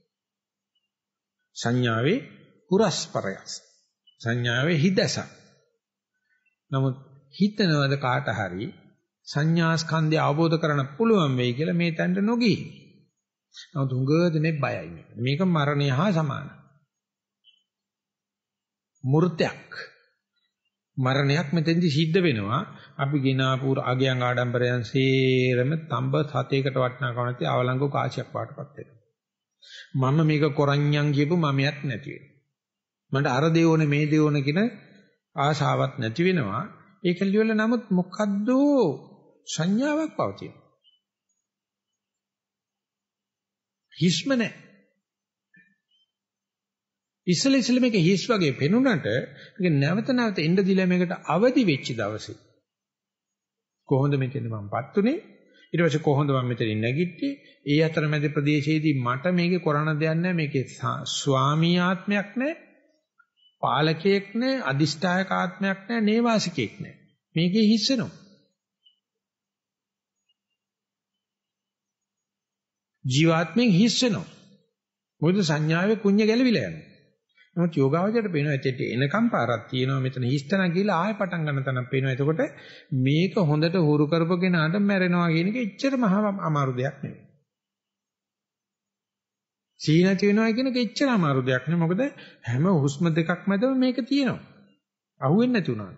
සංඥාවේ පුරස්පරයස්. සංඥාවේ හිදස. නමුත් හිතනවද කාට හරි සංඥා ස්කන්ධය අවබෝධ කරගන්න පුළුවන් වෙයි කියලා මේ තැනට නොගී. නමුත් උඟදෙනේ බයයි මේක. මේක මරණය හා සමානයි. මූර්තයක්. මරණයක් මෙතෙන්දි සිද්ධ වෙනවා. අපි ගිනාපුර අගයන් ආඩම්බරයන් සේරම තඹ සතේකට වටනකම නැති අවලංගු කාසියක් පාටපත් වෙනවා. මම මේක කොරඤ්ඤම් කියපු මමයක් නැති වෙනවා. මට අර දේවෝනේ මේ දේවෝනේ කියන ආශාවක් නැති වෙනවා. ඒක ලියවල නමුත් මොකද්ද සංඥාවක් පවතින. හිස්ම නැහැ. ඉස්සෙල්ල මේක හිස් වගේ පෙනුනට මේක නැවත නැවත එන්න දිලා මේකට අවදි වෙච්ච දවසේ කොහොමද මෙතන මමපත් උනේ ඊට පස්සේ කොහොමද මම මෙතන නැගිට්ටේ ඒ අතරමැද ප්‍රදේශයේදී මට මේකේ කරණ දෙයක් නැහැ මේකේ ස්වාමී ආත්මයක් නැහැ පාලකයෙක් නැහැ අදිෂ්ඨායක ආත්මයක් නැහැ නේවාසිකයෙක් නැහැ මේකේ හිස් වෙනවා ජීවාත්මෙන් හිස් වෙනවා මොකද සංඥාවේ කුඤ්ඤ ගැලවිලා යනවා නමුත් යෝගාවචරයට පේනවා ඇත්තට එනකම් පාරක් තියෙනවා මෙතන හිස්තන කියලා ආයෙ පටන් ගන්න තැනක් පේනවා. එතකොට මේක හොඳට හුරු කරපගෙනාට මැරෙනවා කියන එක එච්චර මහා අමාරු දෙයක් නෙවෙයි. සීනති වෙනවා කියන එක එච්චර අමාරු දෙයක් නෙවෙයි. මොකද හැම හුස්ම දෙකක් මැදම මේක තියෙනවා. අහුවෙන්නේ නැති උනා.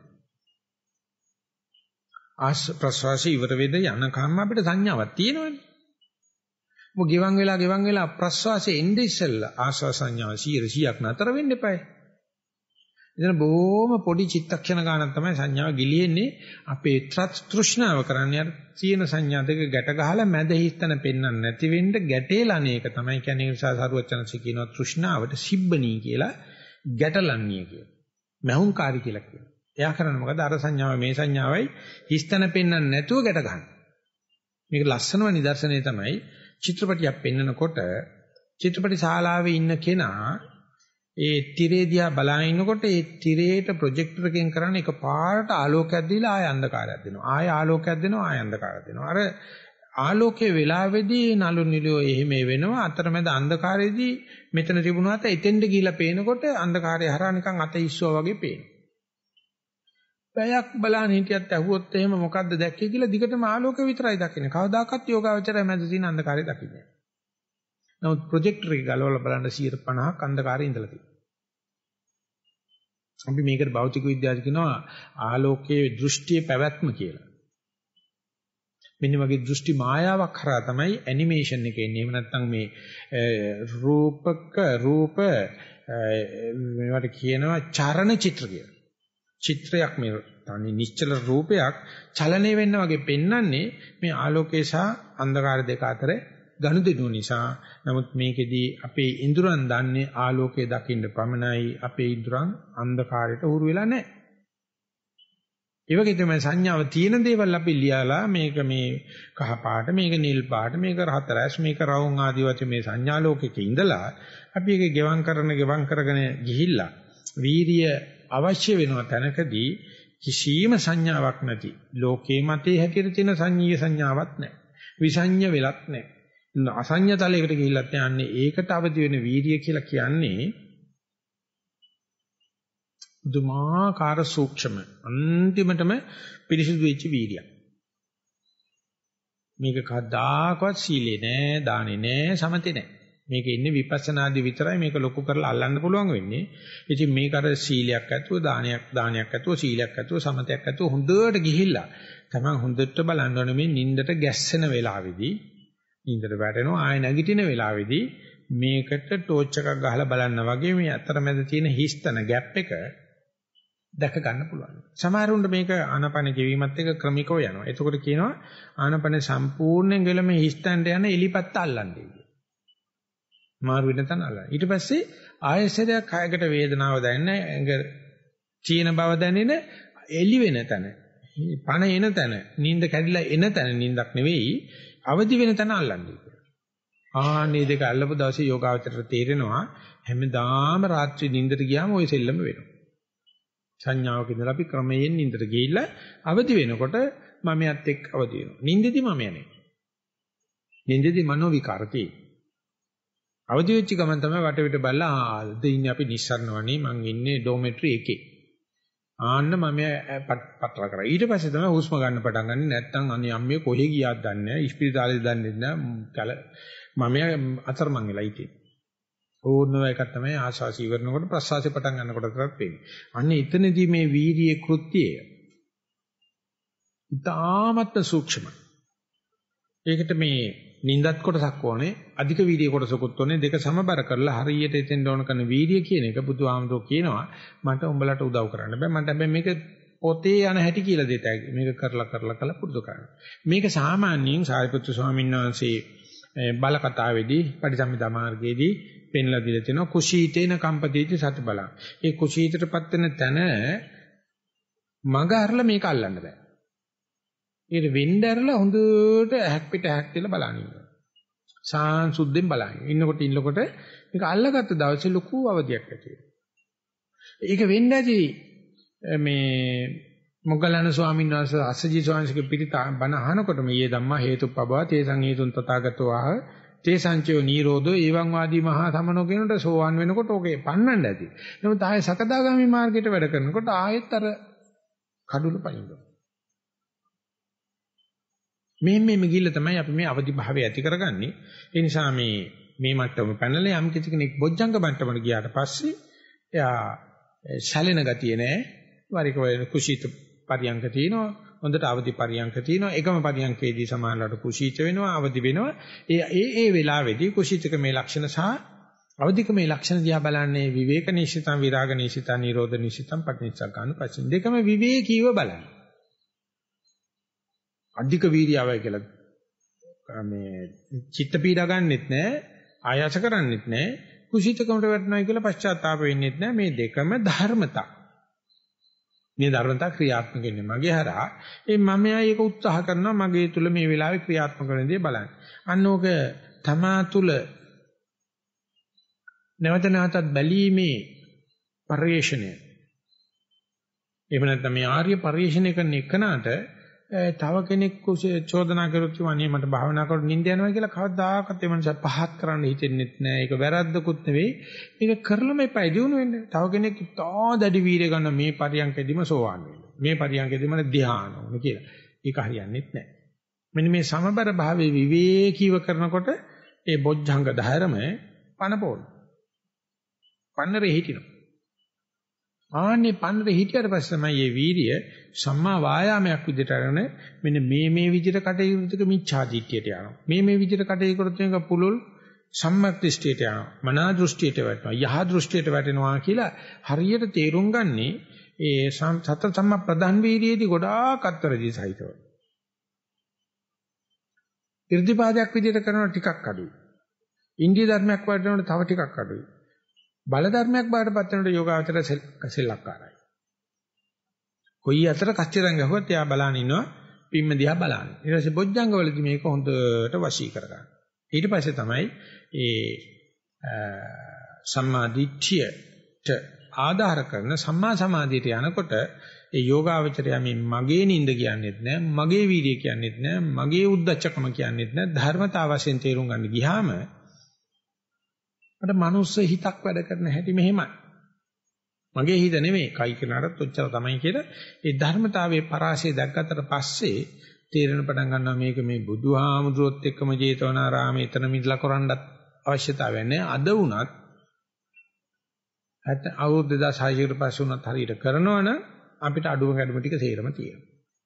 ප්‍රශ්වාසය ඉවර වෙද යනකම් අපිට සංඥාවක් තියෙනවනේ. මොක ගෙවන් වෙලා ප්‍රශ්වාසයේ එන්නේ ඉස්සෙල්ලා ආශ්වාස සංඥාව 100ක් නතර වෙන්න එපායි. එතන බොහොම පොඩි චිත්තක්ෂණ ගන්නක් තමයි සංඥාව ගිලියෙන්නේ අපේ තෘෂ්ණාව කරන්නේ අර තියෙන සංඥා දෙක ගැට ගහලා මැද හිස්තන පෙන්වන්න නැති වෙන්න ගැටේලන්නේ එක තමයි කියන්නේ ඒ නිසා සරුවචනසි කියනවා තෘෂ්ණාවට සිබ්බණී කියලා ගැටලන්නේ කියලා. මහුංකාරී කියලා කියනවා. එයා කරන්නේ මොකද අර සංඥාව මේ සංඥාවයි හිස්තන පෙන්වන්න නැතුව ගැට ගන්න. මේක ලස්සනම නිදර්ශනය තමයි චිත්‍රපටියක් පෙන්නකොට චිත්‍රපටි ශාලාවේ ඉන්න කෙනා ඒ තිරේ දිහා බලාගෙන ඉන්නකොට ඒ තිරේට ප්‍රොජෙක්ටර් එකෙන් කරන්නේ එකපාරට ආලෝකයක් දීලා ආය අන්ධකාරයක් දෙනවා. ආය ආලෝකයක් දෙනවා ආය අන්ධකාරයක් දෙනවා. අර ආලෝකයේ වෙලාවේදී නළු නිලියෝ එහෙම වෙනවා. අතරමැද අන්ධකාරයේදී මෙතන තිබුණාට එතෙන්ට ගිහිලා පේනකොට අන්ධකාරය හරහා නිකන් අත ඉස්සුවා වගේ පේනවා. පැයක් බලන්න හිටියත් ඇහුවොත් එහෙම මොකද්ද දැක්කේ කියලා දිගටම ආලෝකය විතරයි දකින්නේ. කවදාකවත් යෝගාවචරය මැද තියෙන අන්ධකාරය දකින්නේ නැහැ. නමුත් ප්‍රොජෙක්ටර් එක ගලවලා බලන්න 50%ක් අන්ධකාරයේ ඉඳලා තියෙනවා. අපි මේකට භෞතික විද්‍යාවට කියනවා ආලෝකයේ දෘෂ්ටියේ පැවැත්ම කියලා. මෙන්න වගේ දෘෂ්ටි මායාවක් කරා තමයි ඇනිමේෂන් එක එන්නේ. එහෙම නැත්නම් මේ රූප මේවට කියනවා චරණ චිත්‍ර කියලා. චිත්‍රයක් මේ තනි නිශ්චල රූපයක් චලනය වෙන්න වගේ පෙන්වන්නේ මේ ආලෝකය සහ අන්ධකාර දෙක අතර ගනුදෙනු නිසා. නමුත් මේකෙදී අපේ ඉඳුරන් දන්නේ ආලෝකය දකින්න පමණයි. අපේ ඉඳුරන් අන්ධකාරයට හුරු වෙලා නැහැ. ඒ වගේ තමයි සංඥාව තියෙන දේවල් අපි ලියලා මේක මේ කහ පාට මේක නිල් පාට මේක රහතරැස් මේක රවුම් ආදී වශයෙන් මේ සංඥා ලෝකෙක ඉඳලා අපි ඒක ගෙවම් කරගෙන ගිහිල්ලා වීරිය අවශ්‍ය වෙනවා තැනකදී කිසියම් සංඥාවක් නැති ලෝකේ මතේ හැටියට තියෙන සංඤීය සංඥාවක් නැහැ. විසඤ්ඤ වෙලක් නැහැ. අසඤ්ඤ තලයකට ගිහිල්ලත් යන්නේ ඒකට අවදි වෙන වීරිය කියලා කියන්නේ දුමාකාර සූක්ෂම අන්තිමටම පිරිසිදු වෙච්ච වීරියක්. මේක කවදාකවත් සීලේ නෑ, දානේ නෑ, සමතේ නෑ. මේක ඉන්නේ විපස්සනාදී විතරයි මේක ලොකු කරලා අල්ලන්න පුළුවන් වෙන්නේ. ඉතින් මේක අර සීලයක් ඇතුව දානයක් ඇතුව සීලයක් ඇතුව සමතයක් ඇතුව හොඳට ගිහිල්ලා තමයි හොඳට බලන්න ඕනේ මේ නින්දට ගැස්සෙන වෙලාවේදී නින්දට වැටෙනවා ආය නැගිටින වෙලාවේදී මේකට ටෝච් එකක් ගහලා බලන්න වගේ මේ අතරමැද තියෙන හිස්තන ગેප් එක දැක ගන්න පුළුවන්. සමහරුන්ට මේක ආනපන ගෙවීමත් එක්ක ක්‍රමිකව යනවා. එතකොට කියනවා ආනපන සම්පූර්ණයෙන් ගෙල මේ හිස්තන්ට යන එලිපත්ත අල්ලන්නේ. මාරු වෙන තැන අල්ලන. ඊට පස්සේ ආයසරයක් කායකට වේදනාව දැනෙන, ඇඟ චීන බව දැනෙන, එලි වෙන තැන, පණ එන තැන, නිින්ද කැඩිලා එන තැන නිින්දක් නෙවෙයි, අවදි වෙන තැන අල්ලන්නේ. ආන්නේ දෙක අල්ලපු දවසේ යෝගාවචරයට තේරෙනවා හැමදාම රාත්‍රී නිින්දට ගියාම ওই සෙල්ලම වෙනවා. සංඥාවක ඉඳලා අපි ක්‍රමයෙන් නිින්දට ගිහිල්ලා අවදි වෙනකොට මමයත් එක්ක අවදි වෙනවා. නිින්දෙදි මම යන්නේ. නිින්දෙදි මනෝ විකාරකේ. අවදි වෙච්ච ගමන් තමයි වටවිට බලලා ආද ඉන්නේ අපි නිස්සරණ වනේ මං ඉන්නේ ඩෝමෙට්‍රි එකේ. ආන්න මම පටල කරා. ඊට පස්සේ තමයි හුස්ම ගන්න පටන් ගන්නේ. නැත්තම් අනේ අම්මේ කොහෙ ගියාද දන්නේ නැහැ. ඉස්පිරිතාලේ දන්නේ නැහැ. මම අතරමං වෙලා ඉතින්. ඕනම එකක් තමයි ආශාසි ඉවරනකොට ප්‍රසවාසය පටන් ගන්නකොට කරත් වෙන්නේ. අන්න එතනදී මේ වීර්යයේ කෘත්‍යය ඉතාමත් සූක්ෂමයි. ඒකට මේ නින්දත් කොටසක් ඕනේ, අධික වීර්ය කොටසකුත් ඕනේ, දෙක සමබර කරලා හරියට එතෙන් ඕන කරන වීර්ය කියන එක බුදුහාමුදුරුවෝ කියනවා මට උඹලට උදව් කරන්න බෑ. මට හැබැයි මේක පොතේ යන හැටි කියලා දෙතයි. මේක කරලා පුරුදු කරන්න. මේක සාමාන්‍යයෙන් සාරිපුත්තු ස්වාමීන් වහන්සේ බල කතාවේදී පටිසම්භිදා මාර්ගයේදී පෙන්ලා දීලා තිනවා කුසීතේන කම්පදීති සති බලං. ඒ කුසීතටපත් වෙන තැන මග අරලා මේක අල්ලන්න බෑ. ඒක වෙන්න ඇරලා හොඳට ඇහක් පිට ඇහක් කියලා බලන්න ඉන්නවා. සාංසුද්ධෙන් බලන්න. ඉන්නකොට මේක අල්ලගත්ත දවසේ ලොකු අවදියක් ඇති වෙනවා. ඒක වෙන්න ඇති මේ මොග්ගලණ ස්වාමීන් වහන්සේ අස්සජී ස්වාමීන් වහන්සේගේ පිටිත බණ අහනකොට මේ ධම්මා හේතුප්පබව තේසං හේතුන් තථාගතෝ ආහ තේසංචෝ නිරෝධෝ එවං වාදී මහා සමනෝ කියනකොට සෝවන් වෙනකොට ඕකේ පන්නන්න ඇති. නමුත් ආයේ සකදාගාමි මාර්ගයට වැඩ කරනකොට ආයෙත් අර කඩුළු පනිනවා. මේ ගිල්ල තමයි අපි මේ අවදි භාවය ඇති කරගන්නේ. ඒ නිසා මේ මට්ටම පැනලා යම් කිසි කෙනෙක් බොජ්ජංග මට්ටමට ගියාට පස්සේ එයා ශැලෙන ගතිය නෑ. වරික වෙන කුසීත පරියංක තියෙනවා. හොඳට අවදි පරියංක තියෙනවා. එකම පරියංකේදී සමානලට කුසීත වෙනවා, අවදි වෙනවා. ඒ වෙලාවේදී කුසීතක මේ ලක්ෂණ සහ අවදික මේ ලක්ෂණ දිහා බලන්නේ විවේක නිශ්චිතං, විරාග නිශ්චිතං, නිරෝධ නිශ්චිතං, පටිච්චසමුප්පාදං පස්සින්. දෙකම විවේකීව බලන්න. අධික වීර්යයවයි කියලා මේ චිත්ත පීඩා ගන්නෙත් නැහැ, ආයාස කරන්නෙත් නැහැ, කුසීතකමට වැටෙනවා කියලා පශ්චාත්තාප වෙන්නෙත් නැහැ. මේ දෙකම ධර්මතා. මේ ධර්මතා ක්‍රියාත්මක වෙන්නේ මගේ හරහා. මම ඒක උත්සාහ කරනවා මගේ තුල මේ වෙලාවේ ක්‍රියාත්මක වෙන දේ බලන්න. අන්න ඕක තමා තුල නැවත නැවතත් බැලීමේ පරිශ්‍රණය. එහෙම නැත්නම් මේ ආර්ය පරිශ්‍රණය කරන එකනට තව කෙනෙක් චෝදනා කරොත් වනේ මට භාවනා කරලා නිින්ද යනවා කියලා කවදාකවත් ඒ මනස පහත් කරන්න හිතෙන්නෙත් නෑ. ඒක වැරද්දකුත් නෙවෙයි. මේක කරලම එපා දිනු වෙන්නේ. තව කෙනෙක් තා දැඩි වීර්ය ගන්න මේ පරියන්කෙදිම සෝවාන් වෙනවා. මේ පරියන්කෙදිම ධ්‍යාන ඕන කියලා. ඒක හරියන්නේත් නෑ. මෙන්න මේ සමබර භාවයේ විවේකීව කරනකොට ඒ බොජ්ජංග ධර්ම පනපෝන. පන්නරේ හිටිනවා. ආන්නේ පන්නරේ හිටියට පස්සේ තමයි මේ වීර්ය සම්මා වායාමයක් විදිහට අරගෙන මෙන්න මේ විදිහට කටයුතුක මිච්ඡා දිට්ඨියට යනවා. මේ විදිහට කටයුතු කරොත් මේක පුලුල් සම්මක් දෘෂ්ටියට යනවා. මනා දෘෂ්ටියට වැටෙනවා. යහ දෘෂ්ටියට වැටෙනවා කියලා හරියට තේරුම් ගන්නේ ඒ සතර සම්මා ප්‍රධාන වීර්යයේදී ගොඩාක් අත්තරදී සහිතව. irdipaadayak විදිහට කරනවා ටිකක් අඩුයි. ඉන්දිය ධර්මයක් වඩනකොට තව ටිකක් අඩුයි. බල ධර්මයක් බාටපත් වෙනකොට යෝගාවචර සෙල්ලක්කාරයි. කොයි අතර කච්චරන් ගහුවත් එයා බලන ඉන්නවා පිම්ම දිහා බලන. ඊට පස්සේ බොජ්ජංග වලදී මේක හොඳට වශී කරගන්න. ඊට පස්සේ තමයි ඒ සම්මා දිට්ඨියට ආධාර කරන සම්මා සමාධියට යනකොට ඒ යෝගාවචරය මේ මගේ නින්ද කියන්නේත් නෑ, මගේ වීර්යය කියන්නේත් නෑ, මගේ උද්දච්චකම කියන්නේත් නෑ. ධර්මතාව වශයෙන් තේරුම් ගන්න ගියාම මට මනුස්ස හිතක් වැඩ කරන හැටි මෙහෙමයි. මගේ හිත නෙමෙයි, කයි කෙනාටත් ඔච්චර තමයි කියලා ඒ ධර්මතාවයේ පරාසය දැක්කට පස්සේ තේරෙන පටන් ගන්නවා මේක මේ බුදුහාමුදුරුවොත් එක්කම ජේතවනාරාමේ එතන මිදලා කරන්නත් අවශ්‍යතාවයක් නැහැ. අද වුණත් අවුරුදු 2600 කට පස්සේ වුණත් හරියට කරනවනම් අපිට අඩුම ගැඩුම ටික තේරෙම තියෙනවා.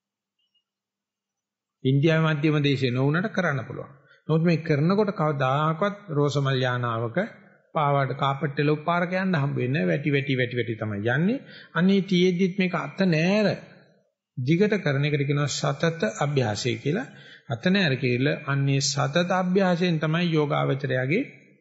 ඉන්දියාවේ මධ්‍යම දේශේ නොවුනට කරන්න පුළුවන්. නමුත් මේ කරනකොට කවදාකවත් රෝසමල් යානාවක පාවාට කාපට් එක උපාරක යන්න හම්බ වෙන්නේ නැහැ. වැටි තමයි යන්නේ. අනේ තියේද්දිත් මේක අත නෑර දිගට කරන එකට කියනවා සතත අභ්‍යාසය කියලා. අත නෑර කියලා අන්නේ සතත අභ්‍යාසයෙන් තමයි යෝගාවචරයාගේ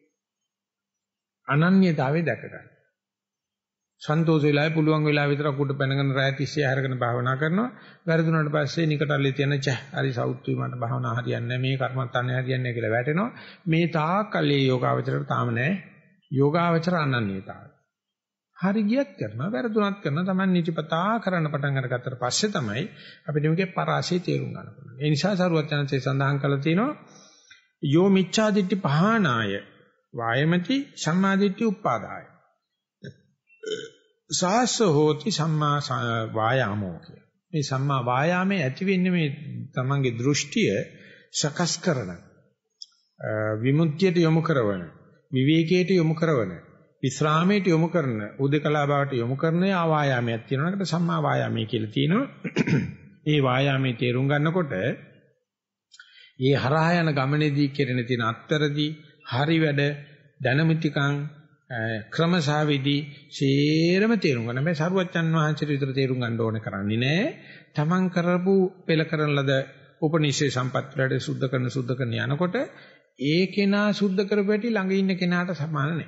අනන්‍යතාවය දැකගන්නේ. සන්තෝෂ වෙලාවේ පුළුවන් වෙලාව විතරක් උඩ පැනගෙන රැය තිස්සේ හැරගෙන භාවනා කරනවා. වැරදුනට පස්සේ නිකටල්ලේ තියෙන හරි සෞත්වි මට භාවනා හරියන්නේ නැහැ, මේ කර්මත්තානේ හරියන්නේ නැහැ කියලා වැටෙනවා. මේ තාක්කල්ලේ යෝගාවචරයට තාම නැහැ. යෝගාවචර අනන්‍යතාවය. හරි ගියත් කරනවා, වැරදුනත් කරනවා. Taman නිතිපතා කරන්න පටන් අරගත්තට පස්සේ තමයි අපිට මේකේ පරාසය තේරුම් ගන්න පුළුවන්. ඒ නිසා සරුවත් යනසේ සඳහන් කළා තියෙනවා යෝ මිච්ඡාදිට්ඨි පහනාය වායමති සම්මාදිට්ඨි උප්පාදාය. සාස්ස හෝති සම්මා වායාමෝ කිය. මේ සම්මා වායාමයේ ඇති වෙන්නේ මේ තමන්ගේ දෘෂ්ටිය සකස් කරන විමුක්තියට යොමු කරන විවේකයට යොමු කරන විස්රාමයට යොමු කරන උදකලා බවට යොමු කරන ආවායාමයක් තියෙනවා. ඒකට සම්මා වායාමයේ කියලා තියෙනවා. ඒ වායාමයේ තේරුම් ගන්නකොට ඒ හරහා යන ගමනේදී කෙරෙන තියෙන අත්තරදී හරි වැඩ දැනමිතිකං ක්‍රමසාවිදි සේරම තේරුම් ගන්න. මේ සරුවච්චන් වහන්සේට විතර තේරුම් ගන්න ඕනේ කරන්නේ නැහැ. තමන් කරපු පෙළ කරන ලද උපනිෂේ සම්පත් වලට සුද්ධ කරන යනකොට ඒ කෙනා සුද්ධ කරපැටි ළඟ ඉන්න කෙනාට සමාන නැහැ.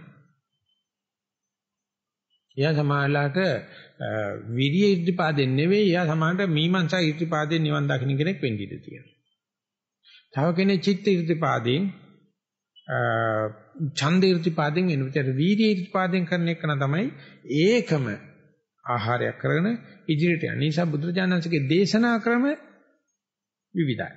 එයා සමානලාට විරිය ඉද්ධිපාදෙන් නෙවෙයි, එයා සමානට මීමන්සා ඉද්ධිපාදෙන් නිවන් දකින්න කෙනෙක් වෙන්න ඉඩ තියෙනවා. තව කෙනෙක් චිත්ත ඉද්ධිපාදෙන් ඡන්ද ඉර්ධිපාදෙන් වෙන විතර වීර්ය ඉර්ධිපාදෙන් කරන එක තමයි ඒකම ආහාරයක් කරගෙන ඉදිරියට යන නිසා බුදුරජාණන්සේගේ දේශනා ක්‍රම විවිධයි.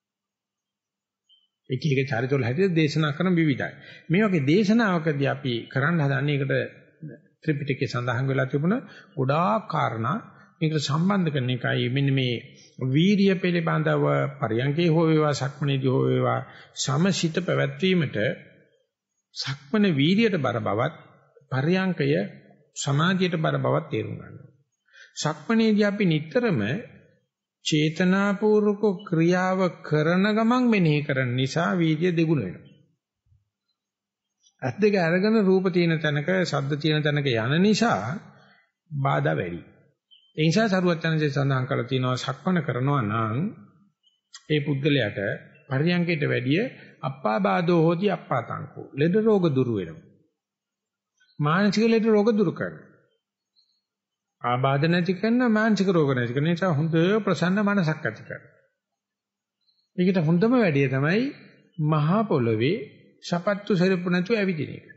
එක එක චරිතවල හැටියට දේශනා කරන විවිධයි. මේ වගේ දේශනාවකදී අපි කරන්න හදන්නේ ඒකට ත්‍රිපිටකයේ සඳහන් වෙලා තිබුණ ගොඩාක් කාරණා මේකට සම්බන්ධ කරන එකයි. මෙන්න මේ වීර්ය පිළිබඳව පරියන්කේ හෝ වේවා සක්මනේදී හෝ වේවා සමසිත පැවැත්වීමට සක්මන වීර්යයට බර බවත් පරියන්කය සමාධියට බර බවත් තේරුම් ගන්නවා. සක්මනේදී අපි නිතරම චේතනාපූර්වක ක්‍රියාව කරන ගමන් මෙනෙහි කරන නිසා වීර්ය දෙගුණ වෙනවා. ඇස් දෙක අරගෙන රූප තියෙන තැනක ශබ්ද තියෙන තැනක යන නිසා බාධා වැඩි. ඒ නිසා සරුවචනසේ සඳහන් කරලා තියෙනවා සක්මන කරනවා නම් ඒ පුද්ගලයාට පරියන්කයට වැඩිය අප්පාබාධෝ හෝති අප්පාතංකෝ ලෙඩ රෝග දුරු වෙනවා. මානසික ලෙඩ රෝග දුරු කරනවා. ආබාධ නැති කරන මානසික රෝග නැති කරන නිසා හොඳ ප්‍රසන්න මනසක් ඇති කරනවා. ඒකට හොඳම වැඩිය තමයි මහා පොළවේ සපත්තු සෙරප්පු නැතුව ඇවිදින එක.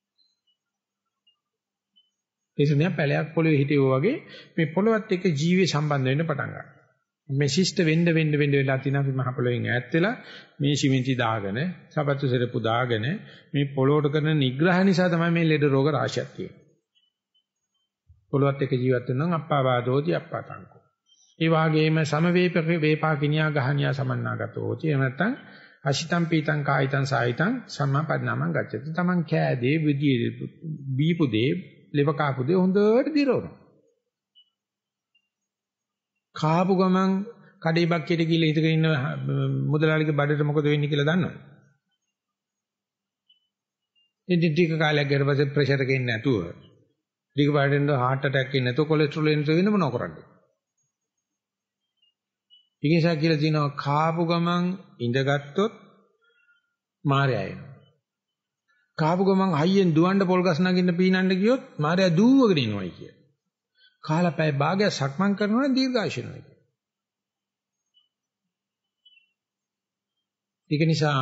ඒසනේ පැලයක් පොළවේ හිටියෝ වගේ මේ පොළවත් එක්ක ජීවේ සම්බන්ධ වෙන්න පටන් ගන්නවා. මේ ශිෂ්ට වෙන්න වෙලා තියෙන අපි මහ පොළොවෙන් ඈත් වෙලා මේ සිමෙන්ති දාගෙන සපත්තු සෙරප්පු දාගෙන මේ පොළොවට කරන නිග්‍රහ නිසා තමයි මේ ලෙඩ රෝග රාශියක් තියෙන්නේ. පොළොවත් එක්ක ජීවත් වෙනවා නම් අප්පාවාදෝති අප්පාතංකෝ. ඒ වගේම සමවේපක වේපාකිනියා ගහනියා සමන්නාගතෝ හොති. එහෙම නැත්නම් අශිතම් පීතං කායිතං සායිතං සම්මාපදනාමං ගච්ඡති. Taman කෑදේ විදී බීපු දේ ලෙව කාපු දේ හොඳට දිරවනවා. කාපු ගමන් කඩේ බක්කියට ගිහලා හිටගෙන ඉන්න මුදලාලිගේ බඩට මොකද වෙන්නේ කියලා දන්නවද? ඉතින් ටික කාලයක් ගියට පස්සේ ප්‍රෙෂර් එක එන්නේ නැතුව ටික පාඩෙන් heart attack එන්නේ නැතුව කොලෙස්ටරෝල් එන්නේ නැතුව වෙන මොනව කරන්නේ? ඉතින්සා කියලා තියෙනවා කාපු ගමන් ඉඳගත්තොත් මාරයා එනවා. කාපු ගමන් හයියෙන් දුවන්න පොල් ගස් නගින්න පීනන්න ගියොත් මාරයා දූවගෙන එනවායි කිය. කාලා පැය භාගයක් සක්මන් කරනවා නම් දීර්ඝායුෂ වෙනවා කිය. ඒක නිසා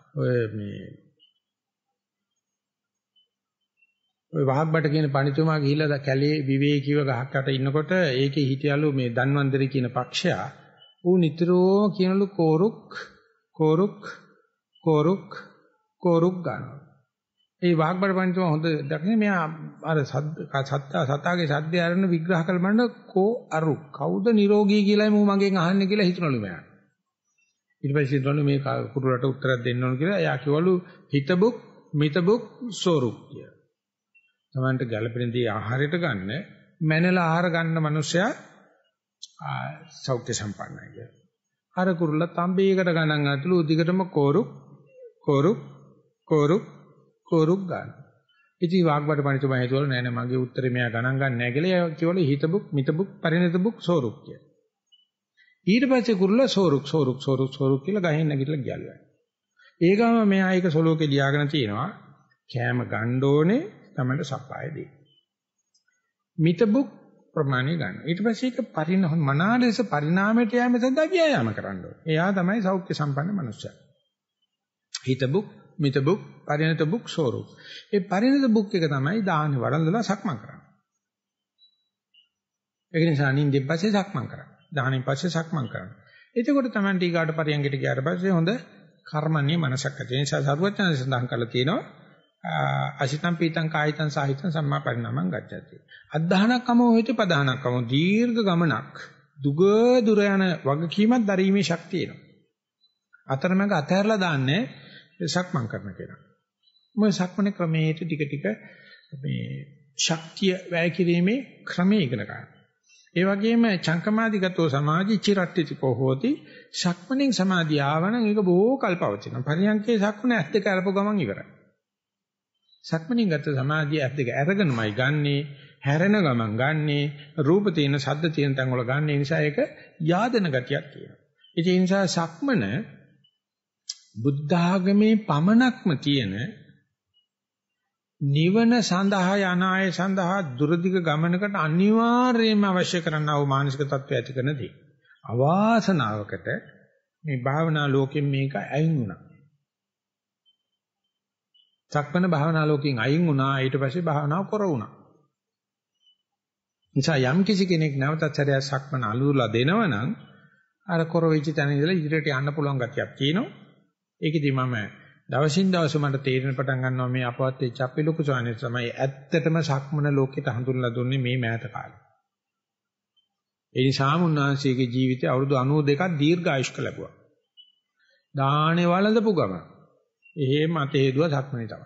ඔය වහක්බට කියන පණිතුමා ගිහිල්ලා කැලේ විවේකීව ගහක් යට ඉන්නකොට ඒකේ හිටියලු මේ ධන්වන්තරි කියන පක්ෂයා ඌ නිතරම කියනලු කෝරුක් ගන්නවා. ඒ වහක්බට පණිතුමා හොඳ දැක්නේ මෙයා අර සතාගේ සද්දය අරන විග්‍රහ කළ බලන කෝඅරු කවුද නිරෝගී කියලායි මම මගෙන් අහන්නේ කියලා හිතනලු මෙයා. ඊට පස්සේ හිතනලු මේ කුරුලට උත්තරයක් දෙන්න ඕන කියලා එයා කිව්වලු හිතබුක් මිතබුක් සෝරුක් කියලා. තමන්ට ගැළපෙන දේ ආහාරයට ගන්න මැනලා ආහාර ගන්න මනුස්සයා සෞඛ්‍ය සම්පන්නයි කියලා. අර කුරුල්ල තඹේකට ගණන් අතුළු උදිකටම කෝරුක් ගන්න. ඉතින් වාග්බඩ පණිතුමා හිතුවල නෑ නෑ මගේ උත්තරේ මෙයා ගණන් ගන්න නෑ කියලා. එයා කිව්වලු හිතබුක් මිතබුක් පරිණතබුක් සෝරුක් කියලා. ඊට පස්සේ කුරුල්ල සෝරුක් කියලා ගහෙන් නැගිටලා ගියලු. ඒකම මෙයා ඒක සොලෝකේ ලියාගෙන තියෙනවා. කෑම ගන්න ඕනේ තමයි සප්පාය දෙයි. මිතබුක් ප්‍රමාණය ගන්න. ඊට පස්සේ ඒක මනාලෙස පරිණාමයට යෑම සඳහා ව්‍යායාම කරන්න ඕනේ. එයා තමයි සෞඛ්‍ය සම්පන්න මනුස්සයා. හිතබුක්, මිතබුක්, පරිණතබුක්, සෝරුක්. ඒ පරිණතබුක් එක තමයි දාහනේ වඩන්දලා සක්මන් කරන්නේ. ඒක නිසා නිින්දෙන් පස්සේ සක්මන් කරන්නේ. දාහනෙන් පස්සේ සක්මන් කරන්නේ. එතකොට තමයි ටීකාට පරියන්ගයට ගියාට පස්සේ හොඳ කර්මන්නේ මනසක් ඇති. ඒ නිසා සරුවචන සඳහන් කරලා තියෙනවා අසිතම් පීතං කායිතං සාහිතං සම්මා පරිණාමං ගච්ඡති. අද්ධානක්කම හොයිත පදානක්කම දීර්ඝ ගමනක් දුග දුර යන වගකීමක් දරීමේ ශක්තිය එනවා. අතරමඟ අතහැරලා දාන්නේ සක්මන් කරන කෙනා. මොකද සක්මනේ ක්‍රමයට ටික ටික මේ ශක්තිය වැය කිරීමේ ක්‍රමය ඉගෙන ගන්න. ඒ වගේම චංකමාදිගතෝ සමාධි චිරට්ඨිකෝ හෝති සක්මණෙන් සමාධිය ආවනම් ඒක බොහෝ කල් පවතිනවා. පරියන්කේ සක්මණ ඇස් දෙක අරපු ගමන් ඉවරයි. සක්මණෙන් ගත සමාධිය ඇස් දෙක අරගෙනමයි ගන්නෙ, හැරෙන ගමන් ගන්නෙ, රූප තියෙන, ශබ්ද තියෙන තැන් වල ගන්න. ඒ නිසා ඒක යාදන ගතියක් තියෙනවා. ඒ නිසා සක්මණ බුද්ධ ආගමේ පමණක්ම තියෙන නිවන සඳහා යනාය සඳහා දුරදිග ගමනකට අනිවාර්යයෙන්ම අවශ්‍ය කරනා වූ මානසික තත්ත්වය ඇති කරන දේ. අවාසනාවකට මේ භාවනා ලෝකෙන් මේක අයින් වුණා. සක්මන භාවනා ලෝකෙන් අයින් වුණා. ඊට පස්සේ භාවනාව කර වුණා. නිසා යම් කිසි කෙනෙක් නැවතත් සැරයක් සක්මන අලුලා දෙනවනම් අර කර වෙච්ච තැන ඉඳලා ඉදිරියට යන්න පුළුවන් ගතියක් තියෙනවා. ඒකෙදි මම දවසින් දවස මට තේරෙන පටන් ගන්නවා මේ අපවත් වෙච්ච අපේ ලොකු ස්වාමීන් තමයි ඇත්තටම සක්මන ලෝකෙට හඳුන්ලා දුන්නේ මේ මෑත කාලේ. ඒ නිසා මුන්නාංශයේ ජීවිතය අවුරුදු 92ක් දීර්ඝායුෂ්ක ලැබුවා. දාහනේ වළඳපු ගම. එහෙම මත හේතුව සක්මනේ තමයි.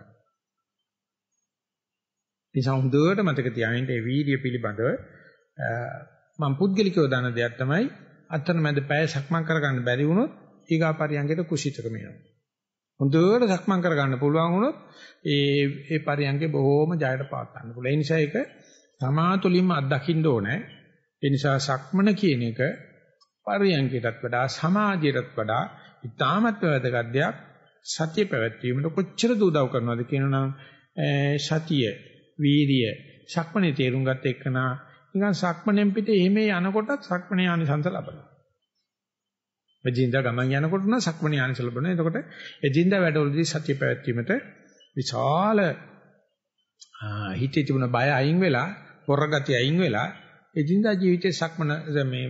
නිසා හොඳට මතක තියාගන්න මේ වීඩියෝ පිළිබඳව මම පුද්ගලිකව දන්න දෙයක් තමයි අතරමැද පැය සක්මන් කරගන්න බැරි වුණොත් ඊගා පරියන්කේට කුසීතකම එනවා. හොඳට සක්මන් කරගන්න පුළුවන් වුණොත් ඒ පරියන්කේ බොහෝම ජයට පාත් ගන්න පුළුවන්. ඒ නිසා ඒක සමාතුලින්ම අත්දකින්න ඕනේ. ඒ නිසා සක්මන කියන එක පරියන්කයටත් වඩා සමාධියටත් වඩා ඉතාමත් වැදගත් දෙයක්. සතිය පැවැත්වීමට කොච්චර උදව් කරනවද කියනනම් සතිය, වීරිය, සක්මනේ තේරුම් ගත්ත එකනා නිකන් සක්මණෙන් පිට එහෙම යනකොටත් සක්මණේ ආනිසංස ලබනවා. එදින්දා ගමන් යනකොට නම් සක්මණේ ආනිසංස ලබනවා. එතකොට එදින්දා වැඩවලදී සතිය පැවැත්වීමට විශාල හිතේ තිබුණ බය අයින් වෙලා, පොරගතිය අයින් වෙලා එදින්දා ජීවිතේ සක්මන මේ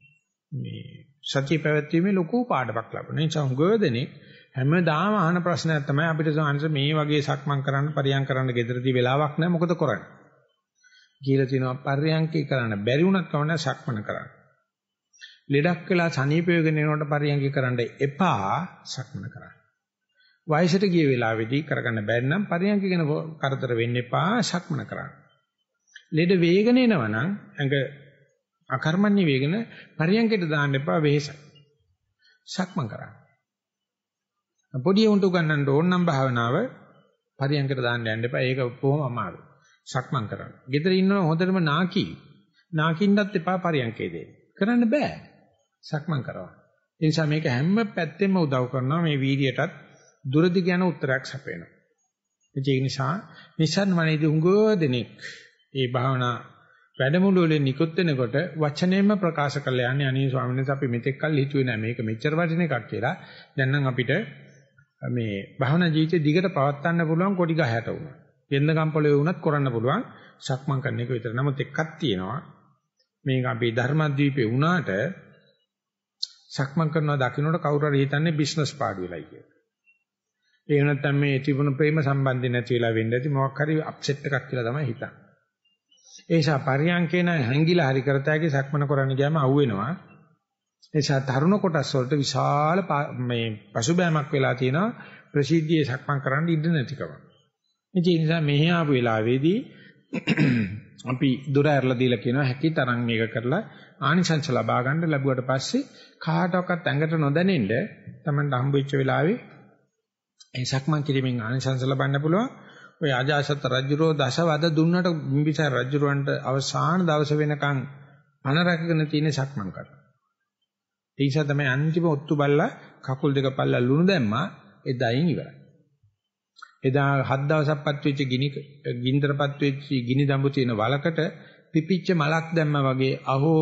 සතිය පැවැත්වීමේ ලොකු පාඩමක් ලැබුණා. ඒ නිසා හුඟවදෙනේ හැමදාම අහන ප්‍රශ්නයක් තමයි අපිට සාංශ මේ වගේ සක්මන් කරන්න පරියන් කරන්න ගෙදරදී වෙලාවක් නැහැ මොකද කරන්නේ කියලා තිනවා. පරියන්කේ කරන්න බැරි වුණත් කවන්න සක්මන කරන්න. ලෙඩක් වෙලා සනීප වෙගෙන යනකොට පරියන්කේ කරන්න එපා, සක්මන කරන්න. වයසට ගිය වෙලාවේදී කරගන්න බැරි නම් පරියන්කේ ගැන කරදර වෙන්න එපා, සක්මන කරන්න. ලෙඩ වේගන එනවනම් ඇඟ අකර්මණ්‍ය වේගන පරියන්කේට දාන්න එපා, වෙහෙසයි. සක්මන් කරන්න. පොඩි උන්ට ගන්නන්න ඕන නම් භාවනාව පරියන්කට දාන්න යන්න එපා. ඒක කොහොම අමාරුයි. සක්මන් කරන්න. ගෙදර ඉන්නව හොඳටම නාකින්නත් එපා පරියන්කේ දෙන්න. කරන්න බෑ. සක්මන් කරනවා. ඒ නිසා මේක හැම පැත්තෙම උදව් කරනවා මේ වීර්යයටත් දුරදි යන උත්තරයක් සපයනවා. ඒ නිසා නිසන්වනේදී උංගෝ දෙනෙක් මේ භාවනා වැඩමුළු වලින් නිකුත් වෙනකොට වචනයෙන්ම ප්‍රකාශ කරලා යන්නේ අනේ ස්වාමීන් වහන්සේ අපි මෙතෙක් කල් හිතුවේ නෑ මේක මෙච්චර වටින එකක් කියලා. දැන් නම් අපිට මේ භාවනා ජීවිතේ දිගට පවත්වන්න පුළුවන් කොඩි ගහයට වුණා. ගෙන්න කම්පලේ වුණත් කරන්න පුළුවන් සක්මන් කරන එක විතර. නමුත් එකක් තියෙනවා. මේක අපි ධර්මද්වීපේ වුණාට සක්මන් කරනවා දකින්නට කවුරු හරි හිතන්නේ බිස්නස් පාඩු වෙලයි කියලා. ඒ නැත්නම් මේ තිබුණු ප්‍රේම සම්බන්ධය නැති වෙලා වෙන්න ඇති මොකක් හරි අප්සෙට් එකක් කියලා තමයි හිතන්නේ. ඒ නිසා පරියන්කේ නම් හැංගිලා හරි කරතයි සක්මන කරන්න ගියාම අහුවෙනවා. ඒ නිසා තරුණ කොටස් වලට විශාල මේ පසුබෑමක් වෙලා තියෙනවා ප්‍රසිද්ධියේ සක්මන් කරන්න ඉඩ නැතිකම. ඒ නිසා මෙහි ආපු වෙලාවේදී අපි දොර ඇරලා දීලා කියනවා හැකි තරම් මේක කරලා ආනිසංස ලබා ගන්න ලැබුවට පස්සේ කාටවත් ඇඟට නොදැනෙන්න Tamanට හම්බ වෙච්ච වෙලාවේ ඒ සක්මන් කිරීමෙන් ආනිසංස ලබන්න පුළුවන්. ඔය අජාසත් රජුරෝ දසවද දුන්නට බිම්බිසාර රජුරවන්ට අවසාන දවස වෙනකන් පණ රැකගෙන තියෙන සක්මන් කරනවා. ඒ නිසා තමයි අන්තිම ඔත්තු බල්ලා කකුල් දෙක පල්ලා ලුණු දැම්මා එදායින් ඉවරයි. එදා 7 දවසක්පත් වෙච්ච ගින්දරපත් වෙච්ච ගිනි දඹු තියෙන වලකට පිපිච්ච මලක් දැම්මා වගේ අහෝ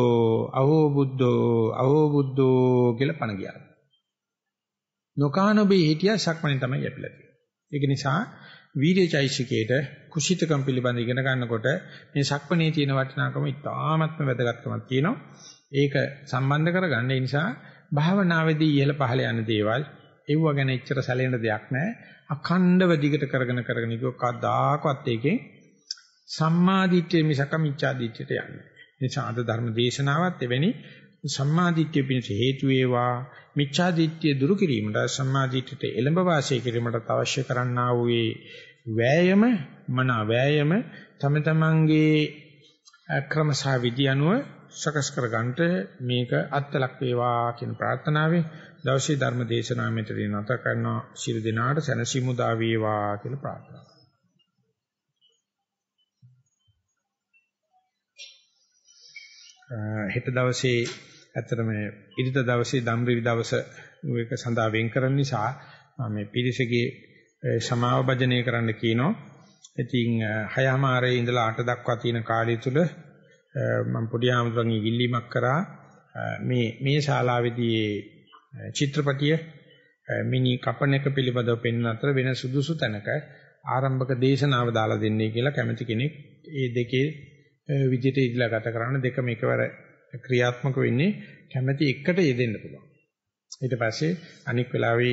බුද්ධෝ කියලා පණ ගියා. නොකානොබේ හිටියා සක්මණේ තමයි යපිලා තියෙන්නේ. ඒක නිසා වීර්යචෛසිකේට කුසිතකම් පිළිබඳ ඉගෙන ගන්නකොට මේ සක්මණේ තියෙන වටිනාකම ඉතාමත්ම වැදගත්කමක් තියෙනවා. ඒක සම්බන්ධ කරගන්න. ඒ නිසා භාවනාවේදී ඉහළ පහළ යන දේවල් ඒව ගැන එච්චර සැලෙන දෙයක් නැහැ. අඛණ්ඩව දිගට කරගෙන ගියොත් කවදාකවත් ඒකේ සම්මා දිට්ඨිය මිසක මිච්ඡා දිට්ඨියට යන්නේ. ඒ නිසා අද ධර්ම දේශනාවත් එවැනි සම්මාදිට්ඨිය පිණිස හේතු වේවා මිච්ඡාදිට්ඨිය දුරු කිරීමට සම්මාදිට්ඨියට එළඹ වාසය කිරීමට අවශ්‍ය කරන්නා වූ වෑයම වෑයම තම තමන්ගේ ක්‍රමසහ විදි අනුව සකස් කර ගන්නට මේක අත්ලක් වේවා කියන ප්‍රාර්ථනාවෙන් දවසේ ධර්ම දේශනාව මෙතනින් නැත කරනවා. ශිරු දිනාට සැනසීම උදා වේවා කියලා ප්‍රාර්ථනා. හෙට දවසේ ඇත්තටම ඉරිදා දවසේ ධම්රිවි දවස එක සඳහා වෙන් කරන නිසා මම මේ පිරිසගේ සමාව භජනය කරන්න කියනවා. ඉතින් 6:00 ඉඳලා 8 දක්වා තියෙන කාලය තුල මම පොඩි ආමතුරුන්ගේ ඉල්ලීමක් කරා මේ ශාලාවේදී චිත්‍රපටිය මිනි කපන එක පිළිබඳව පෙන්වන අතර වෙන සුදුසු තැනක ආරම්භක දේශනාව දාලා දෙන්නේ කියලා කැමති කෙනෙක් ඒ දෙකේ විදිහට ඉදලා ගත කරන්න දෙකම එකවර ක්‍රියාත්මක වෙන්නේ කැමැති එකට යෙදෙන්න පුළුවන්. ඊට පස්සේ අනික් වෙලාවේ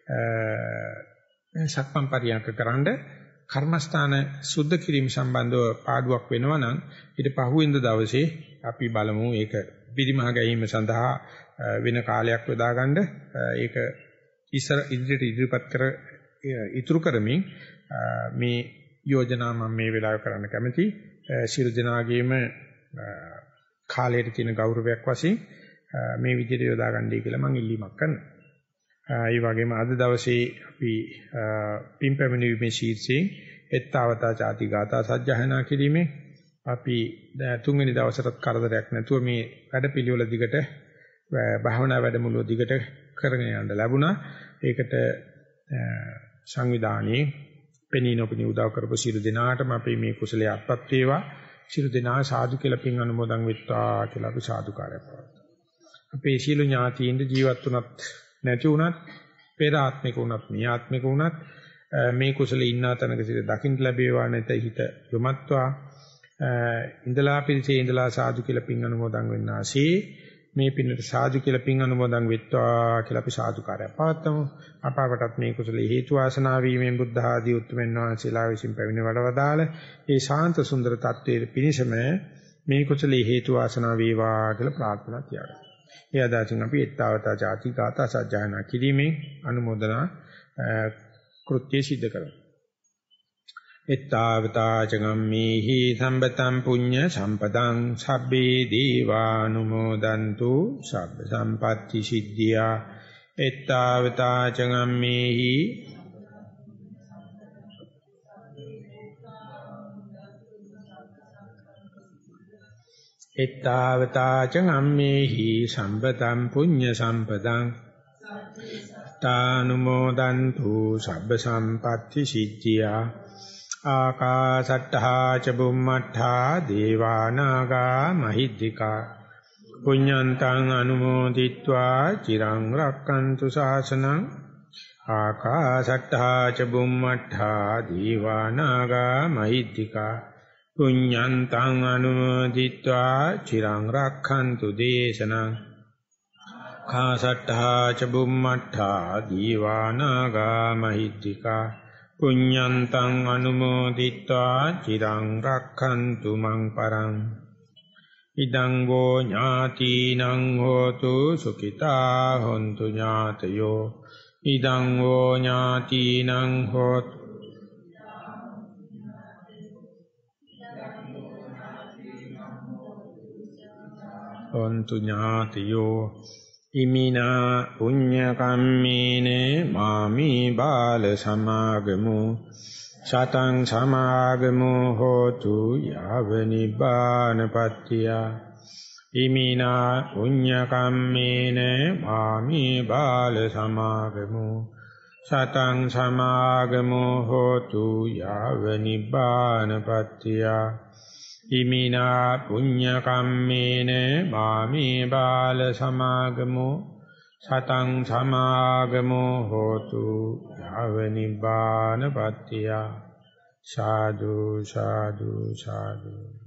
සක්මන් පරියන්ක කරන්ඩ කර්මස්ථාන සුද්ධ කිරීම සම්බන්ධව පාඩුවක් වෙනවා නම් ඊට පහුවෙන්ද දවසේ අපි බලමු ඒක පිරිමහ ගැනීම සඳහා වෙන කාලයක් යොදාගන්න ඒක ඉදිරියට ඉදිරිපත් කර ඉතුරු කරමින් මේ යෝජනා මම මේ වෙලාවේ කරන්න කැමතියි. ශිරු දිනාගේම කාලයට තියෙන ගෞරවයක් වශයෙන් මේ විදිහට යොදා ගන්නයි කියලා මම ඉල්ලීමක් කරනවා. ඒ වගේම අද දවසේ අපි පින්පැමිණීමේ ශීර්ෂයෙන් එත්තාවතා ചാති ගාථා සජ්ජහායනා කිරීමේ අපි තුන්වෙනි දවසටත් කරදරයක් නැතුව මේ වැඩපිළිවෙල දිගට භාවනා වැඩමුළුව දිගට කරගෙන යන්න ලැබුණා. ඒකට සංවිධානයේ පෙනී නොපෙනී උදව් කරපු සියලු දෙනාටම අපි මේ කුසලයේ අත්පත් වේවා. සියලු දෙනා සාදු කියලා පින් අනුමෝදන් වෙත්වා කියලා අපි සාදුකාරයක් පවත්වනවා. අපේ සියලු ඥාතීන් ජීවත් වුණත් නැති වුණත් පෙර ආත්මික වුණත් මේ ආත්මික වුණත් මේ කුසලයේ ඉන්න තැනක සිට දකින්න ලැබේවා නැත හිත යොමත්වා ඉඳලා පිළිසේ ඉඳලා සාදු කියලා පින් අනුමෝදන් වෙන්නාසේ මේ පින්නට සාදු කියලා පින් අනුමෝදන් වෙත්වා කියලා අපි සාදුකාරයක් පවත්වමු. අපාවටත් මේ කුසලයේ හේතු වාසනා වීමෙන් බුද්ධ ආදී උතුම්යන් වහන්සේලා විසින් පැමිණ වඩවදාල ඒ ශාන්ත සුන්දර තත්වයේ පිණිසම මේ කුසලයේ හේතු වාසනා වේවා කියලා ප්‍රාර්ථනා තියාගන්න. ඒ අදාසින් අපි එත්තාවතා ചാති ගාථා සජ්ජායනා කිරීමෙන් අනුමෝදනා කෘත්‍ය සිද්ධ කරමු. එත්තාවතා චගම්මේහි සම්පතං පුඤ්ඤ සම්පතං සබ්බේ දීවානුමෝදන්තු සබ්බ සම්පatti සිද්ධියා. එත්තාවතා චගම්මේහි එත්තාවතා චගම්මේහි සම්පතං පුඤ්ඤ සම්පතං තානුමෝදන්තු සබ්බ සම්පatti සිද්ධියා. ආකාසට්ඨා ච බුම්මට්ඨා දේවානාගා මහිද්దికා පුඤ්ඤන්තං අනුමෝදිත්වා චිරං රක්칸තු ශාසනං. ආකාසට්ඨා ච බුම්මට්ඨා දේවානාගා මහිද්దికා පුඤ්ඤන්තං අනුමෝදිත්වා චිරං රක්칸තු දේශනං. ආකාසට්ඨා ච බුම්මට්ඨා දේවානාගා මහිද්దికා පුඤ්ඤන්තං අනුමෝදිත්වා චිරං රක්ඛන්තු මං පරං. ඉදං වෝ ඥාතිනං හෝතු සුඛිතා හොන්තු ඥාතයෝ. ඉදං වෝ ඥාතිනං හෝතු හොන්තු ඥාතයෝ. ඉමිනා පුඤ්ඤ කම්මේන මාමි බාල සමාගමු සතං සමාගමු හෝතු යාව නිබ්බානපත්තිය. ඉමිනා පුඤ්ඤ කම්මේන මාමි බාල සමාගමු සතං සමාගමු හෝතු යාව නිබ්බානපත්තිය. ඉමිනා පුඤ්ඤ කම්මේන මාමි බාල සමාගමු සතං සමාගමු හෝතු යාව නිබ්බානපත්තිය. සාදු සාදු සාදු.